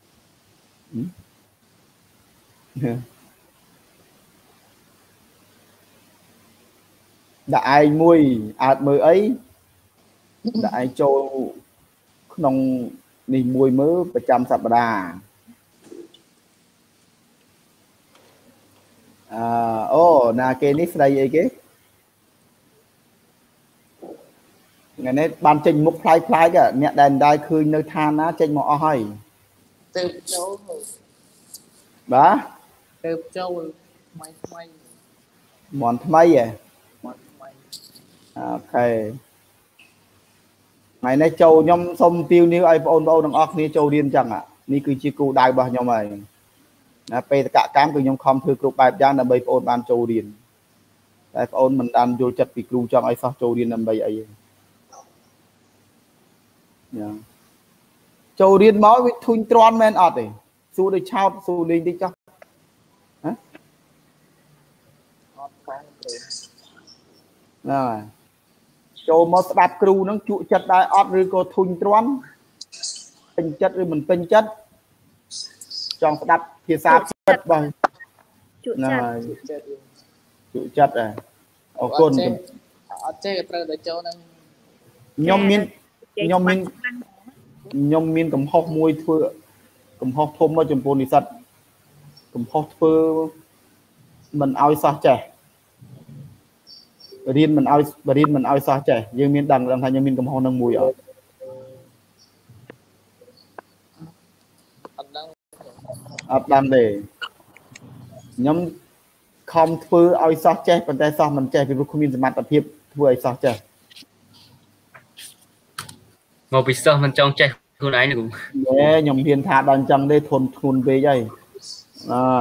ដាក់ឯងមួយអើតមើលអីដាក់ឯងចូលក្នុងនេះមួយមើលប្រចាំសប្តាហ៍អឺអូណាគេនេះស្ដីអីគេថ្ងៃនេះបានចេញមុខផ្លាយផ្លាយអ្នកដែលដែរឃើញនៅឋានណាចេញមកអស់ហើយទៅចូលបាទទៅចូលថ្មីថ្មីមន់ថ្មីហ៎មន់ថ្មីអូខេថ្ងៃនេះចូលខ្ញុំសូមទាវនាវឲ្យបងប្អូនទាំងអស់គ្នាចូលរៀនចឹងនេះគឺជាគោលដៅរបស់ខ្ញុំហើយណាបេតកកម្មគឺខ្ញុំខំធ្វើគ្រប់បែបយ៉ាងដើម្បីបងប្អូនបានចូលរៀនតែបងប្អូនមិនបានយល់ចិត្តពីគ្រូចង់ឲ្យសោះចូលរៀនដើម្បីអីទេយ៉ាចូលរៀនមកវាធុញទ្រាន់មែនអត់ទេសួរដូចឆោតសួរលេងតិចចុះហ៎អត់ផងគ្រូណាចូលមកស្ដាប់គ្រូហ្នឹងជក់ចិត្តដែរអត់ឬក៏ធុញទ្រាន់ពេញចិត្តឬមិនពេញចិត្តចង់ស្ដាប់ភាសាពិតបងជក់ចិត្តជក់ចិត្តហ៎អរគុណអត់ចេះត្រូវតែចូលហ្នឹងខ្ញុំមានខ្ញុំមានខ្ញុំមានកំហុសមួយធ្វើកំហុសធំមកចំពោះនិស្សិតកំហុសធ្វើមិនឲ្យសោះចេះរៀនមិនឲ្យរៀនមិនឲ្យសោះចេះយើងមានដឹងដឹងថាយើងមានកំហុសនឹងមួយអត់អត់ដឹងអត់ដឹងទេខ្ញុំខំធ្វើឲ្យសោះចេះប៉ុន្តែសោះមិនចេះពីព្រោះគ្មានសមត្ថភាពធ្វើឲ្យសោះចេះមកពីសិស្សមិនចង់ចេះខ្លួនឯងគ្រូខ្ញុំហ៊ានថាដល់អញ្ចឹងទេធន់ធ្ងន់ពេកហើយអឺ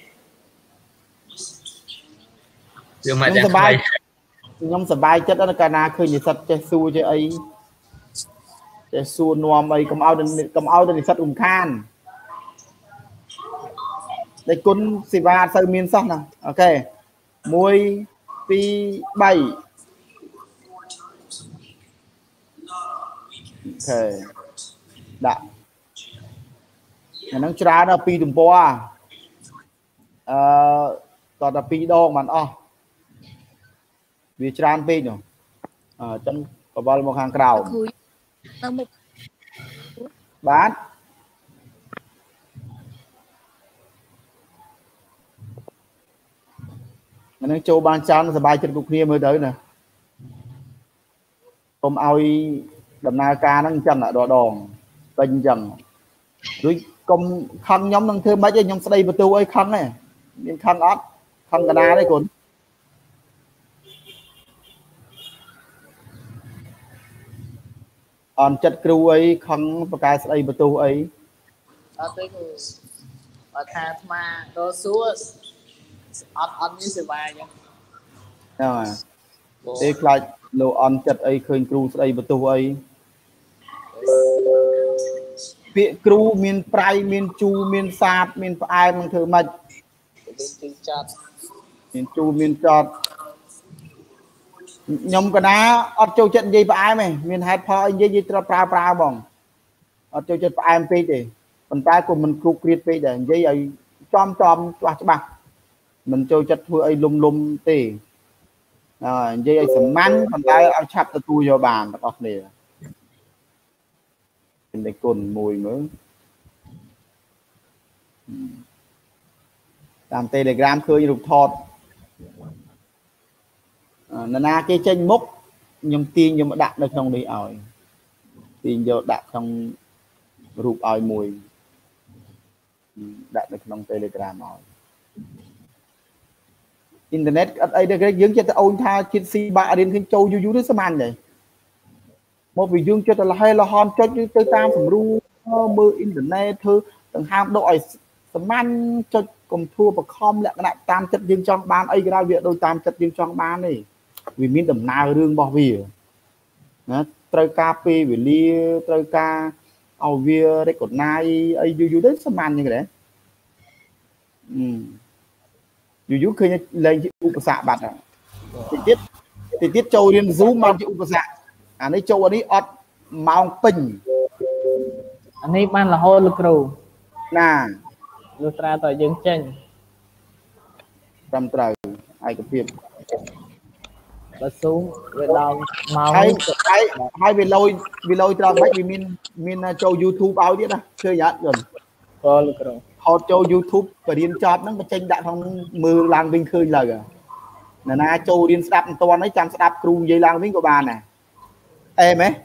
យើងមិនដែរខ្ញុំសប្បាយចិត្តដល់កាលណាឃើញនិស្សិតចេះសួរចេះអីចេះសួរនាំអីកុំឲ្យកុំឲ្យនិស្សិតរំខានតែគុណសេវាអត់សូវមានសោះណាអូខេមួយពីរបីអូខេដាក់អាហ្នឹងច្រើនដល់ពីរទំព័រអឺតតែពីរដងបានអស់វាច្រើនពេកនោះអញ្ចឹងកវល់មកខាងក្រោមបាទអានឹងចូលបានច្រើនសប្បាយចិត្តគ្រប់គ្នាមើលទៅណាកុំឲ្យដំណើរការហ្នឹងអញ្ចឹងដដងពេញអញ្ចឹងដូចកុំខឹងខ្ញុំនឹងធ្វើម៉េចទេខ្ញុំស្ដីបន្ទូអីខឹងទេមានខឹងអត់ខឹងកណាទេកូនអន់ចិត្តគ្រូអីខឹងប្រកែស្ដីបន្ទូអីអត់ទេគ្រូបើថាអាត្មាដល់សួរអត់អត់មានសេវាអញ្ចឹងហ្នឹងហើយទេខ្លាចលោកអន់ចិត្តអីឃើញគ្រូស្ដីបន្ទោសអីពាក្យគ្រូមានប្រៃមានជូរមានសាបមានផ្អែមនឹងធ្វើម៉េចមានជូរចត់មានជូរមានចត់ខ្ញុំកណាអត់ចូលចិត្តនិយាយផ្អែមទេមានហេតុផលអីនិយាយនិយាយត្រូវប្រើប្រើបងអត់ចូលចិត្តផ្អែមពេកទេប៉ុន្តែក៏មិនគ្រូគ្រៀតពេកដែរនិយាយឲ្យចំចំច្បាស់ច្បាស់មិនចូលចិត្តធ្វើអីលំលំទេហើយនិយាយឲ្យសាមញ្ញប៉ុន្តែឲ្យឆាប់ទទួលយកបានទាំងអស់គ្នាเป็นតែគុណមួយមើលតាម Telegram ឃើញរូបថតនរណាគេចេញមុខខ្ញុំទាញខ្ញុំដាក់នៅក្នុងនេះឲ្យទាញយកដាក់ក្នុងរូបឲ្យមួយដាក់នៅក្នុង Telegram ឲ្យអ៊ីនធឺណិតអត់អីទេយើងចិត្តទៅអូនថាជាតិស៊ីបាក់រៀនឃើញចូលយូរយូរទៅស្មានដែរមកពីយើងចិត្តទៅលហេលហនចុចទៅតាមសម្រួលមើលអ៊ីនធឺណិតធ្វើទាំងហាមដកឲ្យស្មានចុចកុំធួបខំលក្ខណៈតាមចិត្តយើងចង់បានអីក៏ដោយវាដូចតាមចិត្តយើងចង់បានទេវាមានដំណើររឿងរបស់វាណាត្រូវការពេលវេលាត្រូវការឲ្យវា recognize អីយូរយូរទៅស្មានហ្នឹងដែរអឺយូរយូរឃើញលែងជាឧបសគ្គបាត់តិចទៀតតិចទៀតចូលរៀន Zoom មកជាឧបសគ្គអានេះចូលអានេះអត់ម៉ោងពេញអានេះបានរហូតលោកគ្រូណាលុះត្រាតើយើងចេញត្រឹមត្រូវឯកភាពបើ Zoom វាដល់ម៉ោងហើយហើយវាលយវាលយត្រង់មិនវាមានមានចូល YouTube ឲ្យទៀតណាឃើញអត់យល់ក៏លោកគ្រូហត់ចូល YouTube បរៀនចប់ហ្នឹងបញ្ចេញដាក់ក្នុងមើលឡើងវិញឃើញឡើយណាណាចូលរៀនស្ដាប់មិនតាន់ហើយចាំស្ដាប់គ្រូនិយាយឡើងវិញក៏បានដែរអេមែន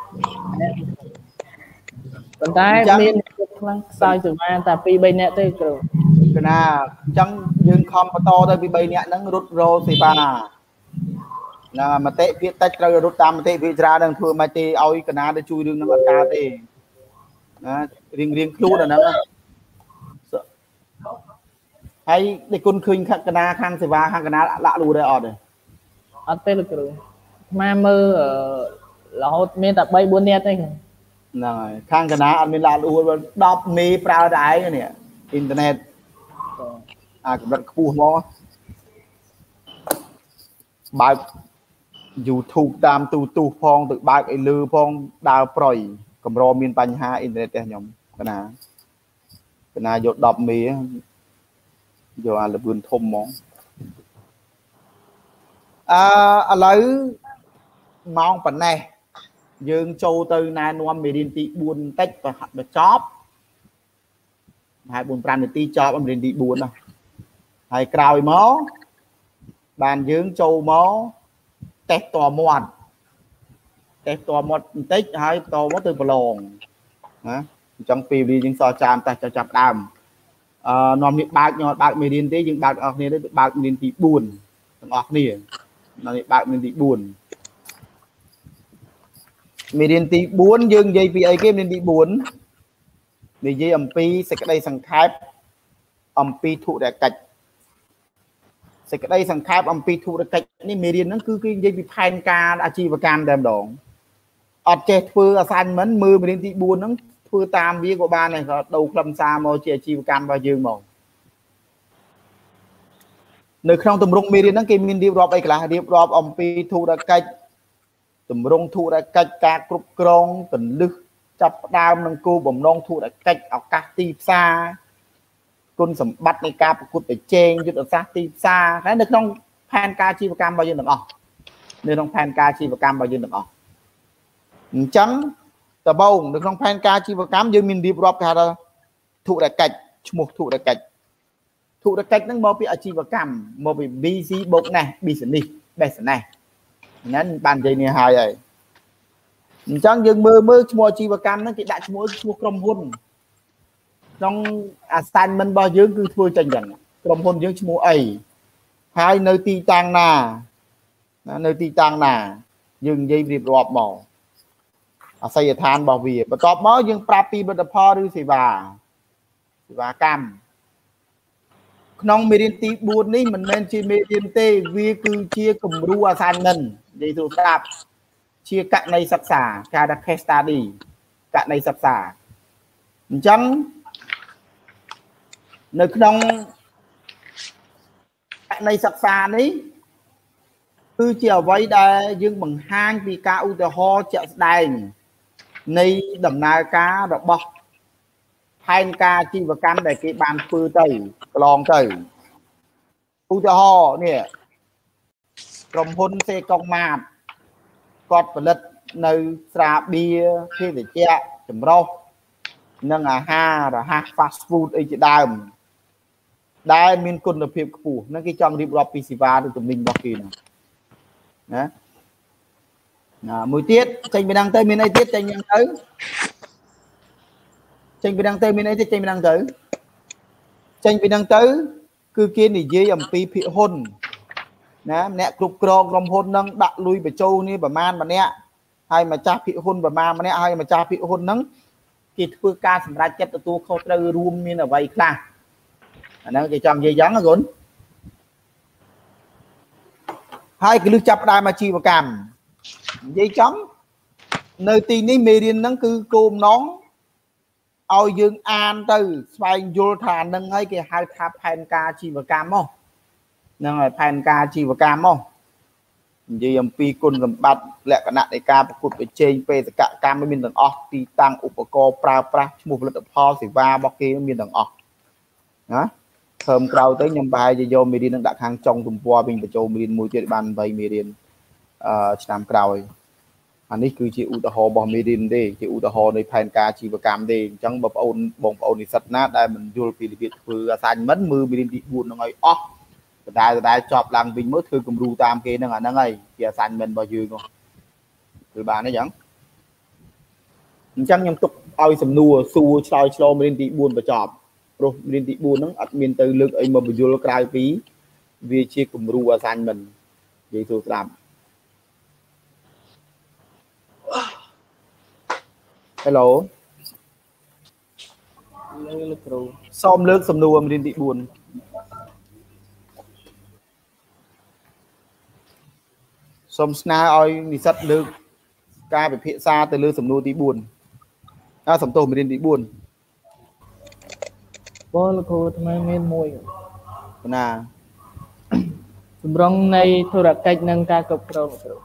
ប៉ុន្តែមានខ្លាំងខ្សោយសេវាតែពីរបីនាក់ទេគ្រូកណាអញ្ចឹងយើងខំបន្តទៅពីបីនាក់ហ្នឹងរត់រោសេវាណាមតិភាគតិចត្រូវរត់តាមមតិភាគច្រើននឹងធ្វើមិនទេឲ្យកណាទៅជួយរឿងហ្នឹងអត់កើតទេណារៀងរៀងខ្លួនអាហ្នឹងហើយនេះគុណឃើញកណាខាងសេវាខាងកណាលាក់លូដែរអត់ទេអត់ទេលោកគ្រូស្មាមើលរហូតមានតែបីបួននាក់ទេហ្នឹងហើយខាងកណាអត់មានលាក់លូដប់មេប្រើតែឯងនេះអ៊ីនធឺណិតអាកម្រិតខ្ពស់ហ្មងបើក YouTube តាមទូទូផងទៅបើកឲ្យលឺផងដើរប្រយកម្រមានបញ្ហាអ៊ីនធឺណិតទេខ្ញុំកណាកណាយកដប់មេយកអាលបឿនធំហ្មងអឺឥឡូវម៉ោងប៉ុណ្ណេះយើងចូលទៅណែនាំមេរៀនទីបួនបន្តិចបញ្ចប់ hai bốn pram để ti cho ông đến đi buồn à hai cào máu bàn dưỡng châu máu tét to mọt tét to mọt tích hai to máu từ bờ lồng hả trong pì đi những so chạm ta cho chập đàm nòm miệng bạc nhọt bạc mì điên thế nhưng bạc ở này đấy bạc nên bị buồn ngọt nè nó bạc nên bị buồn mì điên tí buồn dương dây vì ấy nên bị buồn vì dây ẩm pi sẽ cái đây sang thép ẩm pi thụ để cạch sẽ cái đây sang thép ẩm pi thụ để cạch nên mì điên nó cứ cái dây bị phan ca đã chi và cam đem đòn ọt chết phư xanh mến mưa mì điên tí buồn nó phư tam với của ba này đầu lâm xa màu chè chi và cam vào dương màu nơi không tầm rung mì điên nó kì mình điệp rộp ấy là điệp rộp ẩm pi thụ để cạch tụm rong thu đã cách ca cục krong tình lực chập đao nâng cô bồng nông thu đã cách ở các tì xa côn sầm bắtในca cục để chen cho được xa tì xa cái được trong pan ca chi và cam bao nhiêu được không nên trong pan ca chi và cam bao nhiêu được không trắng tờ bông được trong pan ca chi và cam dương mình đi drop cả đó thu đã cách một thu đã cách thu đã cách nó mò bị chi và cam mò bị bc bốc này business business này nên bàn dây này hai rồi chẳng dừng mơ mơ mua chi và cam nó cái đại mua mua cầm hôn trong assignment bao nhiêu cứ thua tranh giành cầm hôn dưới mua ấy hai nơi ti tang nà nơi ti tang nà dừng dây việc rọp màu xây than bảo vì và top mới dừng prapi bật pho đi thì bà và cam nông mì điên tí buồn ní mình nên chi mì điên tê vì cứ chia cùng ru assignment để thủ tạp chia cạnh này sắp xả cả đặc case study cạnh này sắp xả chẳng nơi nông cạnh này sắp xả ní cứ chiều với đây dương bằng hang vì ca u tờ ho chợ đài này đầm nai cá đọc bọc hai ca chi và cam để cái bàn phư tây lon tây u cho ho nè cầm hôn xe con mạt cọt và lật nơi trà bia khi để che chấm rau nâng à ha rồi ha fast food ấy chị đàm đai miền quân là phiệp phủ nó cái trong đi rọp pisiva được tụi mình bao kỳ này đấy mùi tiết tranh bên đăng tây miền này tiết tranh nhang tới tranh bên đăng tây miền này tiết tranh bên đăng tới tranh bên đăng tới cứ kia thì dây ẩm pi phi hôn nè nè cục krong rồng hôn nâng đặt lui về châu ni bà man mà nè hay mà cha phi hôn bà ma mà nè hay mà cha phi hôn nâng kịp phương ca sầm ra chết tu khâu trừ room như là vậy là nó cái trong dây dáng nó rốn hai cái lưu chập đai mà chi vào cằm dây trắng nơi tin ní mì điên nâng cứ côm nón ao dương an từ xoay vô thà nâng ấy cái hai tháp pan ca chi và cam không nâng là pan ca chi và cam không gì em pi côn làm bát lẹ cả nạn để ca cộtไปเชงไปแต่กะกามไม่มีดังออกตีตังอุปกรณ์ปลาปลาหมู่ผลิตภัณฑ์สิว่าบอกกี้ไม่มีดังออกนะเพิ่มเกลาtới nhầm bàiจะโยมมีดินดักhàng trongตุ่มปัวbìnhไปโจมีดินมวยเจ็ดบันใบมีดินชนามเกลาอันนี้คือจีอุตหอบอมีดินดิจีอุตหอในแผนการชีวกรรมดิจังแบบเอาบ่งเอาในสัตว์น้าได้มันยูโรปีลิบิดคืออาศัยมัดมือมีดินดิบุญนั่งไงอ๋อได้ได้จอบลังบินมืดคือกำรูตามเกณฑ์นั่งนั่งไงเกี่ยสันมันบ่ยืนคือบ้านนี่ยังจังยังตกเอาสำนัวสู้ชอยชโลมีดินดิบุญประจอบโรมีดินดิบุญนั่งอัดมีนตือลึกไอ้มาบุญยูโรกลายปีวิชีกำรูอาศัยมันยิ่งสุดสาม hello ซ้อมเลิกสำนวนดินติบุญสมสนาอ้อยนิสัตเลิกกลายเป็นเพศซาแต่เลิกสำนวนติบุญน่าสมโตเป็นดินติบุญบ่ละโคทำไมเมนมวยน่ะสำรองในธุรกิจนังการกับเรา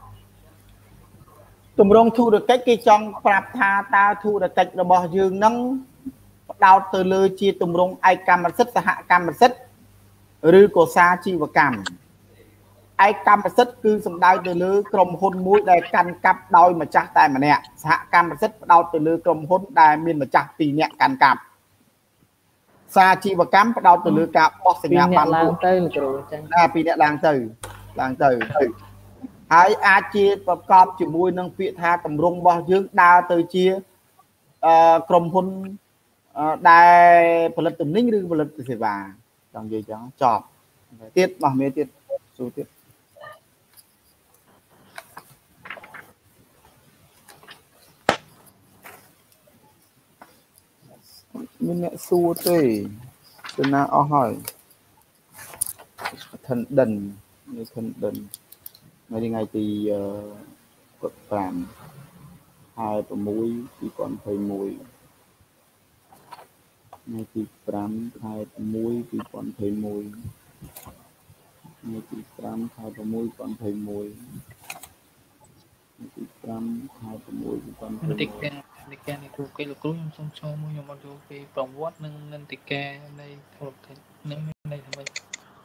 ตุ่มรองthu được cách cái trong pháp tha ta thu được cách là bỏ dương nâng đào từ lơ chiaตุ่มรองไอคำมันซึสหกรรมมันซึหรือโกซาชีวกรรมไอกรรมมันซึคือสำได้từ lơกรมหุ่นมุ้ยได้กันกับดอยมาจากแต่มาเนี่ยสหกรรมมันซึดาวtừ lơกรมหุ่นได้มีมาจากตีเนี่ยกันกับสសាជីវកម្មផ្ដោតទៅលើការបោះសញ្ញាបត្រឡើងទៅគ្រូចឹងណាពីអ្នកឡើងទៅឡើងទៅហើយអាចជាប្រកបជាមួយនឹងពាក្យថាតម្រង់របស់យើងដើរទៅជាអឺក្រុមហ៊ុនដែលផលិតទំនិញឬផលិតសេវាចង់និយាយចឹងចប់ទៀតបោះមេទៀតសួរទៀតមានអ្នកសួរទេទៅណាអស់ហើយថិនដិននេះថិនដិននៅថ្ងៃទីប្រាំខែ6 2021ថ្ងៃទីប្រាំខែ6 2021ថ្ងៃទីប្រាំខែ6 2021ថ្ងៃទីប្រាំខែ6 2021 តិកានិកានៃគ្រូគេលោកគ្រូខ្ញុំសូមឈរមួយខ្ញុំអត់យល់ពីប្រវត្តិនិងនិន្តិការនៃធុរកិច្ចនឹងនៃអ្វី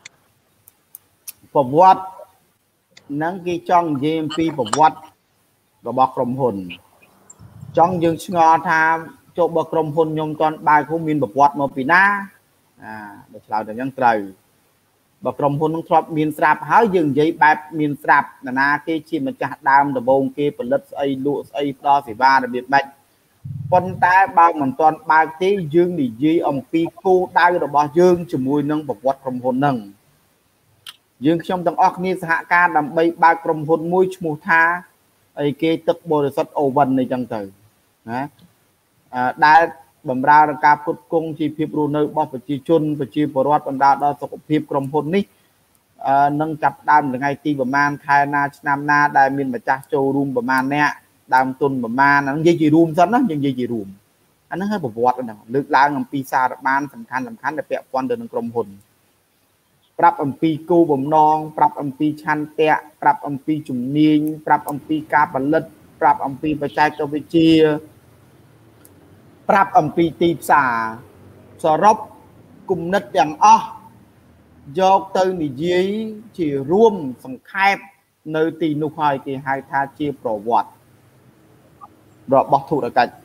ប្រវត្តិនឹងគេចង់និយាយអំពីប្រវត្តិរបស់ក្រុមហ៊ុនចង់យើងឆ្ងល់ថាចុះបើក្រុមហ៊ុនខ្ញុំតន់បើគូមានប្រវត្តិមកពីណាអាបើឆ្លើយទៅអញ្ចឹងត្រូវបើក្រុមហ៊ុននឹងធ្លាប់មានស្រាប់ហើយយើងនិយាយបែបមានស្រាប់ណានាគេជាម្ចាស់ដើមដំបូងគេផលិតស្អីលក់ស្អីផ្ដល់សេវារបៀបម៉េចប៉ុន្តែបើមិនទាន់បើកទេយើងនិយាយអំពីគោលដៅរបស់យើងជាមួយនឹងប្រវត្តិក្រុមហ៊ុនហ្នឹងយើងខ្ញុំទាំងអស់គ្នាសហការដើម្បីបើកក្រុមហ៊ុនមួយឈ្មោះថាអីគេទឹកបរិសុទ្ធអូវិនអីចឹងទៅណាដែលបម្រើដល់ការផ្គត់ផ្គង់ជីវភាពរស់នៅរបស់ប្រជាជនប្រជាពលរដ្ឋបណ្ដាលដល់សុខភាពក្រុមហ៊ុននេះនឹងចាប់ដើមថ្ងៃទីប្រហែលខែណាឆ្នាំណាដែលមានម្ចាស់ចូលរួមប្រហែលអ្នកដើមទុនប្រហែលហ្នឹងនិយាយជារួមសិនណាយើងនិយាយជារួមអាហ្នឹងហើយប្រវត្តិហ្នឹងលើកឡើងអំពីសារបានសំខាន់សំខាន់ដែលពាក់ព័ន្ធទៅនឹងក្រុមហ៊ុនប្រាប់អំពីគោលបំណងប្រាប់អំពីឆន្ទៈប្រាប់អំពីជំនាញប្រាប់អំពីការផលិតប្រាប់អំពីបច្ចេកវិទ្យាប្រាប់អំពីទីផ្សារសរុបគំនិតទាំងអស់យកទៅនិយាយជារួមសង្ខេបនៅទីនោះហើយគេហៅថាជាប្រវត្តិរបស់ធុរកិច្ច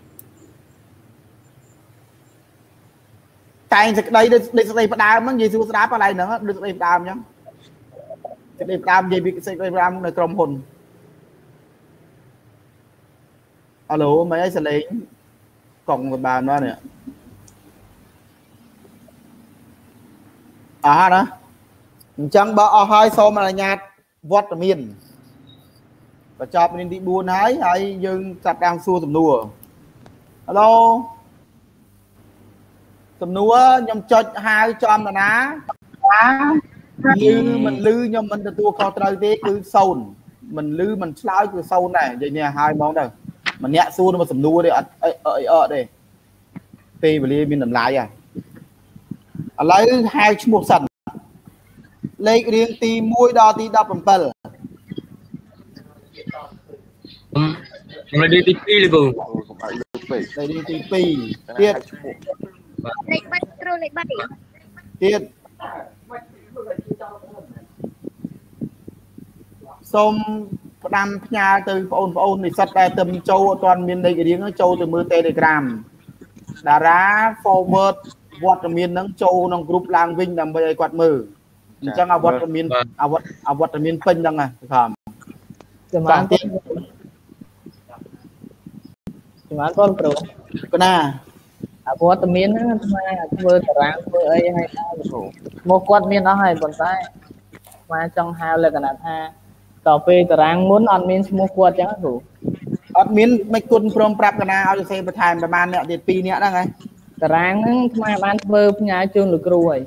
តែងសេចក្តីដូចសេចក្តីផ្ដើមហ្នឹងនិយាយសួរស្ដាប់កន្លែងហ្នឹងដូចសេចក្តីផ្ដើមអញ្ចឹងសេចក្តីផ្ដើមនិយាយពីសេចក្តីផ្ដើមនៅក្រុមហ៊ុនអាឡូមិនអីសលេងកង់សម្បានមកនេះអស់ណាអញ្ចឹងបើអស់ហើយសូមអនុញ្ញាតវត្តមានបញ្ចប់នាទីបួនហើយហើយយើងចាប់តាមសួរសំណួរអាឡូសំណួរខ្ញុំចុចហៅចំតាណាលឺមិនលឺខ្ញុំមិនទទួលខុសត្រូវទេគឺសូន្យមិនលឺមិនឆ្លើយគឺសូន្យដែរនិយាយនេះហើយហ្មងទៅម្នាក់សួរមកសំណួរទេអត់អីអត់ទេពេលវេលាមានតម្លៃហ่ะឥឡូវហៅឈ្មោះសិនលេខរៀងទីមួយដល់ទីដប់7 លេខទីពីរលោកគ្រូលេខរៀងទីពីរទៀតលេខbaគ្រូលេខba ទៀតសូមផ្ដាំផ្ញើទៅបងប្អូននិស្សិតដែលទៅចូលអត់ទាន់មានលេខរៀងចូលទៅមើល Telegram តារា forward វត្តមាននឹងចូលក្នុងក្រុមឡើងវិញដើម្បីឲ្យគាត់មើលអញ្ចឹងអវត្តមានអវត្តអវត្តមានពេញហ្នឹងហ៎ខំចំណានទៀតចំណានបងប្រូកណាអវត្តមានហ្នឹងស្មាធ្វើតារាងធ្វើអីឲ្យដល់គ្រូមកគាត់មានអស់ហើយប៉ុន្តែស្មាចង់ហៅលក្ខណៈថាតទៅពេលតារាងមុនអត់មានឈ្មោះគាត់អញ្ចឹងគ្រូអត់មានមិនគុណព្រមប្រាប់កណាឲ្យសរសេរបន្ថែមប្រហែលអ្នកទៀតពីរអ្នកហ្នឹងហ៎តារាងហ្នឹងស្មាបានធ្វើផ្ញើជូនលោកគ្រូហើយ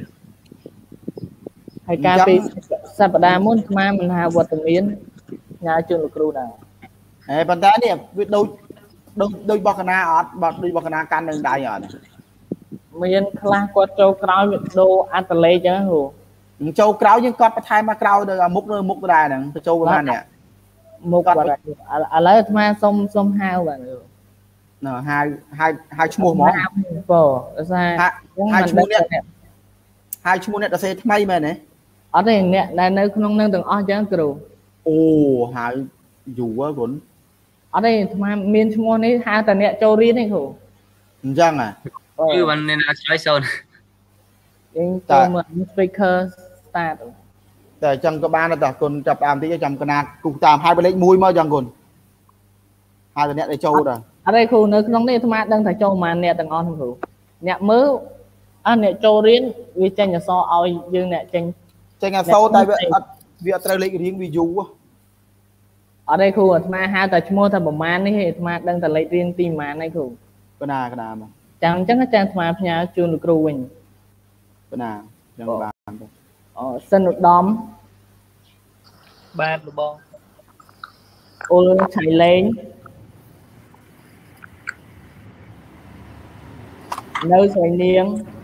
ហើយការពីសប្តាហ៍មុនស្មាមិនហៅវត្តមានផ្ញើជូនលោកគ្រូដែរហើយប៉ុន្តែនេះវាដូចដូចដូចបោះកណាអត់បើដូចបោះកណាកាន់នឹងដៃអត់មានខ្លះគាត់ចូលក្រោយវាដូរអត្តលេខអញ្ចឹងគ្រូចូលក្រោយយើងគាត់បន្ថែមមកក្រោយទៅមុខនៅមុខដែរហ្នឹងទៅចូលប្រហែលនេះមុខគាត់ឥឡូវអាត្មាសុំសុំហៅបាទណ៎ហៅហៅហៅឈ្មោះហ្មងបងដោយសារហៅឈ្មោះអ្នកហៅឈ្មោះអ្នកសរសេរថ្មីមែនទេអត់ទេអ្នកដែលនៅក្នុងនឹងទាំងអស់អញ្ចឹងគ្រូអូហៅយូរហ្នឹងអត់ទេអាត្មាមានឈ្មោះនេះហៅតែអ្នកចូលរៀនទេគ្រូអញ្ចឹងហ៎គឺបានអ្នកណាឆ្លើយសូនយើងចូលមើល speaker start តែអញ្ចឹងក៏បានតែគុណចាប់ដើមតិចចាំកណាគូតាមហើយបលេខមួយមកអញ្ចឹងគុណហើយតែអ្នកដែលចូលដែរអត់ទេគ្រូនៅក្នុងនេះអាត្មាដឹងថាចូលប្រហែលអ្នកទាំងអស់គ្រូអ្នកមើលអត់អ្នកចូលរៀនវាចេញអក្សរឲ្យយើងអ្នកចេញចេញអក្សរតែវាអត់វាអត់ត្រូវលេខរៀងវាយូរអត់ទេគ្រូអាត្មាហៅតែឈ្មោះថាប្រមាណនេះអាត្មាដឹងតែលេខរៀនទីប្រមាណហ្នឹងគ្រូកណាកណាមកចាំអញ្ចឹងចាំអាត្មាផ្ញើជូនលោកគ្រូវិញកណាអញ្ចឹងបានអូសិនឧត្តមបាទលោកបងអ៊ុលឆៃលេងនៅស្រីនាង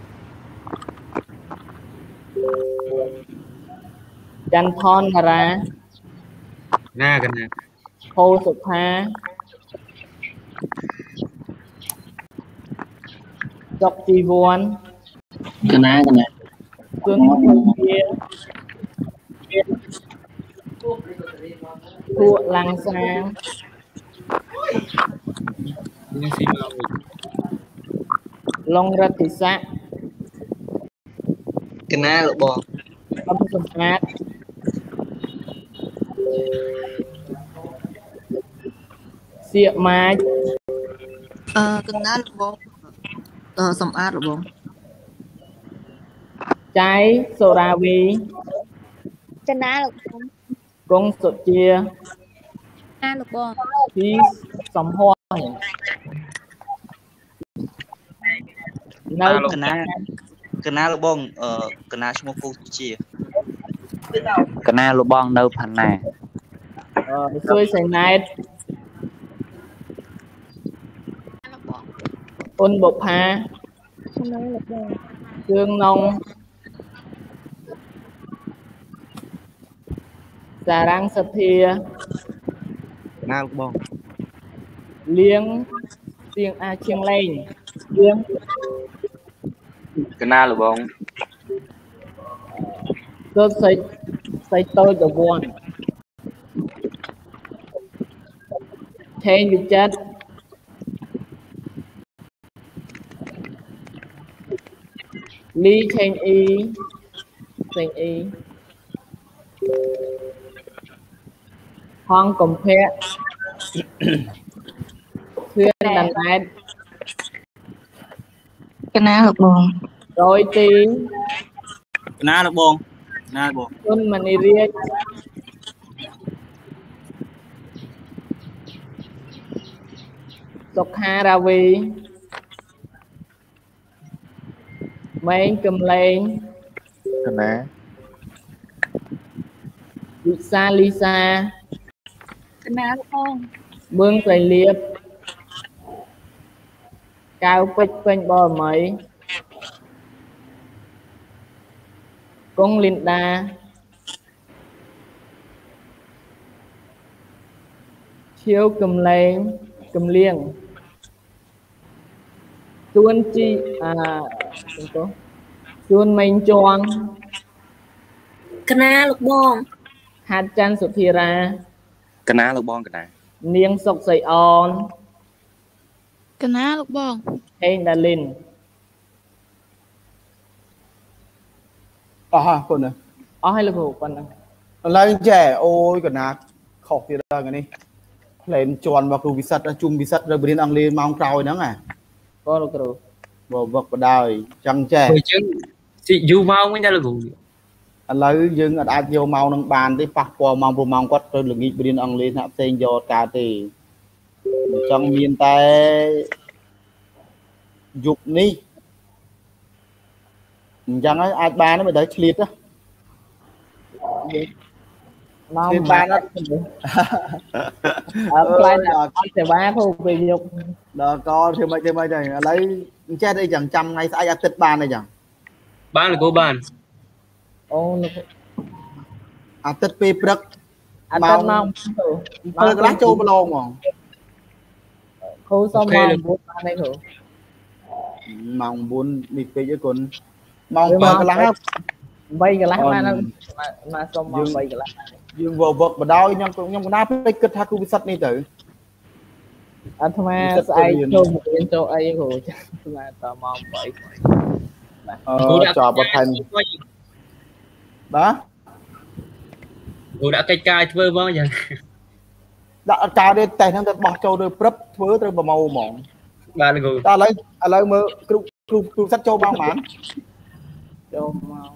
ចន្ទថនតារាណាកណាហូសុផាចុកជីវ័នកណាកណាគុណជាពួកឡាំងសាងនេះស៊ីមកឡុងរតិស័កកណាលោកបងអបសម្បត្តិសៀកម៉ាចអឺកណ្ដាលរបស់អឺសម្អាតរបស់ចៃសូរាវីចណាលោកបងកុងសុជាណាលោកបងពីសំហរនៅកណាកណាលោកបងអឺកណាឈ្មោះគូជាកណាលោកបងនៅផាណាអឺសួយសៃណែតអ៊ុនបុផាណាលោកបងគ្រឿងនងសារ៉ាំងសធាណាលោកបងលៀងទៀងអាឈៀងលេងលៀងកណាលោកបងទៅសៃសៃតូចទៅវ័នថេងវិចិត្រលីឆេងអ៊ីឆេងអ៊ីហងកំភៈធឿនដណ្ដែតកណាលោកបងរយទីកណាលោកបងណាបងគុណមនីរាជសុខារាវីម៉េងកំលែងកណាវិសាលីសាកណាលោកបងបឿងស្រីលៀបកៅពេជ្រពេញបរមីកុងលីនដាឈៀវកំលែងកំលៀងទួនជីអាទៅទួនម៉េងជាងកណាលោកបងហាត់ច័ន្ទសុធារាកណាលោកបងកណានាងសុកសៃអនកណាលោកបងហេងដាលីនអស់ហើយគុណអស់ហើយលោកគ្រូប៉ុណ្ណឹងឥឡូវចេះអូយកណាខុសទៀតដល់នេះផ្លែនជន់មកគ្រូវិសិដ្ឋជុំវិសិដ្ឋនៅរៀនអង់គ្លេសម៉ោងក្រោយហ្នឹងហ่ะបងលោកគ្រូបើវឹកបដ ாய் ចឹងចេះអញ្ចឹងស៊ីយូរមកវិញដែរលោកគ្រូឥឡូវយើងអាចយកម៉ោងនឹងបានទេប៉ះពាល់ម៉ោងព្រោះម៉ោងគាត់ទៅល្ងាចរៀនអង់គ្លេសណាផ្សេងយកកើតទេអញ្ចឹងមានតែយប់នេះអញ្ចឹងហើយអាចបានទេបើទៅឆ្លៀតណាមកឆ្លៀតបាបាន នអត់អត់ផ្លែអត់សេវាគ្រូពេលយកដល់កធ្វើម៉េចធ្វើម៉េចទៅឥឡូវចេះអីចឹងចាំថ្ងៃស្អែកអាទិត្យបានអីចឹងបានលោកគ្រូបានអូលោកអាទិត្យពេលព្រឹកអត់ដល់ម៉ោងបើកន្លះចូលប្រឡងហ្មងគ្រូសុំម៉ោង9បានទេគ្រូម៉ោង9នេះពេកអីគុណម៉ោង7កន្លះ 8កន្លះបានមកសុំម៉ោង8កន្លះយើងវឹកបដ ாய் ខ្ញុំខ្ញុំកណាពេកគិតថាគូវិសិដ្ឋនេះទៅអអាត្មាស្អែកចូលរៀនចូលអីគ្រូចាអាត្មាតម៉ោង8 អឺចប់បន្ថែមបាទ Cô đã cách cai thưa vâng nhỉ? Đã cai đây tay thằng bọc châu rồi prấp thưa rồi mà màu mỏng. Ba là cô. Ta lấy à lấy mơ cục cục cục sắt châu bao mán. Châu màu.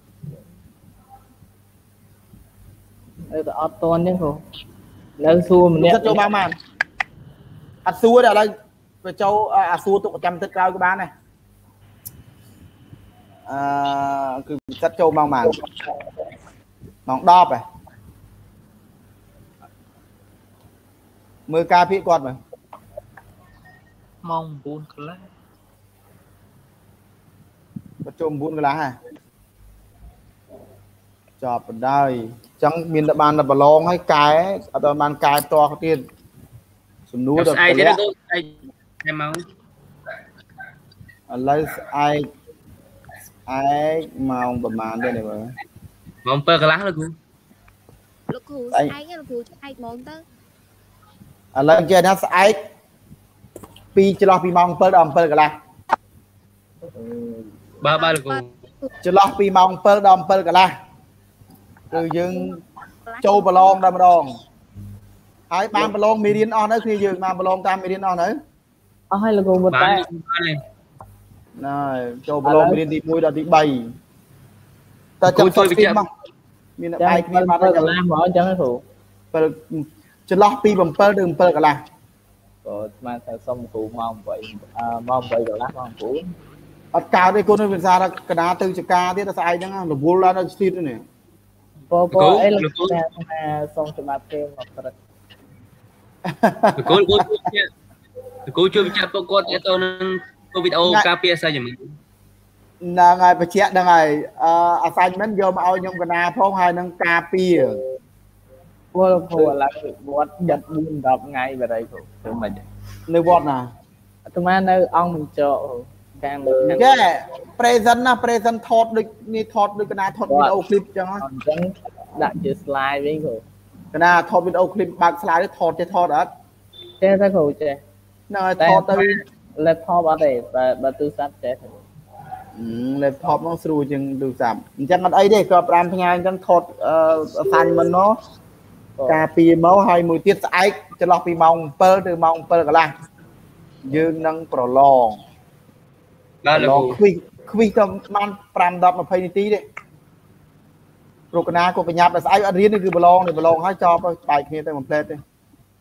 Đây là ọt tôn chứ cô. Lấy xua mình sắt châu bao mán. À xua đây là về châu à xua tụ trăm tất cao cái bán này. À cục sắt châu bao mán. Nó đọp này. Mưa ca phía quạt mà mong buôn cái lá bắt chôm buôn cái lá hả chọp ở đây chẳng miền đất bàn là bà long hay cái ở đây bàn cái to cái tiền sườn núi được ai thế đó ai em máu lấy ai ai màu bầm màn đây này mà mong pơ cái lá là cô lúc cô ai cái lúc cô ai mong tới à lên kia nó ai pi cho lo pi mong pơ đầm pơ cái lá ba ba là cô cho lo pi mong pơ đầm pơ cái lá từ dưng châu bà long đầm đòn ai ban bà long miền on đấy khi dừng mà bà long tam miền on đấy à hay là cô một tay này châu bà long miền đi mũi đã đi bay ta chẳng tôi phim không miền ai miền mà nó làm mở chẳng thủ cho lo pi bằng pơ đừng pơ cả là rồi mà theo xong cụ mong vậy mong vậy rồi lát mong cụ ở cao đây cô nên việc ra là cái đá từ chữ ca thế là sai chẳng là vô la nó xịt nữa này po po ấy là xong cho mà thêm một cái cô cô cô chưa chắc cô cô để tôi cô video copy sao vậy mình là ngày phải check là ngày assignment vô mà ao nhung cái nào phong hay nâng copy cô cô là bọt giật buôn đập ngay về đây cô mình nơi bọt nào tụi mà nơi ông mình cho càng cái present na present thọt được ni thọt được cái nào thọt video clip cho nó đặt chữ slide với cô cái nào thọt video clip bạc slide để thọt cho thọt đó chế ra cô chế nơi thọt tới laptop ở đây và và tư sát chế laptop nó sưu chừng được giảm chẳng ở đây để có làm thế này chẳng thọt fan mình nó cà pi máu hai mươi tiết sải cho lọc pi mong pơ từ mong pơ cả là dương nâng pro long đó là quy quy trong man pram đập mà phải tí đấy rồi cái nào có phải nhập là sải ở riêngคือ ballon này ballonให้cho bài kia tới một plate đấy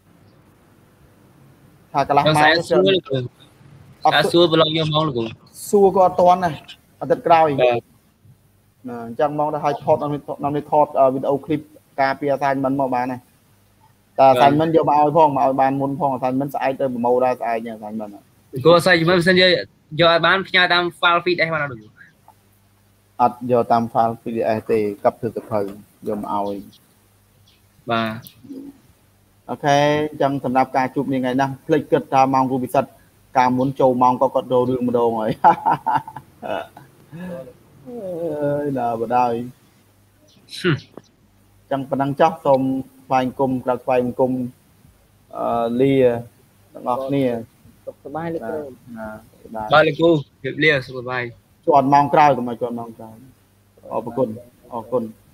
thà cả là mai à xua ballon vô mong là cũng xua có toán này ở tất cả chẳng mong là hai thọt năm nay thọt video clip cà phê xanh mình màu bán này ta xanh mình vô màu phong màu bán muốn phong xanh mình sai tới màu ra sai nha xanh mình cô sai mình xanh giờ bán nhà tam file feed đây mà được ắt giờ tam file feed ai tê cấp từ tập thời vô màu và ok trong sầm nạp ca chụp như ngày năm click kết ta mong cô bị sạch ca muốn trâu mong có con đồ đường một đồ rồi là vào đây chẳng phải năng chắc xong vài cung là vài cung lia ngọt nè bài được bài được cô lia super bài chọn mong cào mà chọn mong cào ở một con ở con